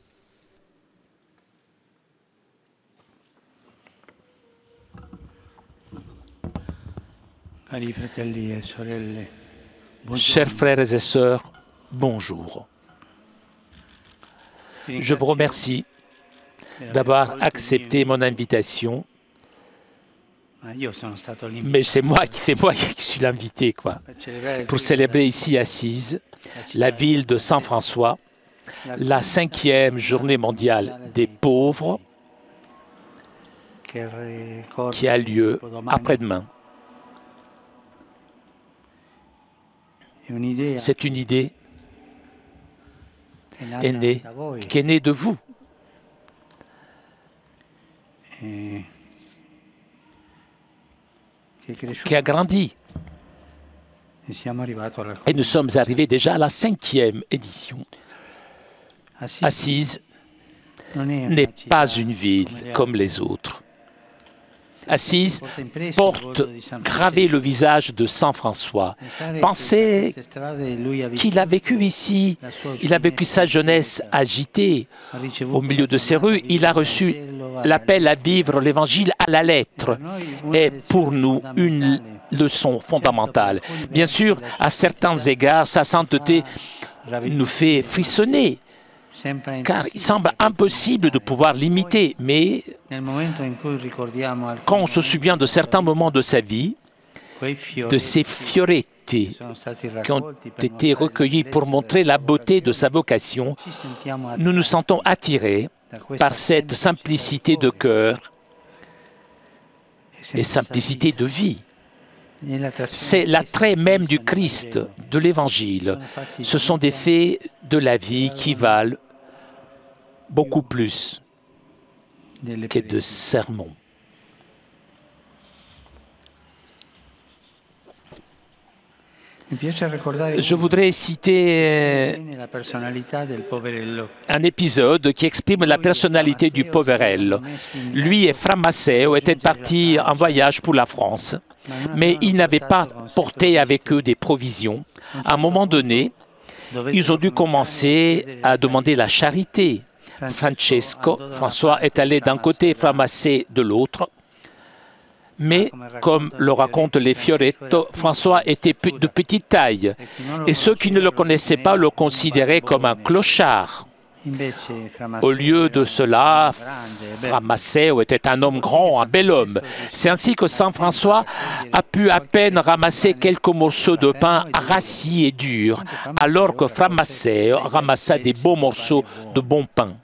Chers frères et sœurs, bonjour. Je vous remercie d'avoir accepté mon invitation. Mais c'est moi, c'est moi qui suis l'invité, quoi, pour célébrer ici à Assise, la ville de Saint François, la cinquième journée mondiale des pauvres, qui a lieu après-demain. C'est une idée est née, qui est née de vous. Qui a grandi. Et nous sommes arrivés déjà à la cinquième édition. Assise n'est pas une ville comme les autres. Assise porte gravé le visage de Saint François. Pensez qu'il a vécu ici, il a vécu sa jeunesse agitée. Au milieu de ces rues, il a reçu l'appel à vivre l'Évangile à la lettre. Et pour nous, une leçon fondamentale. Bien sûr, à certains égards, sa sainteté nous fait frissonner. Car il semble impossible de pouvoir l'imiter, mais quand on se souvient de certains moments de sa vie, de ces fioretti qui ont été recueillis pour montrer la beauté de sa vocation, nous nous sentons attirés par cette simplicité de cœur et simplicité de vie. C'est l'attrait même du Christ, de l'Évangile. Ce sont des faits de la vie qui valent beaucoup plus que de sermons. Je voudrais citer un épisode qui exprime la personnalité du Poverello. Lui et Fra Masseo étaient partis en voyage pour la France, mais ils n'avaient pas porté avec eux des provisions. À un moment donné, ils ont dû commencer à demander la charité. Francesco, François, est allé d'un côté, Fra Masseo de l'autre. Mais, comme le racontent les Fioretto, François était de petite taille, et ceux qui ne le connaissaient pas le considéraient comme un clochard. Au lieu de cela, Fra Masseo était un homme grand, un bel homme. C'est ainsi que Saint François a pu à peine ramasser quelques morceaux de pain rassis et durs, alors que Fra Masseo ramassa des beaux morceaux de bon pain.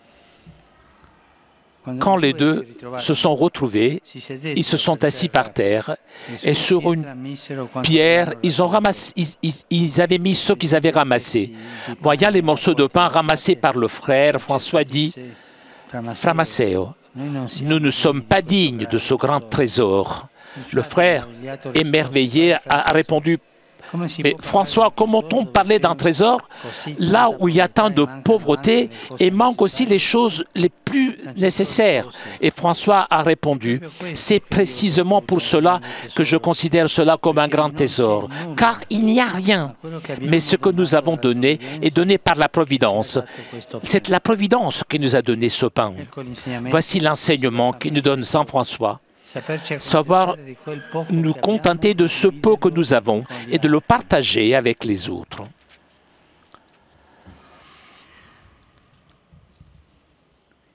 Quand les deux se sont retrouvés, ils se sont assis par terre et sur une pierre, ils, ont ramassé, ils, ils, ils avaient mis ce qu'ils avaient ramassé. Voyant les morceaux de pain ramassés par le frère, François dit « Fra Masseo, nous ne sommes pas dignes de ce grand trésor. » Le frère, émerveillé, a répondu « Mais François, comment on parlait d'un trésor là où il y a tant de pauvreté et manque aussi les choses les plus nécessaires ?» Et François a répondu « C'est précisément pour cela que je considère cela comme un grand trésor, car il n'y a rien. Mais ce que nous avons donné est donné par la Providence. C'est la Providence qui nous a donné ce pain. » Voici l'enseignement qui nous donne Saint François. Savoir nous contenter de ce peu que nous avons et de le partager avec les autres.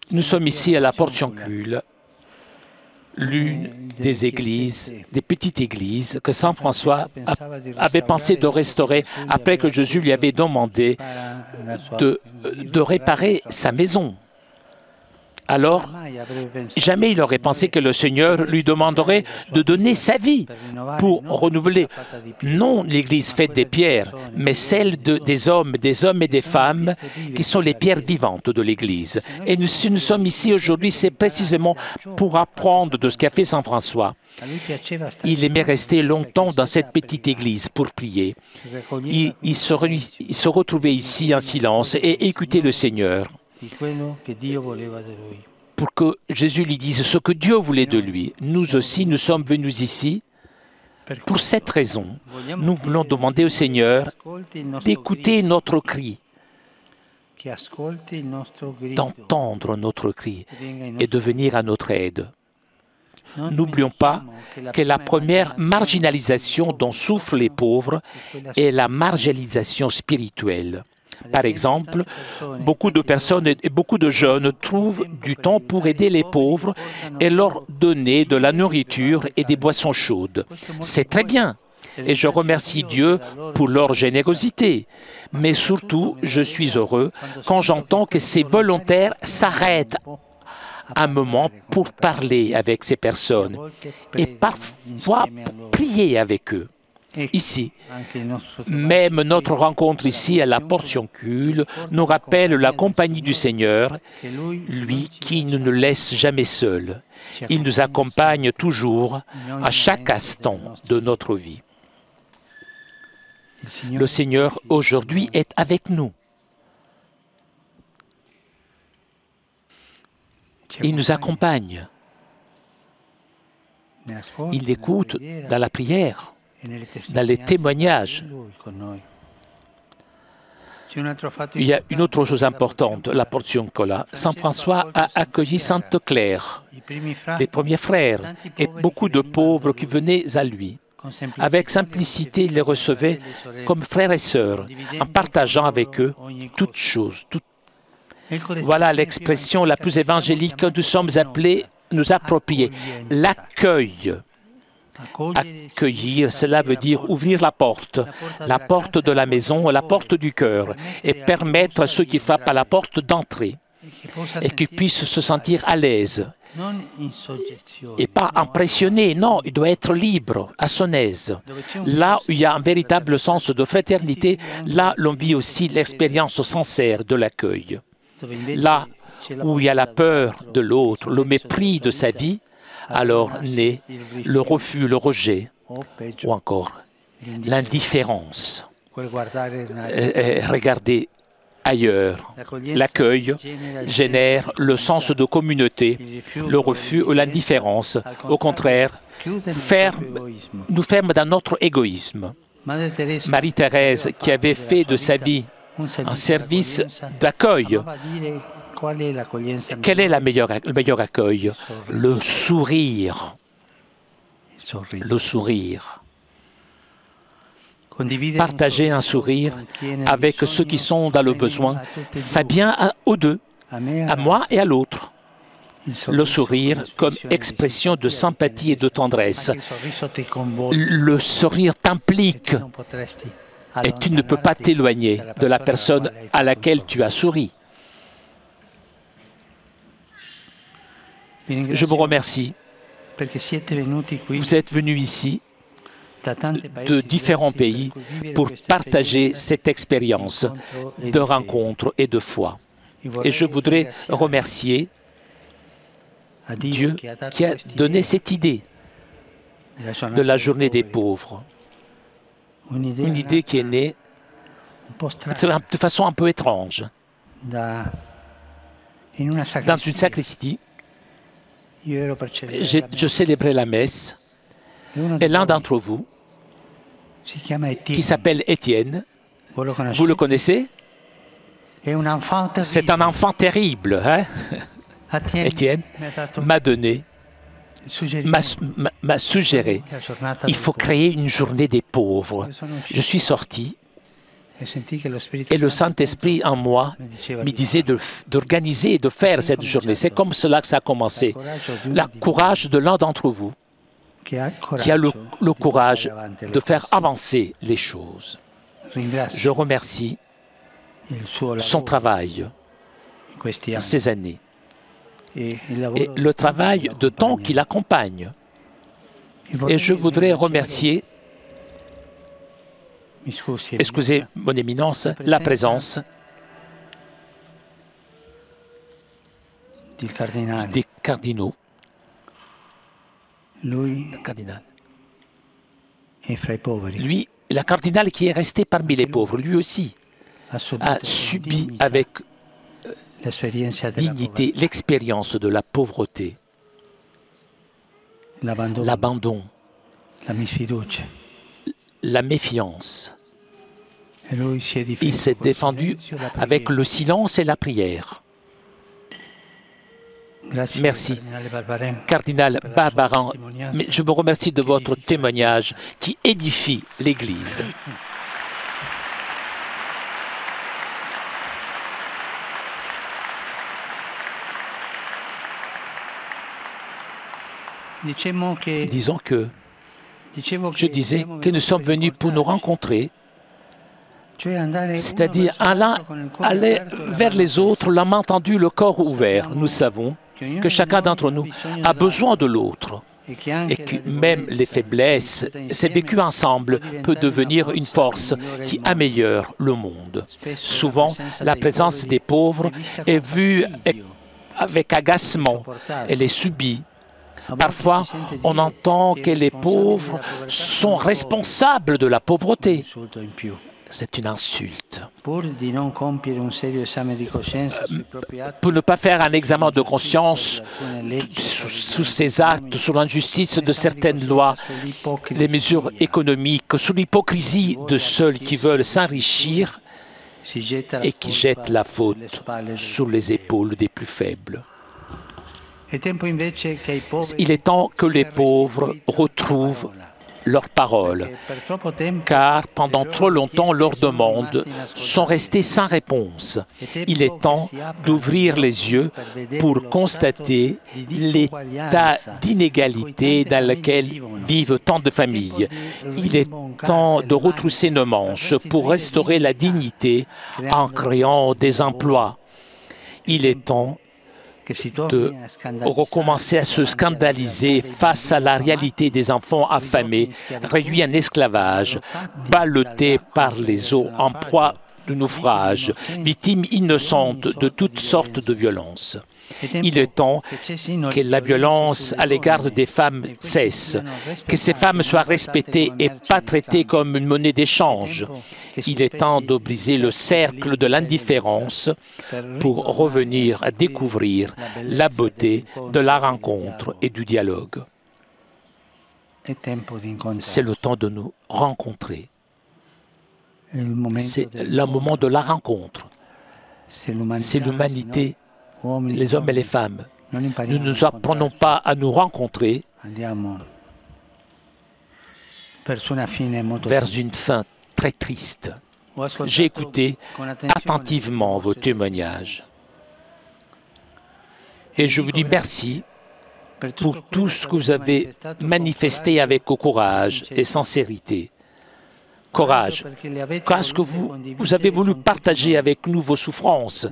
Nous sommes ici à la Portiuncule, l'une des églises, des petites églises que Saint François a, avait pensé de restaurer après que Jésus lui avait demandé de, de réparer sa maison. Alors, jamais il aurait pensé que le Seigneur lui demanderait de donner sa vie pour renouveler, non l'Église faite des pierres, mais celle de, des hommes, des hommes et des femmes qui sont les pierres vivantes de l'Église. Et nous, si nous sommes ici aujourd'hui, c'est précisément pour apprendre de ce qu'a fait Saint François. Il aimait rester longtemps dans cette petite église pour prier. Il, il, se, il se retrouvait ici en silence et écoutait le Seigneur, pour que Jésus lui dise ce que Dieu voulait de lui. Nous aussi, nous sommes venus ici pour cette raison. Nous voulons demander au Seigneur d'écouter notre cri, d'entendre notre cri et de venir à notre aide. N'oublions pas que la première marginalisation dont souffrent les pauvres est la marginalisation spirituelle. Par exemple, beaucoup de personnes et beaucoup de jeunes trouvent du temps pour aider les pauvres et leur donner de la nourriture et des boissons chaudes. C'est très bien et je remercie Dieu pour leur générosité. Mais surtout, je suis heureux quand j'entends que ces volontaires s'arrêtent un moment pour parler avec ces personnes et parfois prier avec eux. Ici, même notre rencontre ici à la Portiuncule nous rappelle la compagnie du Seigneur, lui qui ne nous laisse jamais seuls. Il nous accompagne toujours à chaque instant de notre vie. Le Seigneur aujourd'hui est avec nous. Il nous accompagne. Il écoute dans la prière, dans les témoignages. Il y a une autre chose importante, la Portiuncula. Saint François a accueilli Sainte Claire, les premiers frères, et beaucoup de pauvres qui venaient à lui. Avec simplicité, il les recevait comme frères et sœurs, en partageant avec eux toutes choses. Toutes... Voilà l'expression la plus évangélique que nous sommes appelés à nous approprier, l'accueil. Accueillir, cela veut dire ouvrir la porte, la porte de la maison, la porte du cœur, et permettre à ceux qui frappent à la porte d'entrer, et qu'ils puissent se sentir à l'aise, et pas impressionnés, non, il doit être libre, à son aise. Là où il y a un véritable sens de fraternité, là l'on vit aussi l'expérience sincère de l'accueil. Là où il y a la peur de l'autre, le mépris de sa vie, alors naît le refus, le rejet, ou encore l'indifférence. Regardez ailleurs. L'accueil génère le sens de communauté, le refus ou l'indifférence. Au contraire, ferme, nous ferme dans notre égoïsme. Marie-Thérèse, qui avait fait de sa vie un service d'accueil, quel est la meilleure, le meilleur accueil? Le sourire. Le sourire. Partager un sourire avec ceux qui sont dans le besoin fait bien à, aux deux, à moi et à l'autre. Le sourire comme expression de sympathie et de tendresse. Le sourire t'implique et tu ne peux pas t'éloigner de la personne à laquelle tu as souri. Je vous remercie. Vous êtes venus ici de différents pays pour partager cette expérience de rencontre et de foi. Et je voudrais remercier Dieu qui a donné cette idée de la journée des pauvres. Une idée qui est née de façon un peu étrange. Dans une sacristie, je, je célébrais la messe et l'un d'entre vous, qui s'appelle Étienne, vous le connaissez? C'est un enfant terrible, hein? Étienne m'a donné, m'a suggéré, il faut créer une journée des pauvres. Je suis sorti Et le Saint-Esprit en moi me disait d'organiser et de faire cette journée. C'est comme cela que ça a commencé. Le courage de l'un d'entre vous qui a le, le courage de faire avancer les choses. Je remercie son travail ces années et le travail de temps qui l'accompagne. Et je voudrais remercier, excusez mon éminence, la présence des cardinaux, le cardinal. Lui, la cardinal qui est resté parmi les pauvres, lui aussi a subi avec dignité l'expérience de la pauvreté, l'abandon, la méfiance. Il s'est défendu avec le silence et la prière. Merci, cardinal Barbarin. Mais je vous remercie de votre témoignage qui édifie l'Église. Disons que, je disais que nous sommes venus pour nous rencontrer, c'est-à-dire aller vers les autres, la main tendue, le corps ouvert. Nous savons que chacun d'entre nous a besoin de l'autre et que même les faiblesses, c'est vécu ensemble, peut devenir une force qui améliore le monde. Souvent, la présence des pauvres est vue avec agacement, elle est subie. Parfois, on entend que les pauvres sont responsables de la pauvreté. C'est une insulte. Pour ne pas faire un examen de conscience sous ces actes, sur l'injustice de certaines lois, les mesures économiques, sous l'hypocrisie de ceux qui veulent s'enrichir et qui jettent la faute sur les épaules des plus faibles. Il est temps que les pauvres retrouvent leur parole, car pendant trop longtemps leurs demandes sont restées sans réponse. Il est temps d'ouvrir les yeux pour constater l'état d'inégalité dans lequel vivent tant de familles. Il est temps de retrousser nos manches pour restaurer la dignité en créant des emplois. Il est temps de recommencer à se scandaliser face à la réalité des enfants affamés, réduits en esclavage, ballottés par les eaux en proie de naufrage, victimes innocentes de toutes sortes de violences. Il est temps que la violence à l'égard des femmes cesse, que ces femmes soient respectées et pas traitées comme une monnaie d'échange. Il est temps de briser le cercle de l'indifférence pour revenir à découvrir la beauté de la rencontre et du dialogue. C'est le temps de nous rencontrer. C'est le moment de la rencontre. C'est l'humanité, les hommes et les femmes. Nous ne nous apprenons pas à nous rencontrer vers une fin très triste. J'ai écouté attentivement vos témoignages. Et je vous dis merci pour tout ce que vous avez manifesté avec courage et sincérité. Courage, parce que vous, vous avez voulu partager avec nous vos souffrances,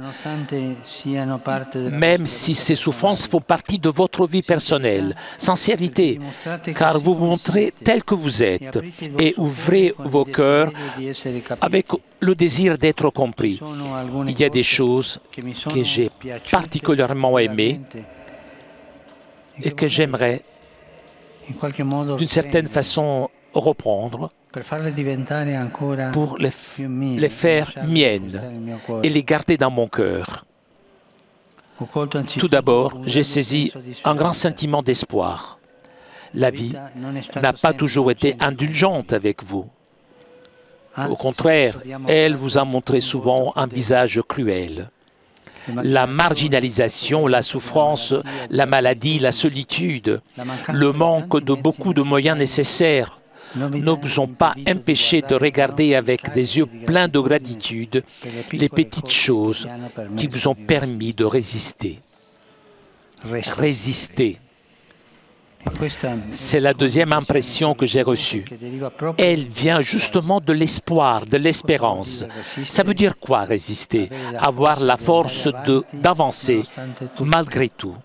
même si ces souffrances font partie de votre vie personnelle. Sincérité, car vous vous montrez tel que vous êtes et ouvrez vos cœurs avec le désir d'être compris. Il y a des choses que j'ai particulièrement aimées et que j'aimerais, d'une certaine façon, reprendre pour les, les faire miennes et les garder dans mon cœur. Tout d'abord, j'ai saisi un grand sentiment d'espoir. La vie n'a pas toujours été indulgente avec vous. Au contraire, elle vous a montré souvent un visage cruel. La marginalisation, la souffrance, la maladie, la solitude, le manque de beaucoup de moyens nécessaires ne vous ont pas empêché de regarder avec des yeux pleins de gratitude les petites choses qui vous ont permis de résister. Résister. C'est la deuxième impression que j'ai reçue. Elle vient justement de l'espoir, de l'espérance. Ça veut dire quoi, résister? Avoir la force d'avancer malgré tout.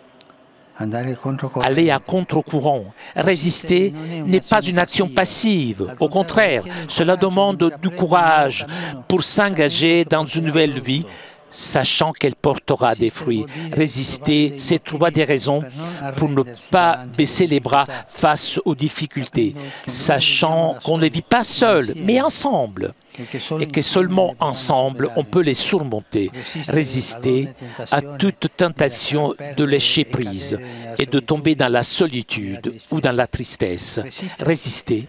Aller à contre-courant. Résister n'est pas une action passive. Au contraire, cela demande du courage pour s'engager dans une nouvelle vie, sachant qu'elle portera des fruits. Résister, c'est trouver des raisons pour ne pas baisser les bras face aux difficultés, sachant qu'on ne vit pas seul, mais ensemble, et que seulement ensemble, on peut les surmonter. Résister à toute tentation de lâcher prise et de tomber dans la solitude ou dans la tristesse. Résister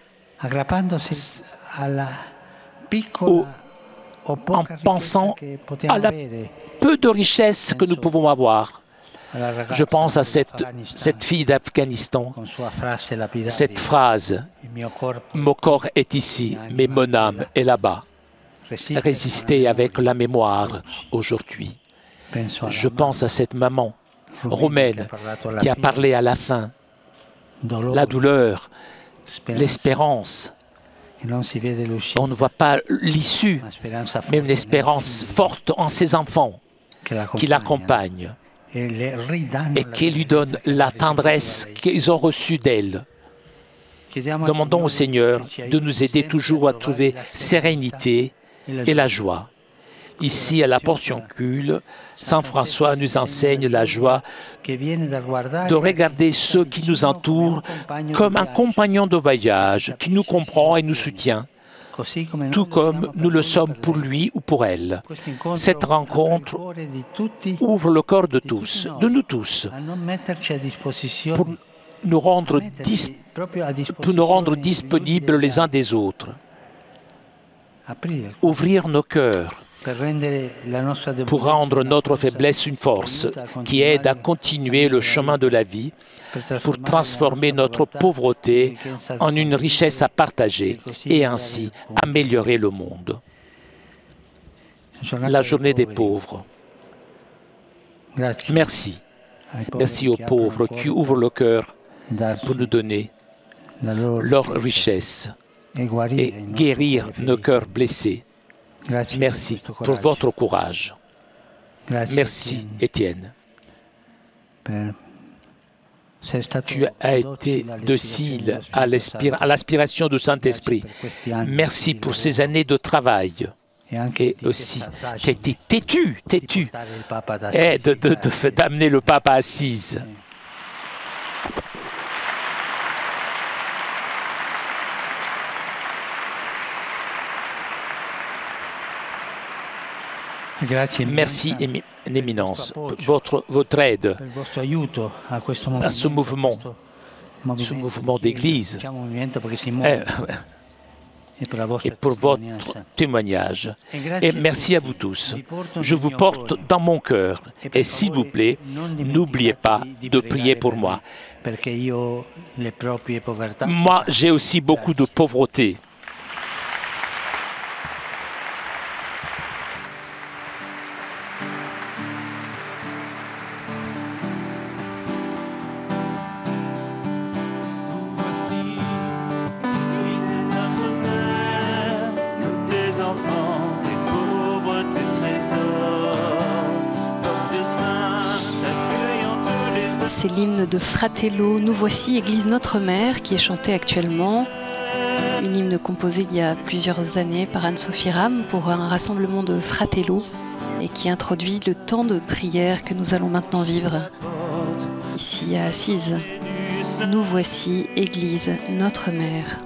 au en pensant à la peu de richesses que nous pouvons avoir. Je pense à cette, cette fille d'Afghanistan, cette phrase « Mon corps est ici, mais mon âme est là-bas ». Résister avec la mémoire aujourd'hui. Je pense à cette maman roumaine qui a parlé à la fin, la douleur, l'espérance. On ne voit pas l'issue, mais une espérance forte en ses enfants qui l'accompagnent et qui lui donnent la tendresse qu'ils ont reçue d'elle. Demandons au Seigneur de nous aider toujours à trouver sérénité et la joie. Ici, à la Portiuncule, Saint François nous enseigne la joie de regarder ceux qui nous entourent comme un compagnon de voyage qui nous comprend et nous soutient, tout comme nous le sommes pour lui ou pour elle. Cette rencontre ouvre le cœur de tous, de nous tous, pour nous rendre, dis pour nous rendre disponibles les uns des autres, ouvrir nos cœurs, pour rendre notre faiblesse une force qui aide à continuer le chemin de la vie, pour transformer notre pauvreté en une richesse à partager et ainsi améliorer le monde. La journée des pauvres. Merci. Merci aux pauvres qui ouvrent le cœur pour nous donner leur richesse et guérir nos cœurs blessés. Merci pour votre courage. Merci, Étienne. Tu as été docile à l'aspiration du Saint-Esprit. Merci pour ces années de travail. Et aussi, tu as été têtu, têtu, et d'amener le pape à Assise. Merci, Éminence, pour votre, votre aide à ce mouvement, ce mouvement d'Église, et pour votre témoignage. Et merci à vous tous. Je vous porte dans mon cœur. Et s'il vous plaît, n'oubliez pas de prier pour moi. Moi, j'ai aussi beaucoup de pauvreté. C'est l'hymne de Fratello, Nous voici, Église Notre Mère, qui est chanté actuellement. Une hymne composée il y a plusieurs années par Anne-Sophie Ram pour un rassemblement de Fratello et qui introduit le temps de prière que nous allons maintenant vivre ici à Assise. Nous voici, Église Notre Mère.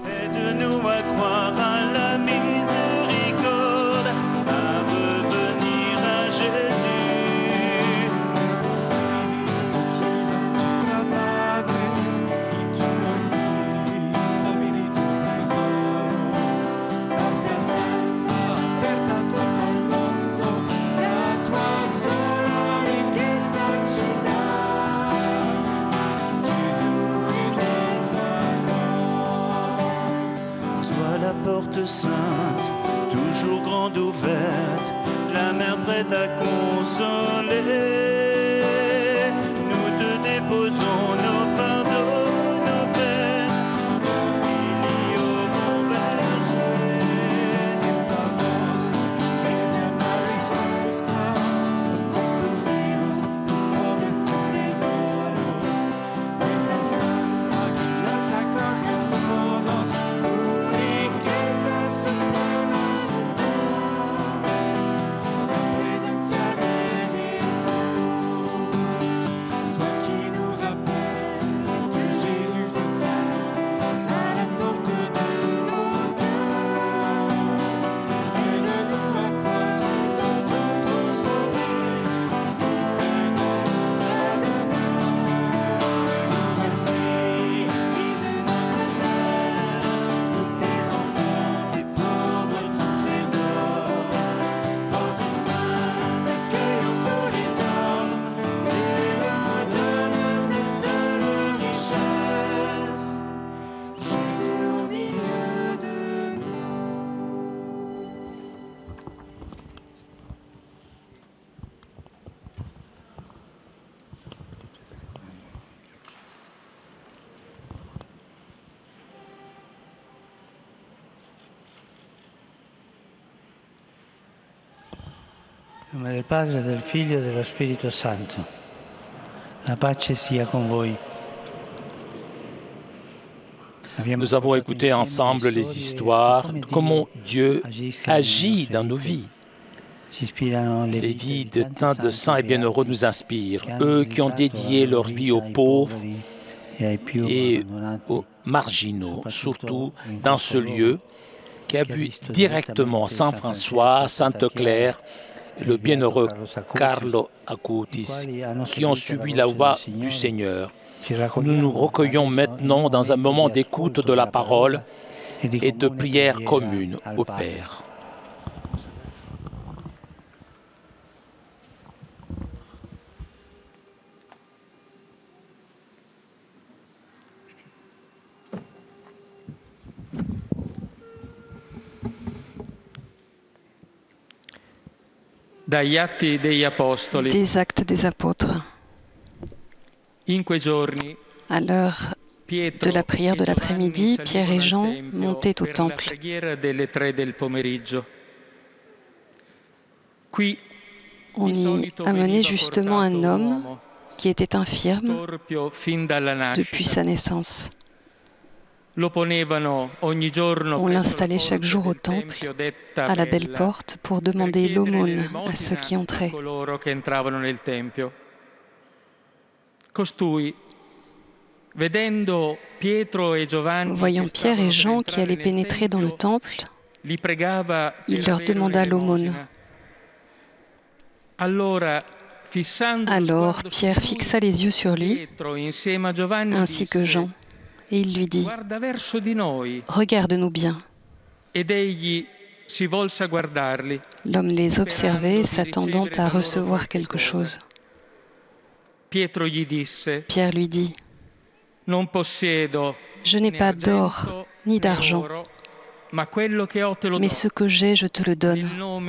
porte sainte, toujours grande ouverte, la mer prête à consoler. Nous te déposons nos fardeaux, nos peines, confie au bon berger. Estamos, Iglesia Maris nuestra, somos tus hijos, tus pobres, tu tesoro. Virgen Santa, que nos acoge a todos, tu riqueza suprema estás, la presencia de Jesús, toi qui nous rappelles que Jésus se tient à la porte de nos cœurs, aide-nous à croire, tout transformer, c'est un grand salut. Voici, Église notre mère, tous tes enfants, tes pauvres, ton trésor. Porte sainte, accueillant tous les hommes, tu nous donnes tes seules richesses. Jésus au milieu de nous. In nome del Padre, del Figlio e dello Spirito Santo. La pace sia con voi. Nous avons écouté ensemble les histoires de comment Dieu agit dans nos vies. Les vies de tant de saints et bienheureux nous inspirent, eux qui ont dédié leur vie aux pauvres et aux marginaux, surtout dans ce lieu qui a vu directement Saint François, Sainte Claire et le bienheureux Carlo Acutis qui ont suivi la voie du Seigneur. Nous nous recueillons maintenant dans un moment d'écoute de la parole et de prière commune au Père. Dagli Atti degli Apostoli. Des Actes des Apôtres. In quei giorni, À l'heure de la prière de l'après-midi, Pierre et Jean montaient au temple. On y amenait justement un homme qui était infirme depuis sa naissance. On l'installait chaque jour au temple, à la belle porte, pour demander l'aumône à ceux qui entraient. Voyant Pierre et Jean qui allaient pénétrer dans le temple, il leur demanda l'aumône. Alors Pierre fixa les yeux sur lui, ainsi que Jean, et il lui dit « Regarde-nous bien ». L'homme les observait, s'attendant à recevoir quelque chose. Pierre lui dit « Je n'ai pas d'or ni d'argent, mais ce que j'ai, je te le donne.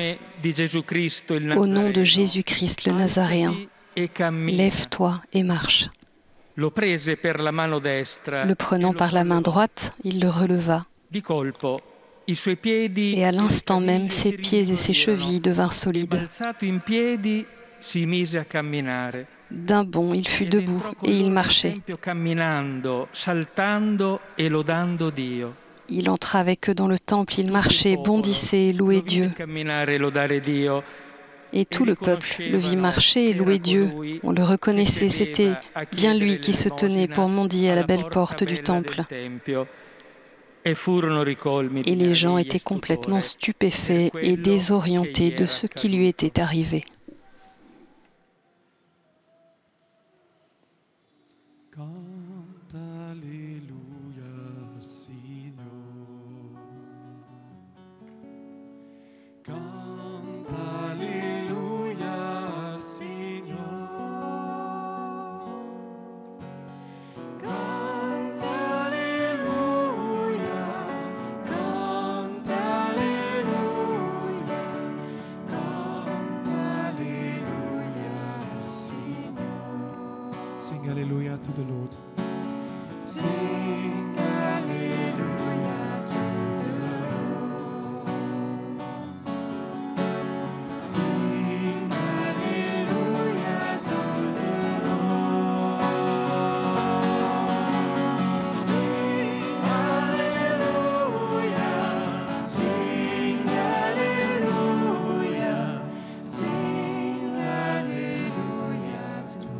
Au nom de Jésus-Christ le Nazaréen, lève-toi et marche. » Le prenant par la main droite, il le releva. Et à l'instant même, ses pieds et ses chevilles devinrent solides. D'un bond, il fut debout et il marchait. Il entra avec eux dans le temple, il marchait, bondissait et louait Dieu. Et tout le peuple le vit marcher et louer Dieu. On le reconnaissait, c'était bien lui qui se tenait pour mendier à la belle porte du temple. Et les gens étaient complètement stupéfaits et désorientés de ce qui lui était arrivé. Canta Sing hallelujah to the Lord. Sing hallelujah to the Lord. Sing hallelujah to the Lord. Sing hallelujah. Sing hallelujah. Sing hallelujah to the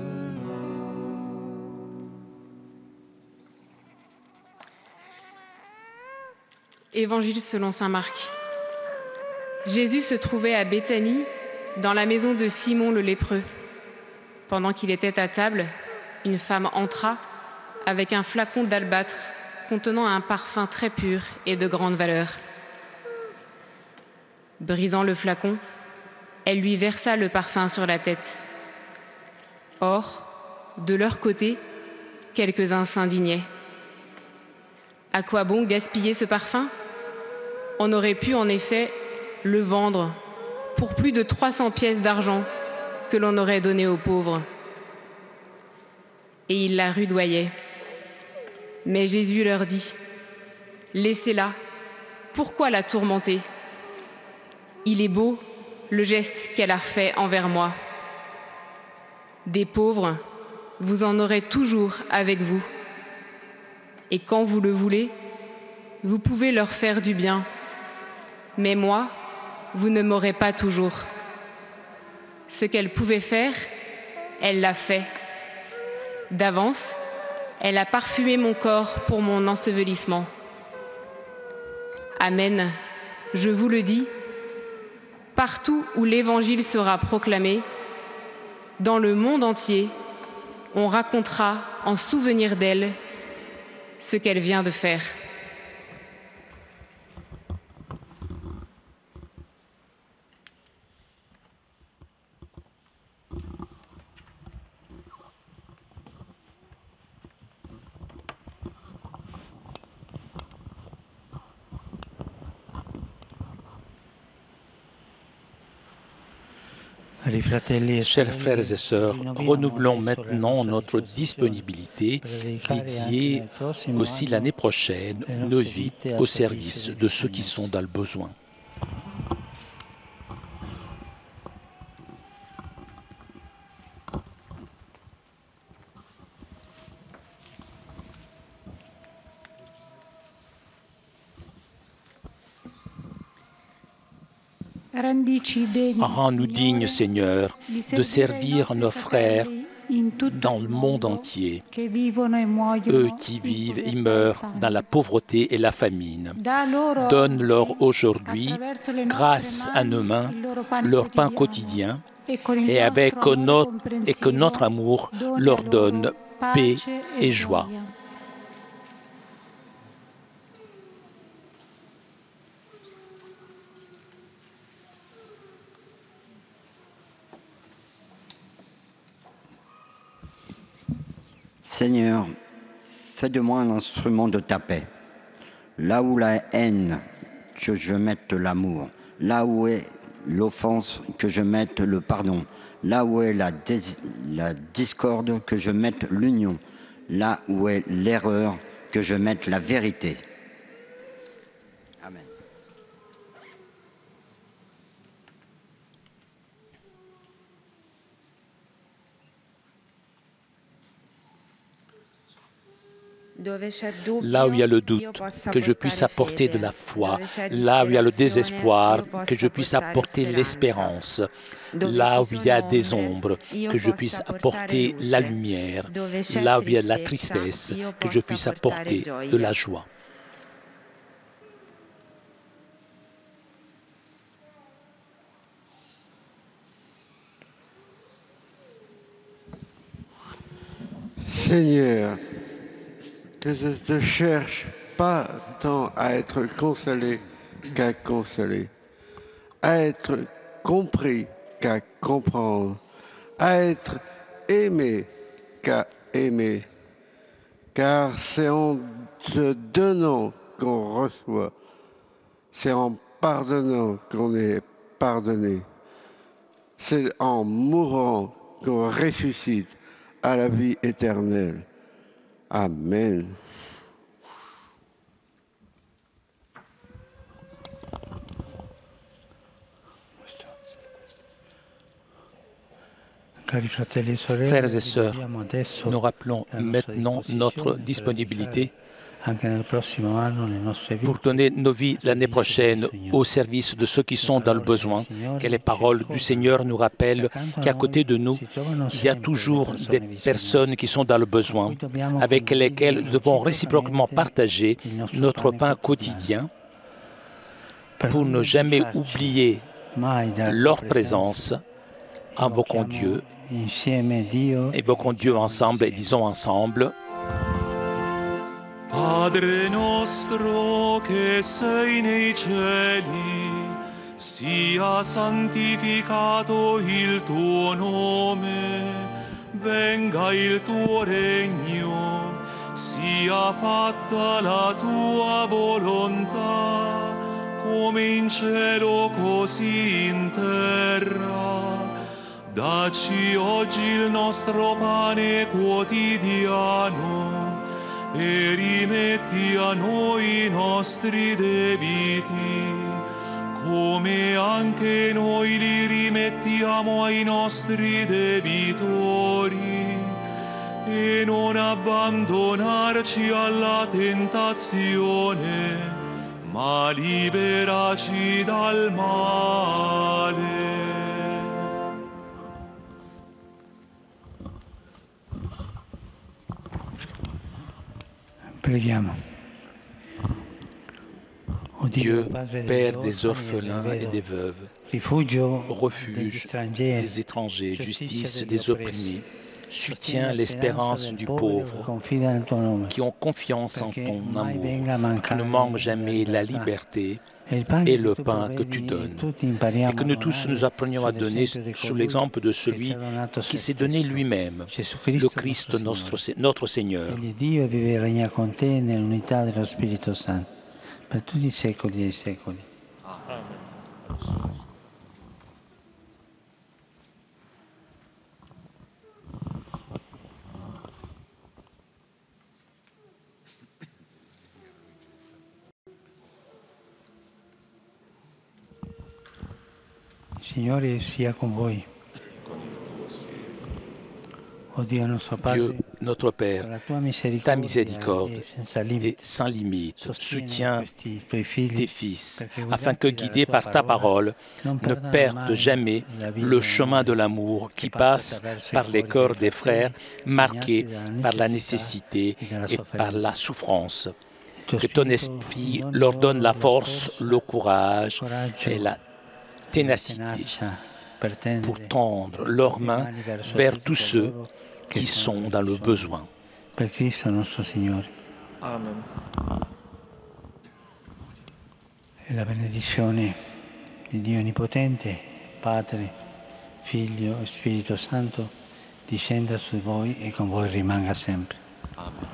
Évangile selon saint Marc. Jésus se trouvait à Béthanie, dans la maison de Simon le lépreux. Pendant qu'il était à table, une femme entra avec un flacon d'albâtre contenant un parfum très pur et de grande valeur. Brisant le flacon, elle lui versa le parfum sur la tête. Or, de leur côté, quelques-uns s'indignaient. À quoi bon gaspiller ce parfum? On aurait pu en effet le vendre pour plus de trois cents pièces d'argent que l'on aurait donné aux pauvres. Et ils la rudoyaient. Mais Jésus leur dit: laissez-la, pourquoi la tourmenter? Il est beau le geste qu'elle a fait envers moi. Des pauvres, vous en aurez toujours avec vous. Et quand vous le voulez, vous pouvez leur faire du bien. Mais moi, vous ne m'aurez pas toujours. Ce qu'elle pouvait faire, elle l'a fait. D'avance, elle a parfumé mon corps pour mon ensevelissement. Amen, je vous le dis, partout où l'Évangile sera proclamé, dans le monde entier, on racontera en souvenir d'elle ce qu'elle vient de faire. Chers frères et sœurs, renouvelons maintenant notre disponibilité dédiée aussi l'année prochaine nos vies au service de ceux qui sont dans le besoin. Rends-nous dignes, Seigneur, de servir nos frères dans le monde entier, eux qui vivent et meurent dans la pauvreté et la famine. Donne-leur aujourd'hui, grâce à nos mains, leur pain quotidien, et avec notre, et que notre amour leur donne paix et joie. Seigneur, fais de moi un instrument de ta paix. Là où la haine, que je mette l'amour. Là où est l'offense, que je mette le pardon. Là où est la, la discorde, que je mette l'union. Là où est l'erreur, que je mette la vérité. Amen. Là où il y a le doute, que je puisse apporter de la foi. Là où il y a le désespoir, que je puisse apporter l'espérance. Là où il y a des ombres, que je puisse apporter la lumière. Là où il y a de la tristesse, que je puisse apporter de la joie. Seigneur, que je ne te cherche pas tant à être consolé qu'à consoler, à être compris qu'à comprendre, à être aimé qu'à aimer, car c'est en se donnant qu'on reçoit, c'est en pardonnant qu'on est pardonné, c'est en mourant qu'on ressuscite, à la vie éternelle. Amen. Frères et sœurs, nous rappelons maintenant notre disponibilité pour donner nos vies l'année prochaine au service de ceux qui sont dans le besoin, que les paroles du Seigneur nous rappellent qu'à côté de nous, il y a toujours des personnes qui sont dans le besoin, avec lesquelles nous devons réciproquement partager notre pain quotidien pour ne jamais oublier leur présence. Invoquons Dieu, évoquons Dieu ensemble et disons ensemble: Padre nostro che sei nei cieli, sia santificato il tuo nome, venga il tuo regno, sia fatta la tua volontà, come in cielo così in terra. Dacci oggi il nostro pane quotidiano e rimetti a noi i nostri debiti, come anche noi li rimettiamo ai nostri debitori, e non abbandonarci alla tentazione, ma liberaci dal male. Dieu, Père des orphelins et des veuves, refuge des étrangers, justice des opprimés, soutiens l'espérance du pauvre, qui ont confiance en ton amour, qui ne manquent jamais la liberté et le pain que tu donnes, et que nous tous nous apprenions à donner sous l'exemple de celui qui s'est donné lui-même, le Christ notre, notre Seigneur. Dio vive e regna con te nell'unità dello Spirito Santo, per tutti i secoli dei secoli. Amen. Signore sia con voi. Oh Dio, nostro Padre, Dieu, notre Père, ta miséricorde est sans limite, soutiens tes fils, afin que, guidés par ta parole, ne perdent jamais le chemin de l'amour qui passe par les cœurs des frères marqués par la nécessité et par la souffrance. Que ton esprit leur donne la force, le courage et la ténacité pour tendre leurs mains vers tous ceux qui sont dans le besoin. Per Cristo nostro Signore. Amen. E la benedizione di Dio Onnipotente, Padre, Figlio e Spirito Santo, discenda su voi e con voi rimanga sempre. Amen.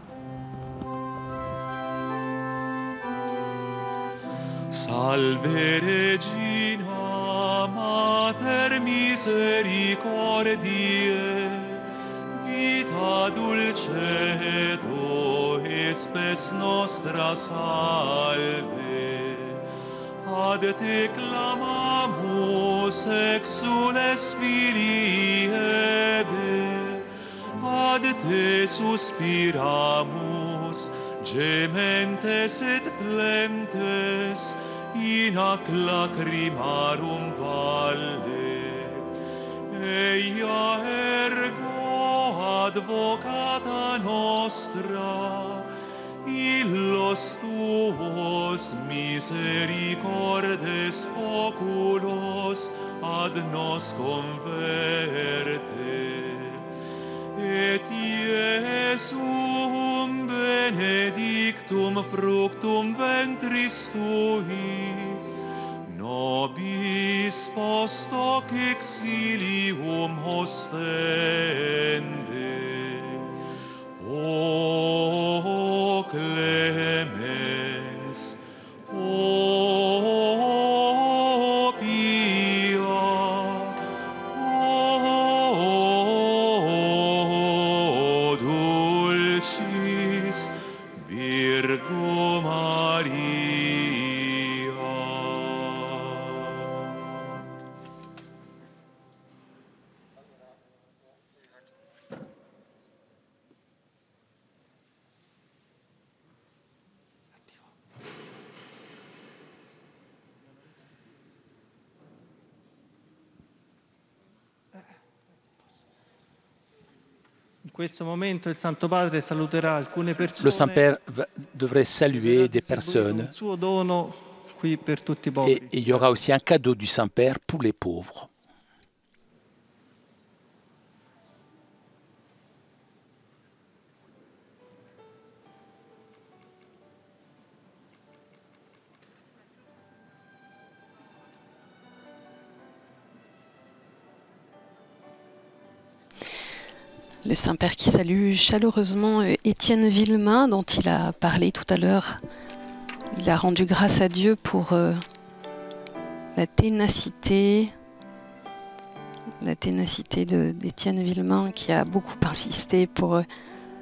Salve Regina, Mater misericordiae, vita dulcedo et spes nostra salve. Ad te clamamus exules filii Eve, ad te suspiramus, gementes et plentes, in ac lacrimarum valle. Eia ergo advocata nostra, illos tuos misericordes oculos ad nos converte. Et Iesum benedictum fructum ventris tui, nobis post hoc exilium ostende. O clemens, o pia, o Le Saint-Père devrait saluer des personnes et il y aura aussi un cadeau du Saint-Père pour les pauvres. Le Saint-Père qui salue chaleureusement Étienne Villemain, dont il a parlé tout à l'heure. Il a rendu grâce à Dieu pour euh, la ténacité, la ténacité d'Étienne Villemain, qui a beaucoup insisté pour euh,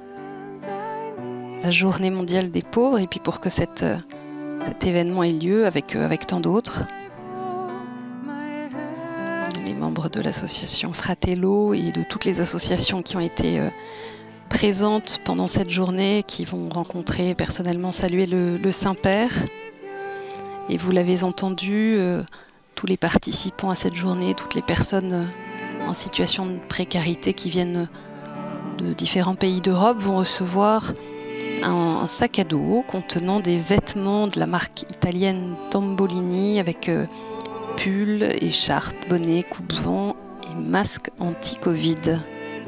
la Journée mondiale des pauvres et puis pour que cette, euh, cet événement ait lieu avec, euh, avec tant d'autres. Les membres de l'association Fratello et de toutes les associations qui ont été euh, présentes pendant cette journée, qui vont rencontrer personnellement, saluer le, le Saint-Père. Et vous l'avez entendu, euh, tous les participants à cette journée, toutes les personnes euh, en situation de précarité qui viennent de différents pays d'Europe vont recevoir un, un sac à dos contenant des vêtements de la marque italienne Tombolini avec euh, pull, écharpe, bonnet, coupe-vent et masque anti-Covid.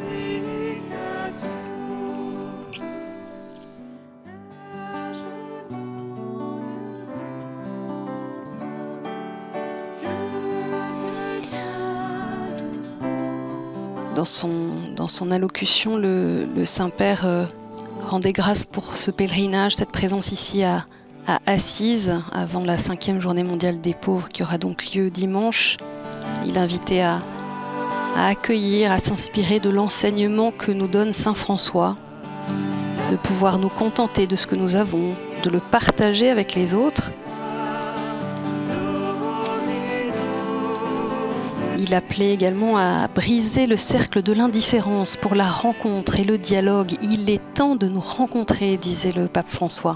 Dans son, dans son allocution, le, le Saint-Père euh, rendait grâce pour ce pèlerinage, cette présence ici à à Assise, avant la cinquième journée mondiale des pauvres qui aura donc lieu dimanche. Il invitait à, à accueillir, à s'inspirer de l'enseignement que nous donne Saint François, de pouvoir nous contenter de ce que nous avons, de le partager avec les autres. Il appelait également à briser le cercle de l'indifférence pour la rencontre et le dialogue. Il est temps de nous rencontrer, disait le pape François.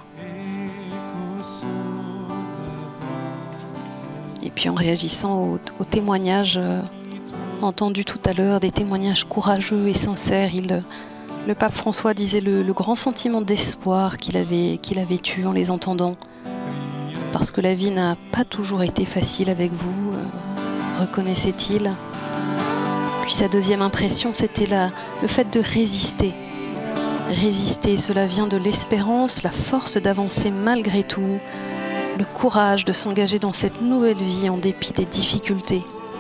Et puis en réagissant aux, aux témoignages euh, entendus tout à l'heure, des témoignages courageux et sincères, il, le pape François disait le, le grand sentiment d'espoir qu'il avait, qu'il avait eu en les entendant. Parce que la vie n'a pas toujours été facile avec vous, euh, reconnaissait-il. Puis sa deuxième impression, c'était la, le fait de résister. Résister, cela vient de l'espérance, la force d'avancer malgré tout, le courage de s'engager dans cette nouvelle vie en dépit des difficultés.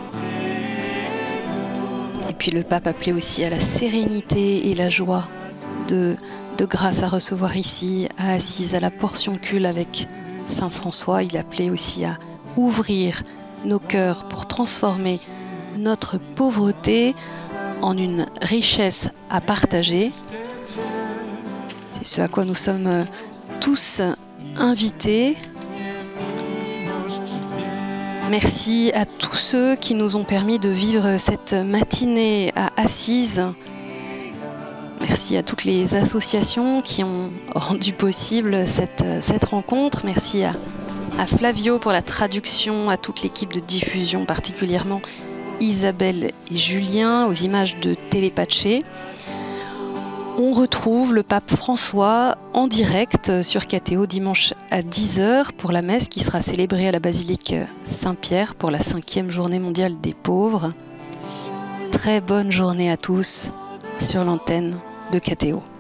Et puis le pape appelait aussi à la sérénité et la joie de, de grâce à recevoir ici, à Assise, à la portion cul avec Saint François. Il appelait aussi à ouvrir nos cœurs pour transformer notre pauvreté en une richesse à partager. C'est ce à quoi nous sommes tous invités. Merci à tous ceux qui nous ont permis de vivre cette matinée à Assise. Merci à toutes les associations qui ont rendu possible cette, cette rencontre. Merci à, à Flavio pour la traduction, à toute l'équipe de diffusion, particulièrement Isabelle et Julien, aux images de Télépatché. On retrouve le pape François en direct sur K T O dimanche à dix heures pour la messe qui sera célébrée à la basilique Saint-Pierre pour la cinquième journée mondiale des pauvres. Très bonne journée à tous sur l'antenne de K T O.